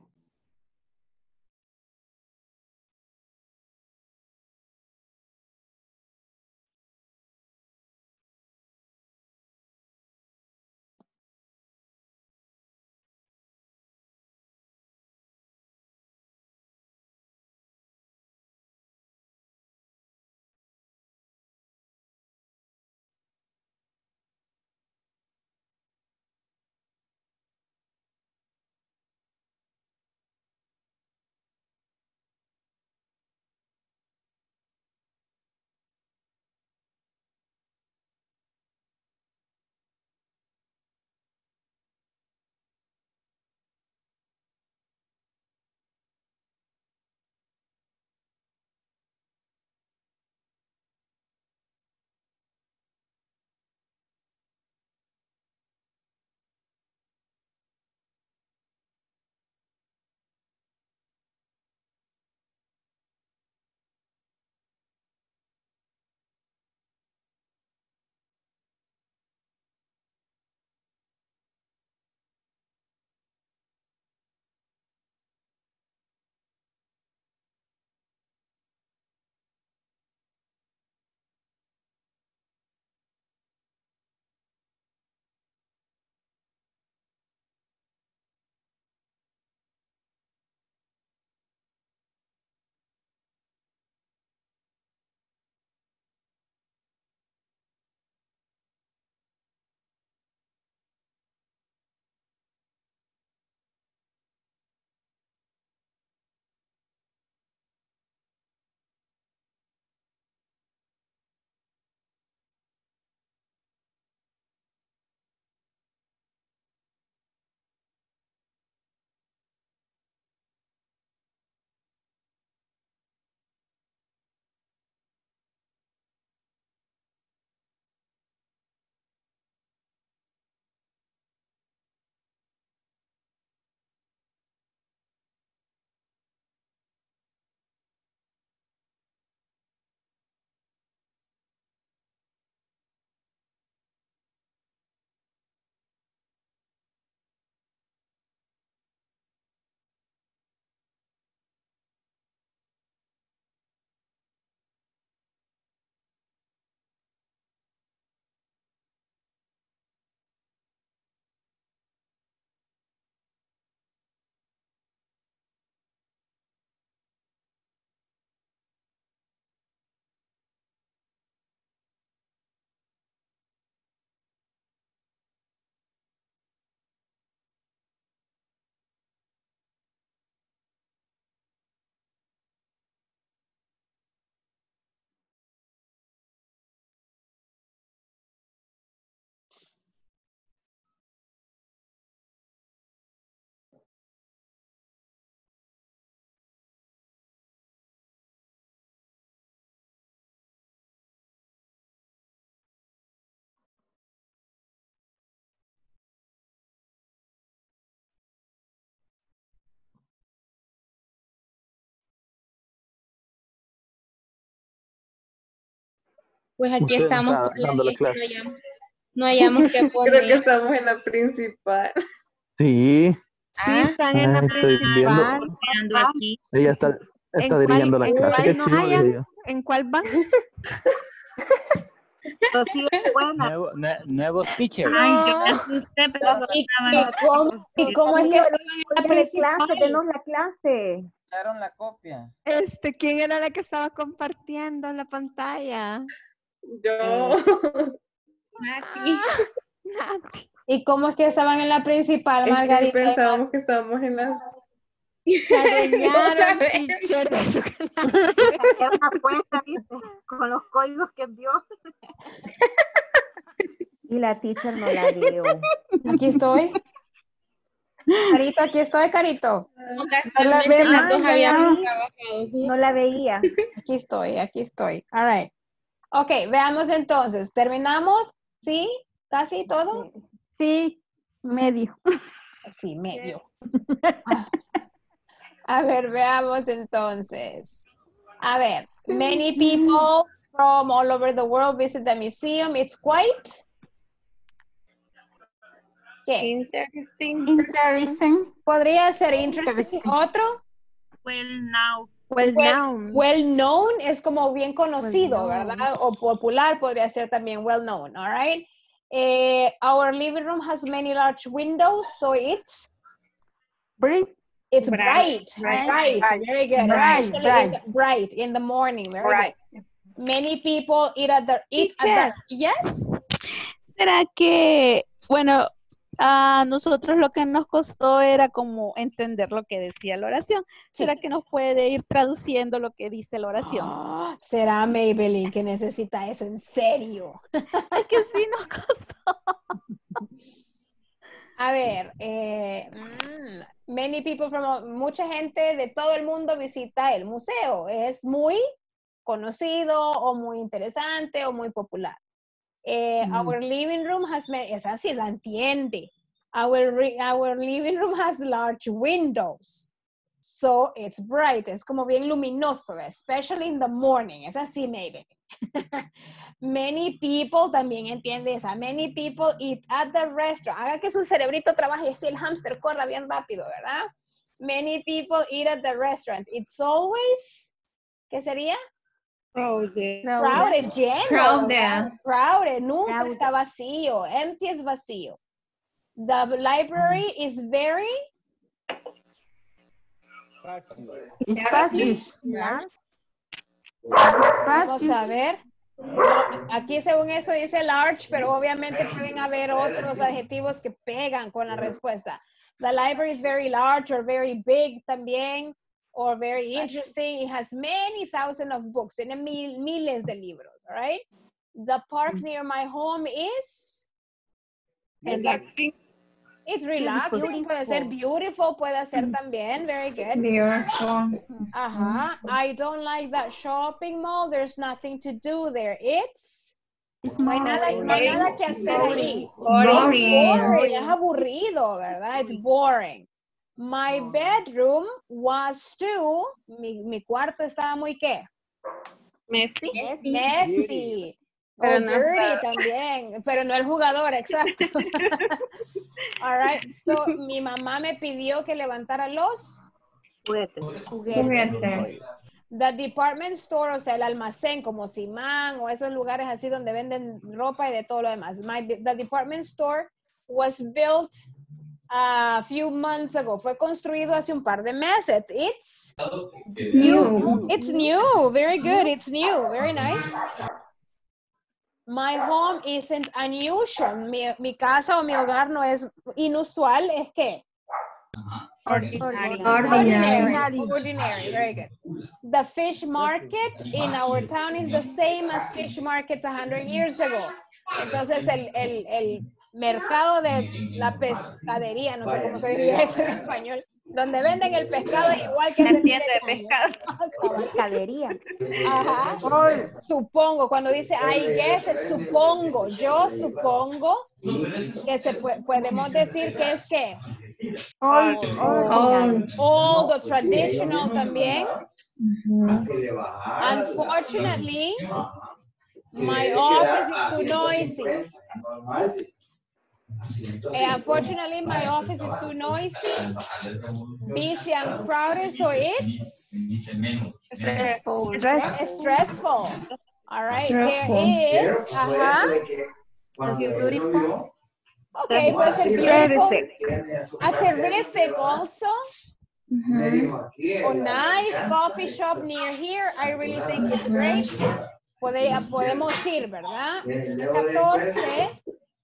[SPEAKER 9] Pues aquí
[SPEAKER 11] Usted
[SPEAKER 9] estamos
[SPEAKER 11] está
[SPEAKER 9] por la
[SPEAKER 11] dando la
[SPEAKER 9] diez, no
[SPEAKER 11] clase.
[SPEAKER 9] hayamos, no hayamos que poner.
[SPEAKER 16] Creo que estamos en la principal.
[SPEAKER 11] Sí.
[SPEAKER 15] Sí,
[SPEAKER 9] Ah,
[SPEAKER 15] están en la
[SPEAKER 11] Ah, estoy viendo.
[SPEAKER 15] principal.
[SPEAKER 3] Esperando aquí.
[SPEAKER 11] Ella está,
[SPEAKER 15] ¿En
[SPEAKER 11] está
[SPEAKER 15] cuál,
[SPEAKER 11] dirigiendo la
[SPEAKER 15] en
[SPEAKER 11] clase. Qué
[SPEAKER 15] cuál nos
[SPEAKER 11] chido, dije
[SPEAKER 15] hallan?
[SPEAKER 11] yo.
[SPEAKER 15] ¿En cuál van?
[SPEAKER 14] Rocío, buena.
[SPEAKER 5] Nuevo, nue- nuevos teachers.
[SPEAKER 3] Ay, yo me
[SPEAKER 15] No.
[SPEAKER 3] asusté, pero no
[SPEAKER 1] ¿Y,
[SPEAKER 3] estaban
[SPEAKER 1] y
[SPEAKER 3] aquí.
[SPEAKER 1] cómo, y cómo es que
[SPEAKER 2] Rocío,
[SPEAKER 1] estaban en la
[SPEAKER 2] démosle clase,
[SPEAKER 1] principal?
[SPEAKER 2] denos la clase.
[SPEAKER 17] Daron la copia.
[SPEAKER 15] Este, ¿quién era la que estaba compartiendo la pantalla?
[SPEAKER 16] Yo.
[SPEAKER 9] Nati.
[SPEAKER 15] Nati.
[SPEAKER 1] ¿Y cómo es que estaban en la principal,
[SPEAKER 16] Es que
[SPEAKER 1] Margarita?
[SPEAKER 16] pensábamos que estábamos en las...
[SPEAKER 15] Se adueñaron,
[SPEAKER 9] No sabemos.
[SPEAKER 15] teacher, de su clase.
[SPEAKER 14] Saqué una cuenta, ¿viste? Con los códigos que envió.
[SPEAKER 2] Y la teacher no la veo.
[SPEAKER 1] Aquí estoy. Carito, aquí estoy, Carito.
[SPEAKER 9] Casualmente
[SPEAKER 1] veo.
[SPEAKER 9] las dos
[SPEAKER 2] Ah, ya
[SPEAKER 9] habíamos
[SPEAKER 2] la-
[SPEAKER 9] trabajado juntos.
[SPEAKER 2] No la veía.
[SPEAKER 1] Aquí estoy, aquí estoy. All right. Ok, veamos entonces. ¿Terminamos? ¿Sí? ¿Casi todo?
[SPEAKER 10] Sí, medio.
[SPEAKER 1] Sí, medio. Ah. A ver, veamos entonces. A ver, many people from all over the world visit the museum. It's quite... ¿Qué?
[SPEAKER 7] Interesting.
[SPEAKER 10] Interesting.
[SPEAKER 1] Podría ser interesting.
[SPEAKER 10] Interesting.
[SPEAKER 1] ¿Otro?
[SPEAKER 3] Well, now.
[SPEAKER 15] Well,
[SPEAKER 1] Well,
[SPEAKER 15] known.
[SPEAKER 1] well known es como bien conocido,
[SPEAKER 15] Well known.
[SPEAKER 1] ¿verdad? O popular podría ser también well known, all right? Eh, our living room has many large windows, so it's
[SPEAKER 10] Bright.
[SPEAKER 1] it's bright,
[SPEAKER 3] Bright.
[SPEAKER 1] bright,
[SPEAKER 10] Bright.
[SPEAKER 1] very good.
[SPEAKER 10] Bright,
[SPEAKER 1] Especially
[SPEAKER 10] bright.
[SPEAKER 1] in the, bright in the morning, very
[SPEAKER 10] Bright.
[SPEAKER 1] good. Many people eat at the eat at the yes.
[SPEAKER 19] ¿Será que, bueno, a nosotros lo que nos costó era como entender lo que decía la oración? ¿Será que nos puede ir traduciendo lo que dice la oración?
[SPEAKER 1] Ah, será Maybelline que necesita eso en serio.
[SPEAKER 19] Es que sí nos costó.
[SPEAKER 1] A ver, eh, mm, many people from, mucha gente de todo el mundo visita el museo. Es muy conocido o muy interesante o muy popular. Eh,
[SPEAKER 10] Mm.
[SPEAKER 1] Our living room has, ma- esa sí la entiende. Our, re- our living room has large windows. So it's bright. Es como bien luminoso, especially in the morning. Es así, maybe. Many people también entiende esa. Many people eat at the restaurant. Haga que su cerebrito trabaje y así el hámster corra bien rápido, ¿verdad? Many people eat at the restaurant. It's always, ¿qué sería?
[SPEAKER 7] Crowded.
[SPEAKER 1] Crowded, lleno.
[SPEAKER 14] Crowded.
[SPEAKER 1] ¿verdad? Crowded, nunca
[SPEAKER 2] Crowded.
[SPEAKER 1] está vacío. Empty es vacío. The library is very
[SPEAKER 10] Espacios.
[SPEAKER 1] Vamos a ver. Aquí según esto dice large, pero obviamente pueden haber otros adjetivos que pegan con la respuesta. The library is very large or very big también, or very interesting. It has many thousands of books. Tiene mil, miles de libros, all right? The park near my home is...
[SPEAKER 7] Relaxing.
[SPEAKER 1] It's relaxing. Puede ser beautiful, puede ser también. Very good.
[SPEAKER 6] Beautiful.
[SPEAKER 1] Ajá. I don't like that shopping mall. There's nothing to do there. It's... No hay nada, no hay nada que hacer ahí.
[SPEAKER 6] Boring.
[SPEAKER 1] Boring. Es aburrido, ¿verdad? It's boring. My bedroom was too... Mi, mi cuarto estaba muy, ¿qué?
[SPEAKER 7] Messy.
[SPEAKER 1] Messy. O
[SPEAKER 7] Pero no
[SPEAKER 1] dirty
[SPEAKER 7] jugador.
[SPEAKER 1] también, pero no el jugador, exacto. All right, so mi mamá me pidió que levantara los
[SPEAKER 14] Juguetes.
[SPEAKER 6] Juguete.
[SPEAKER 1] The department store, o sea, el almacén como Simán o esos lugares así donde venden ropa y de todo lo demás. My, the department store was built a few months ago. Fue construido hace un par de meses. It's
[SPEAKER 6] New.
[SPEAKER 1] It's new. Very good. It's new. Very nice. My home isn't unusual. Mi, mi casa o mi hogar no es inusual. ¿Es qué?
[SPEAKER 6] Ordinary.
[SPEAKER 1] Ordinary. Ordinary. Very good. The fish market in our town is the same as fish markets a hundred years ago. Entonces el, el, el mercado de la pescadería, no sé cómo se diría eso en español, donde venden el pescado es igual que
[SPEAKER 19] La
[SPEAKER 1] ese
[SPEAKER 19] tienda de pescado.
[SPEAKER 2] Mercadería.
[SPEAKER 1] Ajá. Supongo, cuando dice I guess, es supongo, yo supongo que se puede, podemos decir que es que
[SPEAKER 10] All,
[SPEAKER 6] All.
[SPEAKER 1] all the traditional también. Unfortunately, My office is too noisy. Uh, unfortunately, my office is too noisy, busy and crowded, so it's
[SPEAKER 9] Stressful.
[SPEAKER 1] stressful. stressful. All right,
[SPEAKER 9] Stressful.
[SPEAKER 1] there is, uh-huh.
[SPEAKER 9] Beautiful.
[SPEAKER 1] Okay, puede ser beautiful. A terrific also.
[SPEAKER 9] Mm-hmm.
[SPEAKER 1] A nice coffee shop near here. I really think it's great. Pode, podemos ir, ¿verdad? El catorce.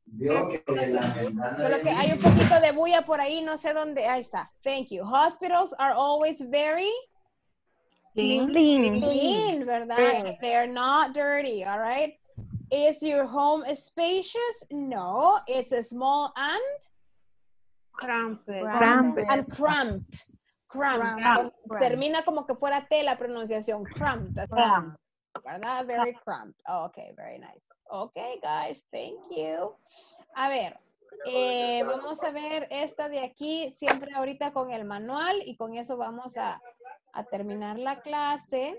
[SPEAKER 1] Solo que hay un poquito de bulla por ahí, no sé dónde. Ahí está. Thank you. Hospitals are always very
[SPEAKER 15] Clean.
[SPEAKER 1] clean, ¿verdad? They're not dirty, all right? Is your home spacious? No, it's a small and
[SPEAKER 7] Cramped.
[SPEAKER 15] Cramped.
[SPEAKER 1] and cramped. Cramped.
[SPEAKER 7] Cramped.
[SPEAKER 1] Termina como que fuera T la pronunciación. Cramped. Cramped. ¿Verdad? Very cramped. Oh, okay, very nice. Okay, guys, thank you. A ver, eh, vamos a ver esta de aquí, siempre ahorita con el manual y con eso vamos a, a terminar la clase.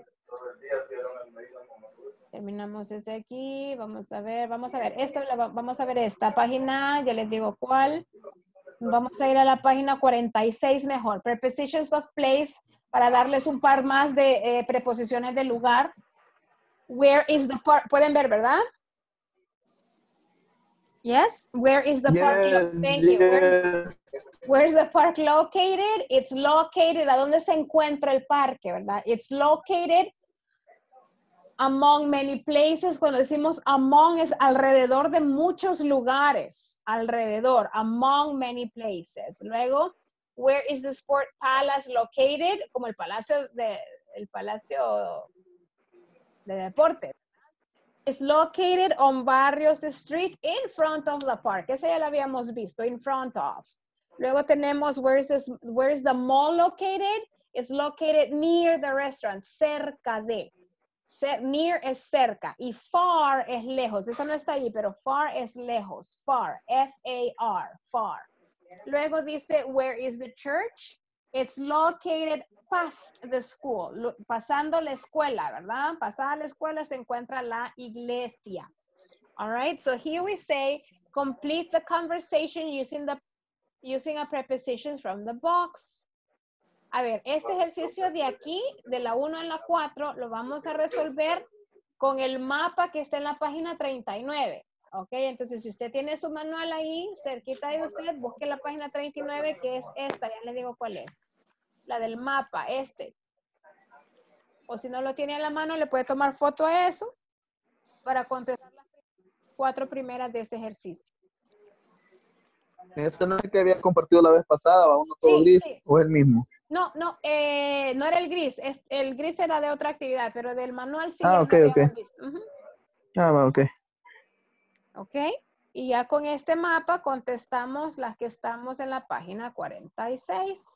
[SPEAKER 1] Terminamos ese aquí, vamos a ver, vamos a ver, esto, vamos a ver esta página, ya les digo cuál. Vamos a ir a la página cuarenta y seis mejor, prepositions of place, para darles un par más de eh, preposiciones de lugar. Where is the park? Pueden ver, ¿verdad? Yes. Where is the park?
[SPEAKER 11] Yes,
[SPEAKER 1] Thank you. Where's,
[SPEAKER 11] yes.
[SPEAKER 1] where's the park located? It's located. ¿A dónde se encuentra el parque, verdad? It's located among many places. Cuando decimos among es alrededor de muchos lugares. Alrededor. Among many places. Luego, where is the sport palace located? Como el palacio de, el palacio de deportes. It's located on Barrios Street in front of the park. Esa ya la habíamos visto, in front of. Luego tenemos, where's, this, where's the mall located? It's located near the restaurant, cerca de. Cer near es cerca y far es lejos. Eso no está ahí, pero far es lejos. Far, F A R, far. Luego dice, where is the church? It's located past the school, pasando la escuela, ¿verdad? Pasada la escuela se encuentra la iglesia. All right, so here we say, complete the conversation using the using a preposition from the box. A ver, este ejercicio de aquí, de la uno a la cuatro, lo vamos a resolver con el mapa que está en la página treinta y nueve. Ok, entonces si usted tiene su manual ahí, cerquita de usted, busque la página treinta y nueve, que es esta, ya le digo cuál es. La del mapa, este. O si no lo tiene a la mano, le puede tomar foto a eso para contestar las cuatro primeras de ese ejercicio.
[SPEAKER 11] Ese no es el que había compartido la vez pasada, ¿va? Uno todo
[SPEAKER 1] Sí,
[SPEAKER 11] gris,
[SPEAKER 1] sí.
[SPEAKER 11] o es el mismo.
[SPEAKER 1] No, no, eh, no era el gris. Es, el gris era de otra actividad, pero del manual sí.
[SPEAKER 11] Ah,
[SPEAKER 1] ya
[SPEAKER 11] ok,
[SPEAKER 1] lo
[SPEAKER 11] ok.
[SPEAKER 1] habíamos visto. Ujú.
[SPEAKER 11] Ah, va, ok.
[SPEAKER 1] Ok, y ya con este mapa contestamos las que estamos en la página cuarenta y seis.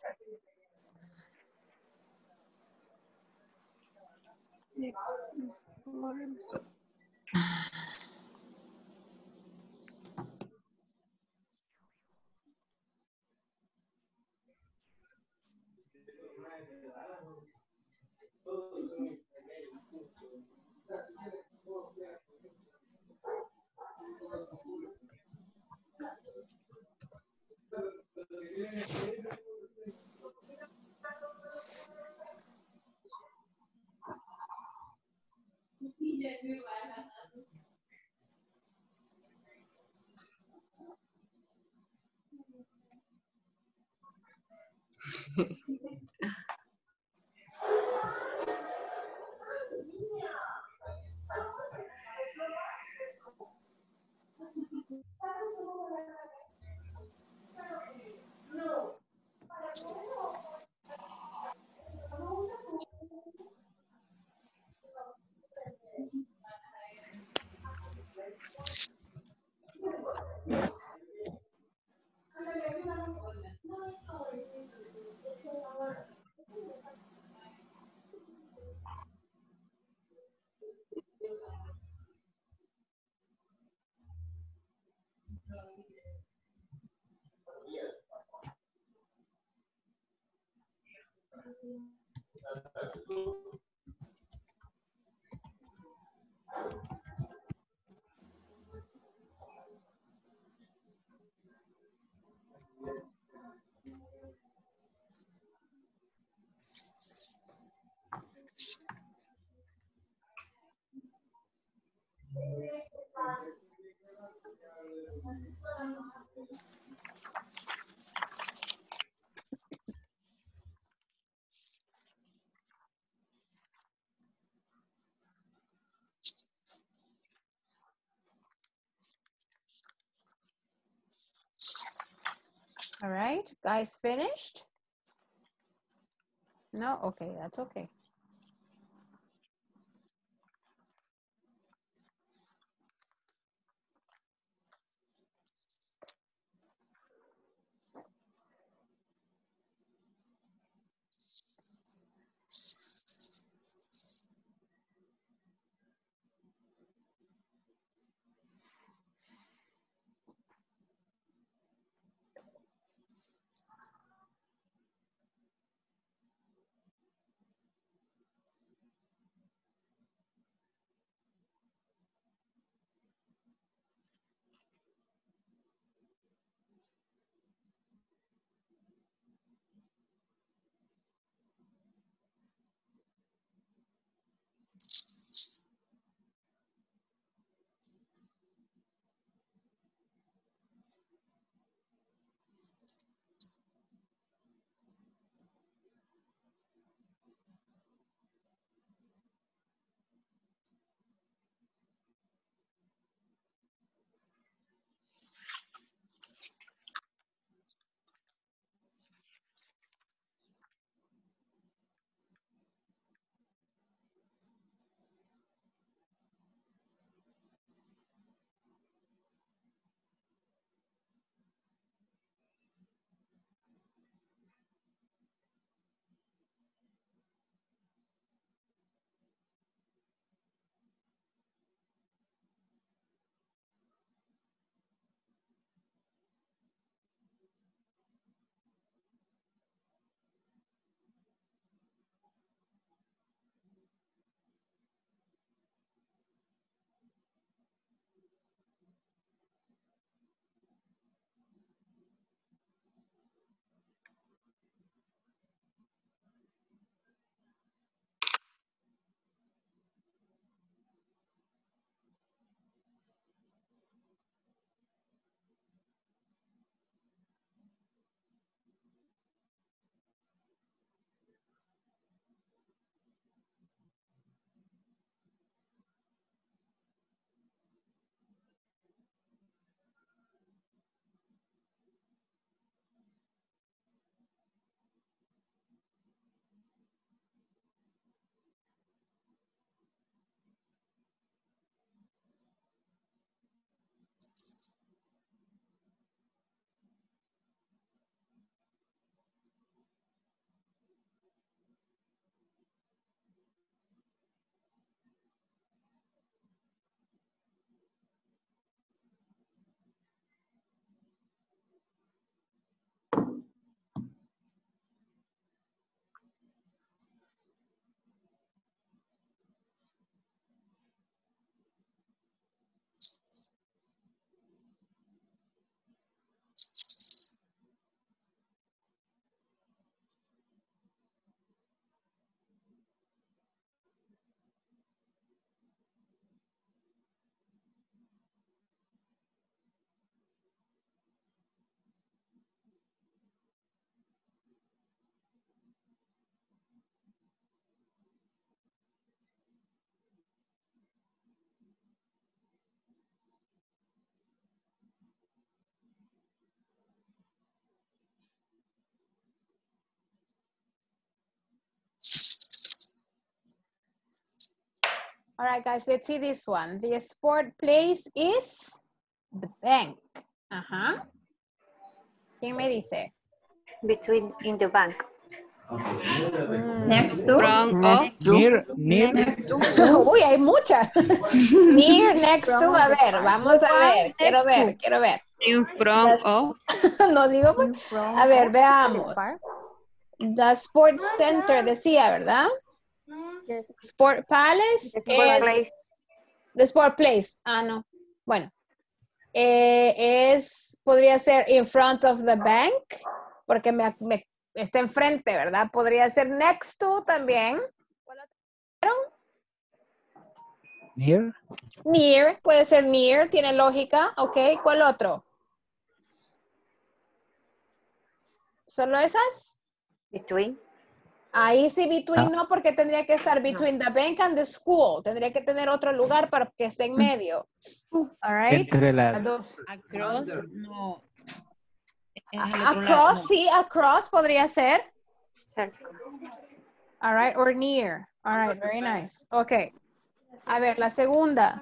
[SPEAKER 1] All right, guys finished? No, okay, that's okay. All right, guys, let's see this one. The sport place is the bank. Ajá. ¿Quién me dice?
[SPEAKER 20] Between in the bank.
[SPEAKER 1] Mm.
[SPEAKER 6] Next to.
[SPEAKER 7] From
[SPEAKER 8] Next to.
[SPEAKER 5] Near, near.
[SPEAKER 6] Next to.
[SPEAKER 1] Uy, hay muchas. Near, next to. A ver, vamos a ver. Quiero ver, quiero ver.
[SPEAKER 7] In front of.
[SPEAKER 1] No digo, pues. A ver, veamos. The Sports Center decía, ¿verdad?
[SPEAKER 20] Yes.
[SPEAKER 1] Sport Palace
[SPEAKER 20] The sport
[SPEAKER 1] es
[SPEAKER 20] place.
[SPEAKER 1] The Sport Place. Ah, no. Bueno. Eh, es, podría ser in front of the bank, porque me, me está enfrente, ¿verdad? Podría ser next to también.
[SPEAKER 5] Near.
[SPEAKER 1] Near, puede ser near, tiene lógica. Ok, ¿cuál otro? ¿Solo esas?
[SPEAKER 20] Between.
[SPEAKER 1] Ahí sí, between
[SPEAKER 5] Ah.
[SPEAKER 1] no, porque tendría que estar between the bank and the school. Tendría que tener otro lugar para que esté en medio. All right.
[SPEAKER 5] Entre la.
[SPEAKER 3] Across, no.
[SPEAKER 1] Across, sí, across podría ser. All right, or near. All right, very nice. Okay. A ver, la segunda.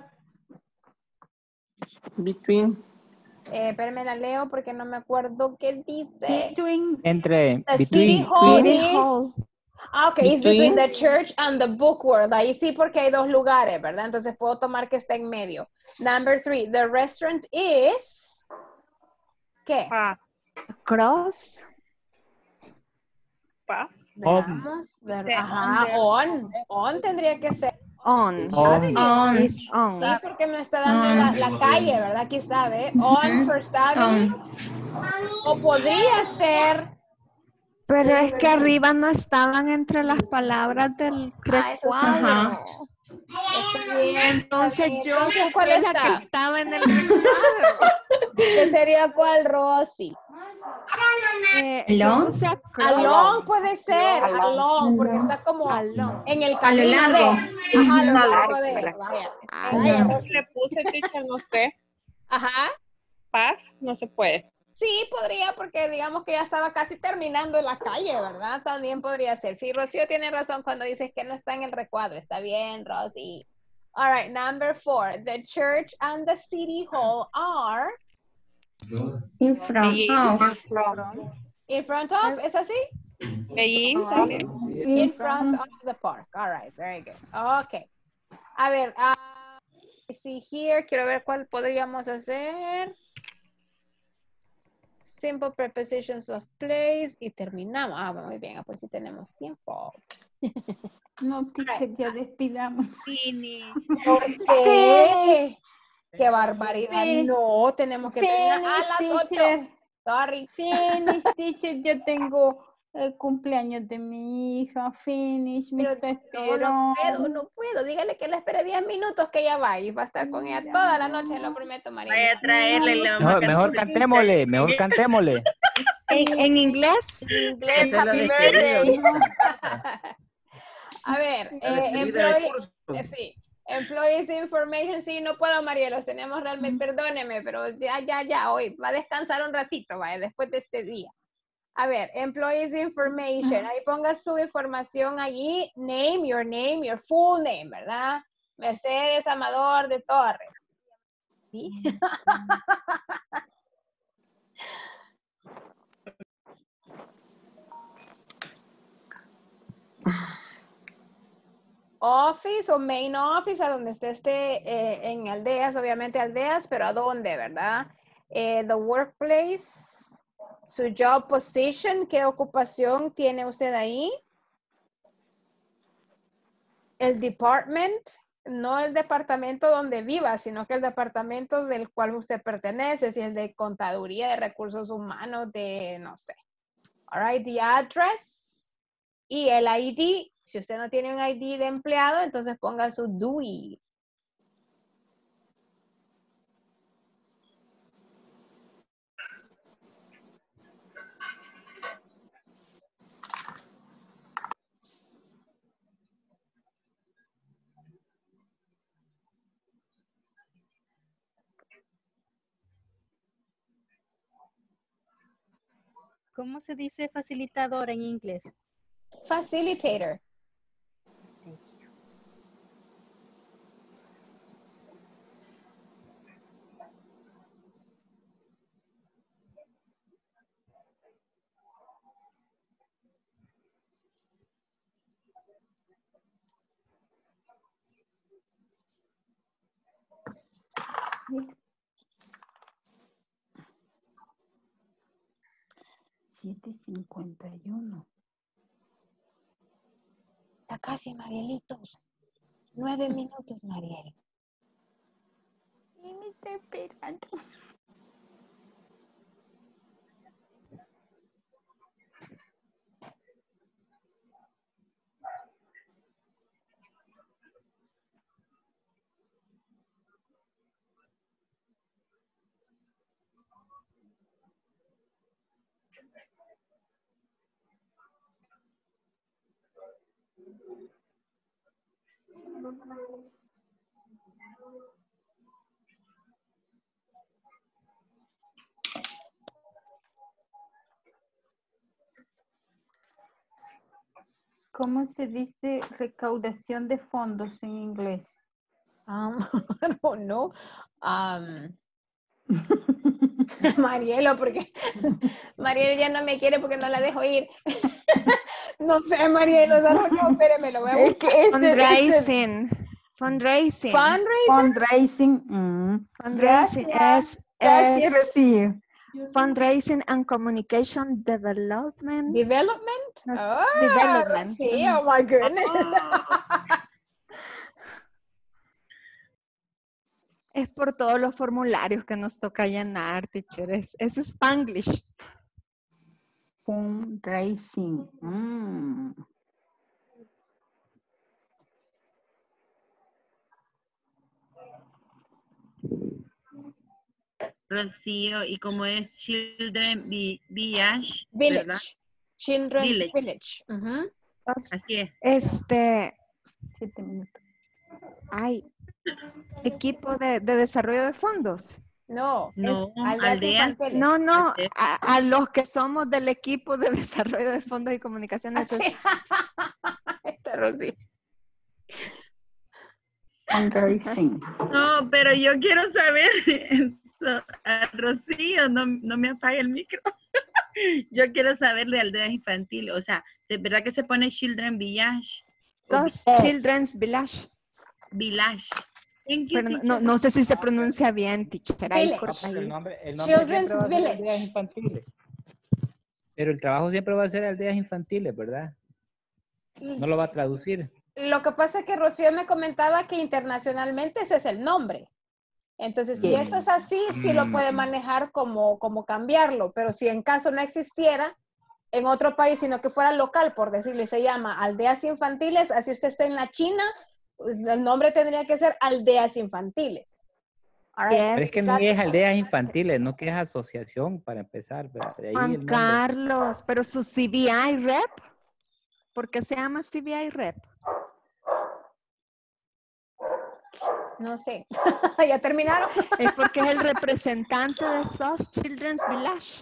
[SPEAKER 8] Between.
[SPEAKER 1] Eh, espérame, la leo porque no me acuerdo qué dice.
[SPEAKER 10] Between.
[SPEAKER 5] Entre.
[SPEAKER 1] The
[SPEAKER 5] Between.
[SPEAKER 1] city hall
[SPEAKER 5] Between.
[SPEAKER 1] is... Ah, ok, it's between the church and the book world. Ahí sí porque hay dos lugares, ¿verdad? Entonces puedo tomar que está en medio. Number three, the restaurant is... ¿Qué?
[SPEAKER 15] Cross.
[SPEAKER 1] Veamos. ver- Ajá, on. On tendría que ser.
[SPEAKER 15] On.
[SPEAKER 5] On.
[SPEAKER 6] On.
[SPEAKER 15] Is on.
[SPEAKER 1] Sí, porque me está dando la, la calle, ¿verdad? Aquí está, ¿ve? On First Avenue. O podría ser...
[SPEAKER 15] Pero es que arriba no estaban entre las palabras del
[SPEAKER 1] Ah, eso sí.
[SPEAKER 15] recuadro.
[SPEAKER 1] Ajá. Está bien,
[SPEAKER 15] Entonces
[SPEAKER 1] está bien.
[SPEAKER 15] yo
[SPEAKER 1] Entonces, ¿cuál
[SPEAKER 15] ocupé la
[SPEAKER 1] está?
[SPEAKER 15] que estaba en el recuadro.
[SPEAKER 1] ¿Qué sería cuál, Rosy?
[SPEAKER 15] Eh,
[SPEAKER 6] Along.
[SPEAKER 15] yo puse across.
[SPEAKER 1] Along puede ser,
[SPEAKER 20] Along.
[SPEAKER 1] along, porque está como
[SPEAKER 15] Along.
[SPEAKER 1] en el
[SPEAKER 6] A lo
[SPEAKER 1] camino
[SPEAKER 6] largo.
[SPEAKER 1] de. Ajá, a lo
[SPEAKER 20] Ujú.
[SPEAKER 1] largo de. Vaya.
[SPEAKER 15] Ah,
[SPEAKER 1] Vaya,
[SPEAKER 7] Yo
[SPEAKER 1] Rosy.
[SPEAKER 7] le puse, teacher, no sé.
[SPEAKER 1] Ajá.
[SPEAKER 7] Paz, no se puede.
[SPEAKER 1] Sí, podría, porque digamos que ya estaba casi terminando en la calle, ¿verdad? También podría ser. Sí, Rocío tiene razón cuando dices que no está en el recuadro. Está bien, Rosy. All right, number four. The church and the city hall are
[SPEAKER 6] In front of.
[SPEAKER 1] in front of. ¿Es así?
[SPEAKER 7] Allí.
[SPEAKER 1] In front of the park. All right, very good. Okay. A ver, uh, see here, quiero ver cuál podríamos hacer. Simple prepositions of place y terminamos. Ah, muy bien, pues sí tenemos tiempo.
[SPEAKER 10] No, teacher, ya despidamos.
[SPEAKER 1] ¿Por qué? ¡Qué barbaridad!
[SPEAKER 10] Fin-
[SPEAKER 1] No, tenemos que terminar a las
[SPEAKER 10] Finish,
[SPEAKER 1] ocho.
[SPEAKER 10] teacher.
[SPEAKER 1] Sorry.
[SPEAKER 10] Finish, teacher, yo tengo el cumpleaños de mi hija. Finish, me
[SPEAKER 1] Pero
[SPEAKER 10] está
[SPEAKER 1] no,
[SPEAKER 10] esperando.
[SPEAKER 1] no puedo, no puedo. Dígale que le espere diez minutos que ella va y va a estar con ella toda la noche, lo prometo, María.
[SPEAKER 3] Vaya a traerle la
[SPEAKER 5] Mejor, mejor cantémosle, mejor cantémosle.
[SPEAKER 15] ¿En, en inglés?
[SPEAKER 1] En inglés,
[SPEAKER 11] Esa es la
[SPEAKER 1] happy
[SPEAKER 11] despedida.
[SPEAKER 1] birthday. A ver,
[SPEAKER 11] La
[SPEAKER 1] eh,
[SPEAKER 11] despedida del
[SPEAKER 1] employee,
[SPEAKER 11] curso.
[SPEAKER 1] eh, sí, employees information, sí, no puedo, María, los tenemos realmente, perdóneme, pero ya, ya, ya, hoy va a descansar un ratito, vaya, después de este día. A ver, employees information, ahí ponga su información allí, name, your name, your full name, ¿verdad? Mercedes Amador de Torres. ¿Sí? Office o main office, a donde usted esté eh, en aldeas, obviamente aldeas, pero ¿a dónde, verdad? Eh, the workplace, su job position, ¿qué ocupación tiene usted ahí? El department, no el departamento donde viva, sino que el departamento del cual usted pertenece, si es de contaduría, de recursos humanos, de no sé. All right, the address y el I D. Si usted no tiene un I D de empleado, entonces ponga su D U I.
[SPEAKER 12] ¿Cómo se dice facilitador en inglés?
[SPEAKER 1] Facilitator.
[SPEAKER 10] siete cincuenta y uno.
[SPEAKER 1] Ya casi, Marielitos. Nueve minutos, Mariel.
[SPEAKER 10] Sí, me está esperando. ¿Cómo se dice recaudación de fondos en inglés?
[SPEAKER 1] Um, I don't know. Um, Marielo, porque Marielo ya no me quiere porque no la dejo ir. No sé, Marielo, no, no, espéreme, lo voy a
[SPEAKER 10] Es que este-
[SPEAKER 15] Fundraising. Fundraising.
[SPEAKER 1] Fundraising.
[SPEAKER 10] Fundraising. mm.
[SPEAKER 15] Fundraising
[SPEAKER 10] Gracias.
[SPEAKER 15] es,
[SPEAKER 10] Gracias,
[SPEAKER 15] es
[SPEAKER 10] Rocío.
[SPEAKER 15] fundraising and communication development.
[SPEAKER 1] Development.
[SPEAKER 15] No sé,
[SPEAKER 1] Ah,
[SPEAKER 15] development.
[SPEAKER 1] sí, oh my goodness.
[SPEAKER 15] Es por todos los formularios que nos toca llenar, teacher. Es, es Spanglish.
[SPEAKER 10] Fundraising. Mm.
[SPEAKER 3] Rocío, y como es Children Vi- Village,
[SPEAKER 1] Village.
[SPEAKER 3] ¿verdad?
[SPEAKER 1] Children's
[SPEAKER 3] Village.
[SPEAKER 1] Village. Ujú.
[SPEAKER 3] Así es.
[SPEAKER 15] Este,
[SPEAKER 10] Siete minutos.
[SPEAKER 15] hay equipo de, de desarrollo de fondos.
[SPEAKER 1] No,
[SPEAKER 3] No,
[SPEAKER 1] es aldeas
[SPEAKER 3] aldeas.
[SPEAKER 1] infantiles.
[SPEAKER 15] No, no,
[SPEAKER 3] Aldea.
[SPEAKER 15] a, a los que somos del equipo de desarrollo de fondos y comunicaciones. es-
[SPEAKER 1] Esta Rosy.
[SPEAKER 10] Fundraising.
[SPEAKER 3] No, pero yo quiero saber, eso, a Rocío, no, no me apague el micro. Yo quiero saber de aldeas infantiles, o sea, ¿de verdad que se pone Children Village? O
[SPEAKER 15] Dos Children's Village.
[SPEAKER 3] Village. Thank you,
[SPEAKER 15] Pero no,
[SPEAKER 3] teacher.
[SPEAKER 15] no, no sé si se pronuncia bien, teacher. Ahí
[SPEAKER 1] Village.
[SPEAKER 15] por-
[SPEAKER 5] No, pero el
[SPEAKER 15] ahí.
[SPEAKER 5] nombre, el nombre
[SPEAKER 1] Children's
[SPEAKER 5] siempre va a ser
[SPEAKER 1] Village.
[SPEAKER 5] aldeas infantiles. Pero el trabajo siempre va a ser aldeas infantiles, ¿verdad? No lo va a traducir.
[SPEAKER 1] Lo que pasa es que Rocío me comentaba que internacionalmente ese es el nombre. Entonces, si
[SPEAKER 5] Yes.
[SPEAKER 1] eso es así, sí lo
[SPEAKER 5] Mm.
[SPEAKER 1] puede manejar como, como cambiarlo, pero si en caso no existiera en otro país, sino que fuera local, por decirle, se llama aldeas infantiles, así usted está en la China, pues el nombre tendría que ser aldeas infantiles. All right,
[SPEAKER 5] Pero
[SPEAKER 1] en
[SPEAKER 5] es que
[SPEAKER 1] su
[SPEAKER 5] no
[SPEAKER 1] caso-
[SPEAKER 5] es aldeas infantiles, no que es asociación para empezar. ¿Verdad? De ahí
[SPEAKER 15] Juan
[SPEAKER 5] el nombre.
[SPEAKER 15] Carlos, pero su C B I rep, ¿por qué se llama C B I rep?
[SPEAKER 1] No sé. ¿Ya terminaron?
[SPEAKER 15] Es porque es el representante de S O S Children's Village.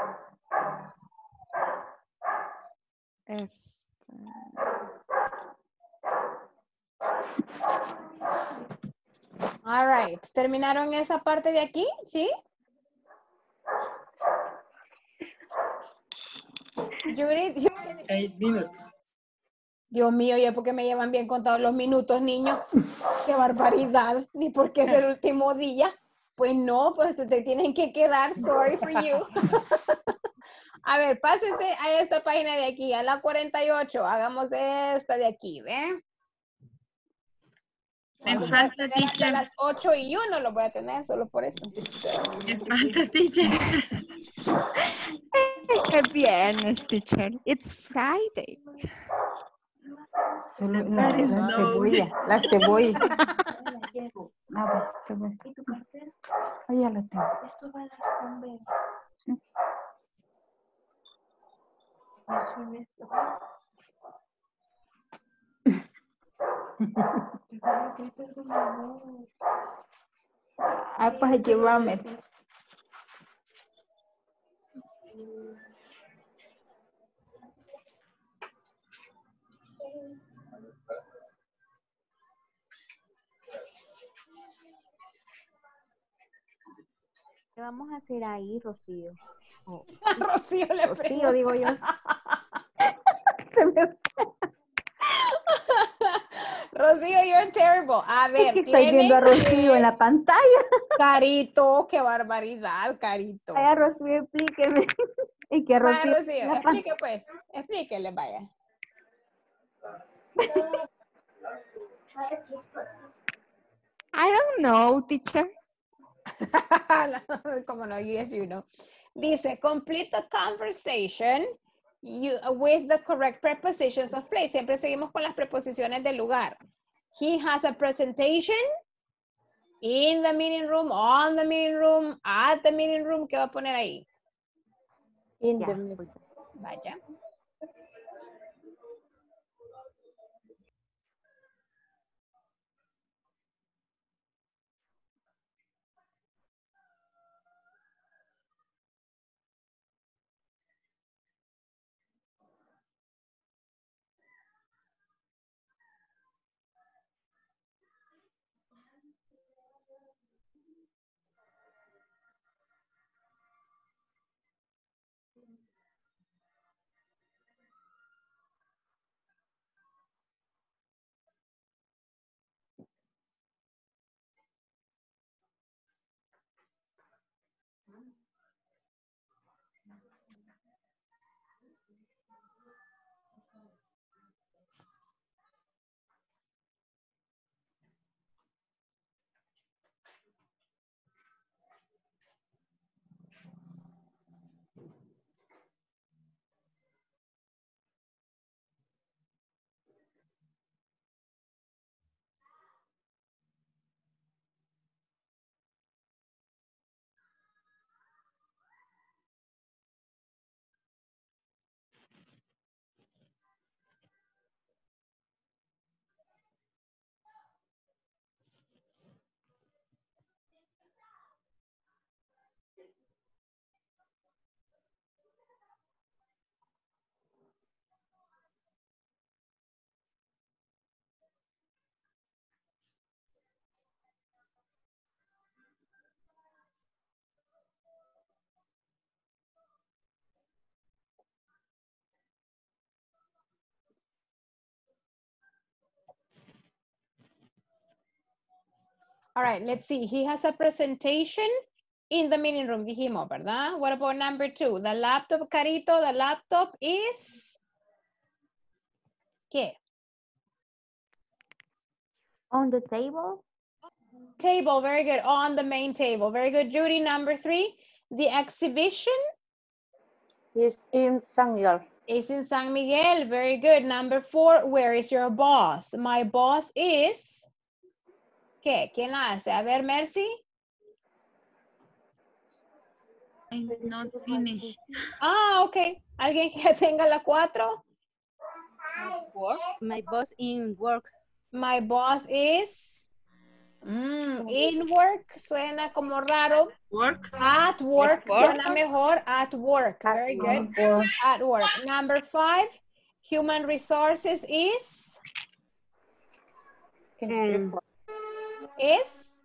[SPEAKER 15] Este,
[SPEAKER 1] All right. ¿Terminaron esa parte de aquí? ¿Sí? Judith, Judith.
[SPEAKER 18] Eight minutes.
[SPEAKER 1] Dios mío, ¿ya por qué me llevan bien contados los minutos, niños? ¡Qué barbaridad! Ni porque es el último día. Pues no, pues te, te tienen que quedar. Sorry for you. A ver, pásese a esta página de aquí, a la cuarenta y ocho. Hagamos esta de aquí, ¿ven?
[SPEAKER 3] Me
[SPEAKER 1] Voy a
[SPEAKER 3] falta,
[SPEAKER 1] tener hasta
[SPEAKER 3] teacher.
[SPEAKER 1] las ocho y uno lo voy a tener solo por eso.
[SPEAKER 3] Me falta, teacher.
[SPEAKER 15] es viernes, teacher. It's Friday.
[SPEAKER 10] Solo la, la cebolla, la cebolla. A ver, cebolla. Ahí ya lo tengo.
[SPEAKER 9] Esto va a responder.
[SPEAKER 10] Sí. Ah, pues llévame.
[SPEAKER 2] ¿Qué vamos a hacer ahí, Rocío? Oh,
[SPEAKER 1] Rocío le
[SPEAKER 2] Rocío, digo yo.
[SPEAKER 1] Se me fue. Rocío, you're terrible. A ver,
[SPEAKER 10] Es que estoy viendo a
[SPEAKER 1] tienen
[SPEAKER 10] Rocío
[SPEAKER 1] que-
[SPEAKER 10] en la pantalla.
[SPEAKER 1] Carito, qué barbaridad, Carito.
[SPEAKER 10] Ay, a Rocío, explíqueme. Y que a
[SPEAKER 1] Vaya,
[SPEAKER 10] Rocío,
[SPEAKER 1] Rocío,
[SPEAKER 10] en la pan-
[SPEAKER 1] explique pues, explíquele, vaya.
[SPEAKER 15] I don't know, teacher.
[SPEAKER 1] Como no, yes, you know. Dice, complete the conversation you, with the correct prepositions of place. Siempre seguimos con las preposiciones del lugar. He has a presentation in the meeting room, on the meeting room, at the meeting room. ¿Qué va a poner ahí?
[SPEAKER 2] In the middle.
[SPEAKER 1] Vaya. All right, let's see. He has a presentation in the meeting room, dijimos, ¿verdad? What about number two? The laptop, Carito, the laptop is... ¿Qué?
[SPEAKER 2] On the table.
[SPEAKER 1] Table, very good. On the main table. Very good. Judy, number three. The exhibition
[SPEAKER 20] is in San Miguel.
[SPEAKER 1] Is in San Miguel. Very good. Number four. Where is your boss? My boss is... ¿Qué? ¿Quién la hace? A ver, Mercy.
[SPEAKER 3] I'm not finished.
[SPEAKER 1] Ah, ok. ¿Alguien que tenga la cuatro?
[SPEAKER 12] Work. My boss in work.
[SPEAKER 1] My boss is... Mm, in work suena como raro.
[SPEAKER 3] Work.
[SPEAKER 1] At work,
[SPEAKER 3] At work.
[SPEAKER 1] suena mejor. At work. Very good. At work. Number five. Human resources is...
[SPEAKER 3] Mm.
[SPEAKER 1] Is?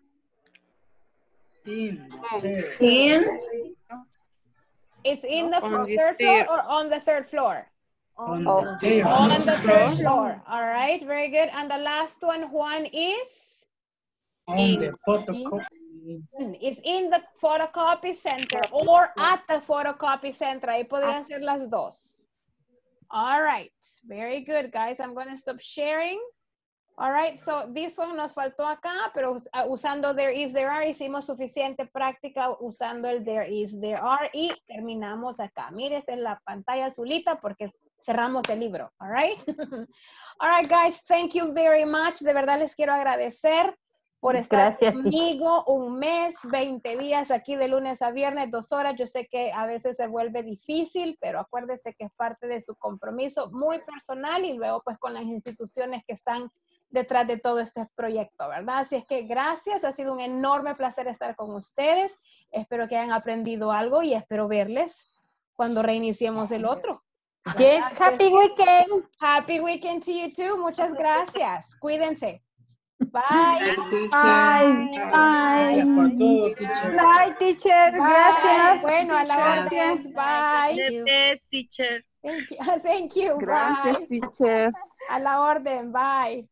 [SPEAKER 18] In.
[SPEAKER 6] In.
[SPEAKER 1] It's in the
[SPEAKER 7] On the
[SPEAKER 1] third floor
[SPEAKER 7] third.
[SPEAKER 1] or on the third floor?
[SPEAKER 18] On
[SPEAKER 20] Oh.
[SPEAKER 18] the table.
[SPEAKER 1] On the third floor. All right, very good. And the last one, Juan, is?
[SPEAKER 18] On the photocopy.
[SPEAKER 1] Is in the photocopy center or at the photocopy center. Ahí podrían ser las dos. All right, very good, guys. I'm going to stop sharing. All right, so this one nos faltó acá, pero uh, usando there is, there are, hicimos suficiente práctica usando el there is, there are y terminamos acá. Mire, esta es la pantalla azulita porque cerramos el libro. All right. All right, guys, thank you very much. De verdad les quiero agradecer por estar
[SPEAKER 2] Gracias,
[SPEAKER 1] conmigo un mes, veinte días aquí de lunes a viernes, dos horas. Yo sé que a veces se vuelve difícil, pero acuérdese que es parte de su compromiso muy personal y luego pues con las instituciones que están detrás de todo este proyecto, ¿verdad? Así es que gracias, ha sido un enorme placer estar con ustedes. Espero que hayan aprendido algo y espero verles cuando reiniciemos el otro.
[SPEAKER 10] Yes, happy weekend.
[SPEAKER 1] Happy weekend to you too. Muchas gracias. Cuídense. Bye.
[SPEAKER 10] Bye. Bye.
[SPEAKER 18] Gracias por todo, teacher.
[SPEAKER 10] Bye, teacher.
[SPEAKER 1] Bye.
[SPEAKER 10] Gracias.
[SPEAKER 1] Bueno, a la
[SPEAKER 10] Gracias.
[SPEAKER 1] orden. Bye.
[SPEAKER 3] The best teacher.
[SPEAKER 1] Thank you. Thank you.
[SPEAKER 8] Gracias,
[SPEAKER 1] Bye.
[SPEAKER 8] teacher.
[SPEAKER 1] A la orden. Bye.